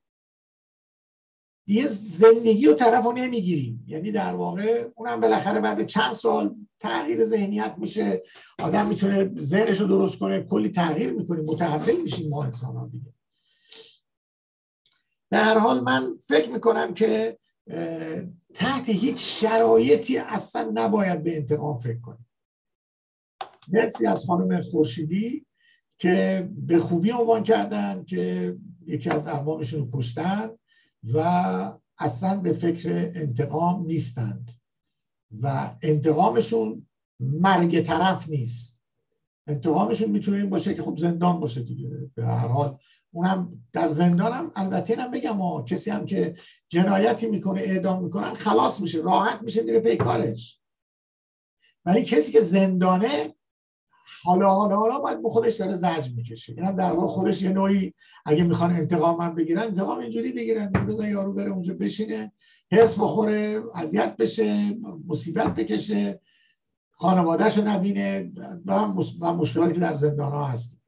زندگی و طرفو نمیگیریم. یعنی در واقع اونم بالاخره بعد چند سال تغییر ذهنیت میشه، آدم میتونه ذهنشو درست کنه، کلی تغییر میکنیم، متحول میشیم ما انسان ها دیگه. به هر حال من فکر میکنم که تحت هیچ شرایطی اصلا نباید به انتقام فکر کنیم. مرسی از خانم خورشیدی که به خوبی عنوان کردن که یکی از اقوامشون رو کشتن و اصلا به فکر انتقام نیستند و انتقامشون مرگ طرف نیست. انتقامشون میتونه این باشه که خب زندان باشه دیگه. به هر حال اونم در زندان هم البته اینم بگم کسی هم که جنایتی میکنه اعدام میکنن خلاص میشه، راحت میشه، میره پی کارش. ولی کسی که زندانه حالا باید به خودش داره زجر میکشه. اینم در واقع خودش یه نوعی اگه میخوان انتقام هم بگیرن، انتقام اینجوری بگیرن، بزن یارو بره اونجا بشینه، هرس بخوره، اذیت بشه، مصیبت بکشه، خانوادهشو نبینه و مشکلاتی که در زندان ها هست.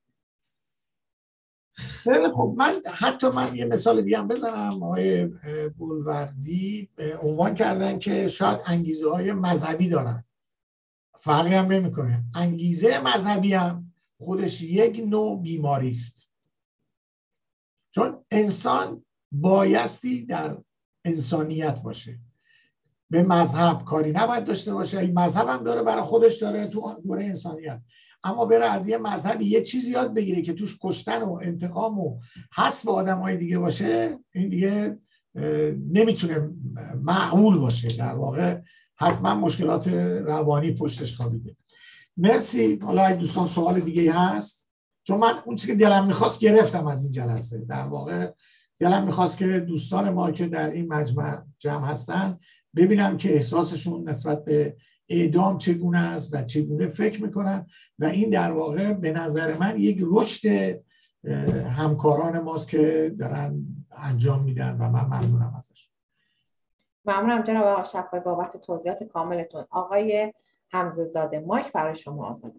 خیلی خب، من یه مثال دیگه هم بزنم. آقای بولوردی عنوان کردن که شاید انگیزه های مذهبی دارن، فرقی هم نمیکنه. انگیزه مذهبی هم خودش یک نوع بیماری است، چون انسان بایستی در انسانیت باشه، به مذهب کاری نباید داشته باشه. این مذهب هم داره برای خودش داره تو دوره انسانیت، اما بره از یه مذهبی یه چیزی یاد بگیره که توش کشتن و انتقام و حذف آدمای دیگه باشه، این دیگه نمیتونه معقول باشه. در واقع حتما مشکلات روانی پشتش خوابیده. مرسی. حالا اگه دوستان سوال دیگه هست، چون من اون چیزی که دلم میخواست گرفتم از این جلسه. در واقع دلم میخواست که دوستان ما که در این مجمع جمع هستن ببینم که احساسشون نسبت به اعدام چگونه است و چگونه فکر میکنن و این در واقع به نظر من یک رشد همکاران ماست که دارن انجام میدن و من ممنونم ازش. ممنونم جناب آقای شفایی بابت توضیحات کاملتون. آقای حمزه زاده، مایک برای شما آزاده.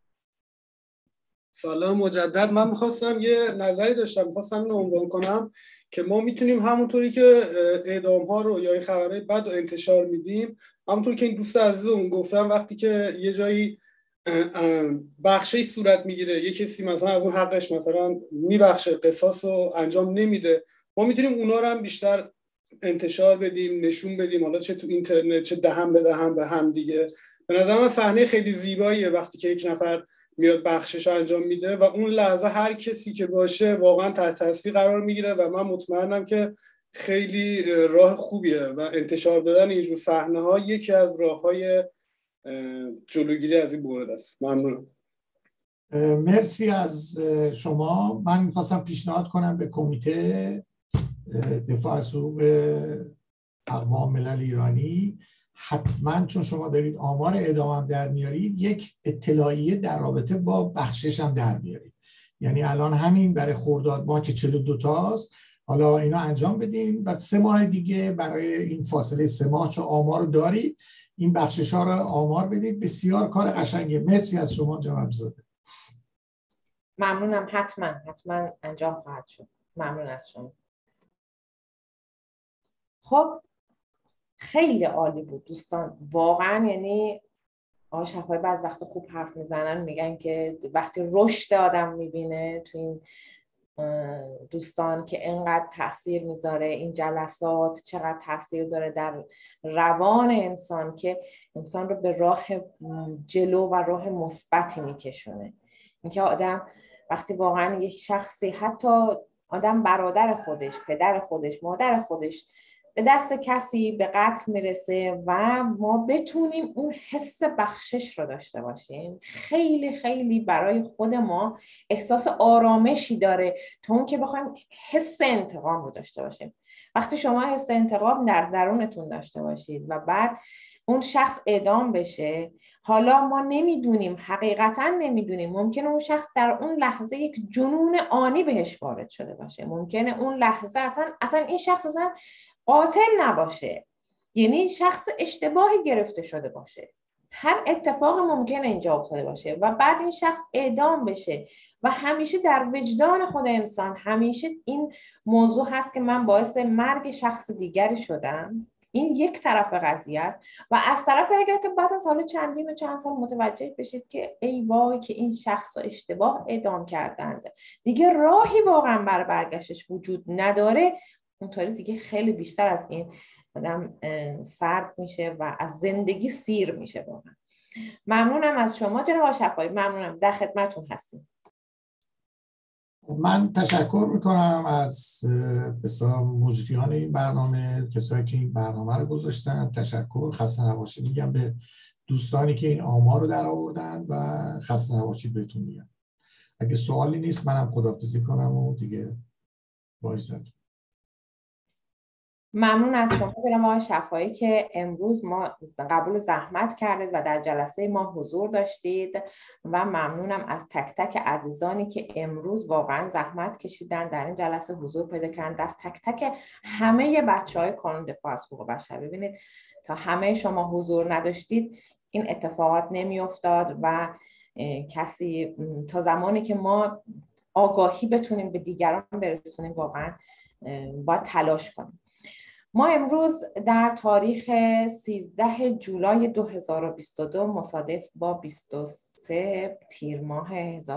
سلام مجدد. من میخواستم یه نظری داشتم، میخواستم اینو عنوان کنم که ما میتونیم همونطوری که اعدام ها رو یا این خبرهای بد رو انتشار میدیم، همونطوری که این دوست عزیزمون گفتن، وقتی که یه جایی بخشی صورت میگیره، یه کسی مثلا از اون حقش مثلا میبخشه، قصاص رو انجام نمیده، ما میتونیم اونا رو هم بیشتر انتشار بدیم، نشون بدیم، حالا چه تو اینترنت چه دهن به دهن به هم دیگه. به نظر من صحنه خیلی زیباییه وقتی که یک نفر میاد بخشش انجام میده و اون لحظه هر کسی که باشه واقعا تحت تاثیر قرار میگیره و من مطمئنم که خیلی راه خوبیه و انتشار دادن اینجور صحنه ها یکی از راههای جلوگیری از این مورد است. ممنونم. مرسی از شما. من میخواستم پیشنهاد کنم به کمیته دفاع از حقوق اقوام ملل ایرانی، حتما چون شما دارید آمار اعدام هم در میارید، یک اطلاعیه در رابطه با بخشش هم در میارید. یعنی الان همین برای خرداد ماه که 42 تاست، حالا اینا انجام بدیم، بعد 3 ماه دیگه برای این فاصله 3 ماه چون آمار رو دارید، این بخشش ها رو آمار بدید. بسیار کار قشنگه. مرسی از شما جناب زاده. ممنونم. حتما انجام خواهد شد. ممنون از شما. خب خیلی عالی بود دوستان، واقعا. یعنی آقای شفایی بعض وقت خوب حرف میزنن، میگن که وقتی رشد آدم میبینه تو این دوستان که انقدر تاثیر میذاره این جلسات، چقدر تاثیر داره در روان انسان که انسان رو به راه جلو و راه مثبتی میکشونه. اینکه آدم وقتی واقعا یک شخصی، حتی آدم برادر خودش، پدر خودش، مادر خودش به دست کسی به قتل میرسه و ما بتونیم اون حس بخشش رو داشته باشیم، خیلی خیلی برای خود ما احساس آرامشی داره تا اون که بخوایم حس انتقام رو داشته باشیم. وقتی شما حس انتقام در درونتون داشته باشید و بعد اون شخص اعدام بشه، حالا ما نمیدونیم، حقیقتا نمیدونیم، ممکنه اون شخص در اون لحظه یک جنون آنی بهش وارد شده باشه، ممکنه اون لحظه اصلا این شخص اصلا قاتل نباشه، یعنی شخص اشتباهی گرفته شده باشه، هر اتفاق ممکنه اینجا افتاده باشه و بعد این شخص اعدام بشه. و همیشه در وجدان خود انسان همیشه این موضوع هست که من باعث مرگ شخص دیگری شدم. این یک طرف قضیه است. و از طرف اگر که بعد از حالا چندین و چند سال متوجه بشید که ای وای که این شخص رو اشتباه اعدام کردند، دیگه راهی واقعا برای برگشتش وجود نداره، اونطوری دیگه خیلی بیشتر از این آدم سرد میشه و از زندگی سیر میشه. واقعا ممنونم از شما جناب شفایی، ممنونم، در خدمتون هستیم. من تشکر میکنم از بسیار مجریان این برنامه، کسایی که این برنامه رو گذاشتن. تشکر، خسته نباشید میگم به دوستانی که این آمار رو در آوردن و خسته نباشید بهتون میگم. اگه سوالی نیست منم خداحافظی کنم و دیگه با عزت. ممنون از شما جناب آقای شفایی که امروز ما قبول زحمت کردید و در جلسه ما حضور داشتید و ممنونم از تک تک عزیزانی که امروز واقعا زحمت کشیدن در این جلسه حضور پیدا کردن، از تک تک همه بچهای کانون دفاع از حقوق بشر. ببینید تا همه شما حضور نداشتید این اتفاقات نمی افتاد و کسی تا زمانی که ما آگاهی بتونیم به دیگران برسونیم واقعا باید تلاش کنیم. ما امروز در تاریخ 13 جولای 2022 مصادف با 23 تیر ماه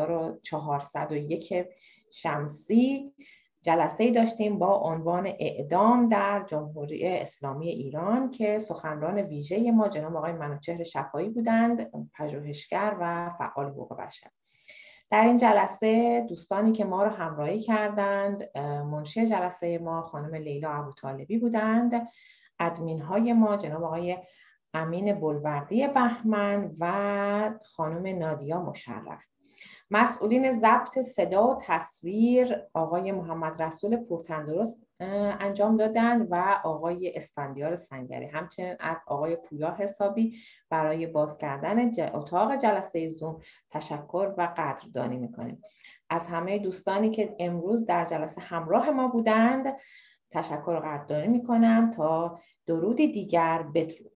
1401 شمسی جلسه‌ای داشتیم با عنوان اعدام در جمهوری اسلامی ایران که سخنران ویژه ما جناب آقای منوچهر شفایی بودند، پژوهشگر و فعال حقوق بشر. در این جلسه دوستانی که ما رو همراهی کردند، منشی جلسه ما خانم لیلا ابوطالبی بودند، ادمین های ما جناب آقای امین بلوردی بهمن و خانم نادیا مشرف. مسئولین ضبط صدا و تصویر آقای محمد رسول پورتندرست انجام دادند و آقای اسفندیار سنگری. همچنین از آقای پویا حسابی برای باز کردن اتاق جلسه زوم تشکر و قدردانی میکنیم. از همه دوستانی که امروز در جلسه همراه ما بودند تشکر و قدردانی میکنم. تا درودی دیگر، بدرود.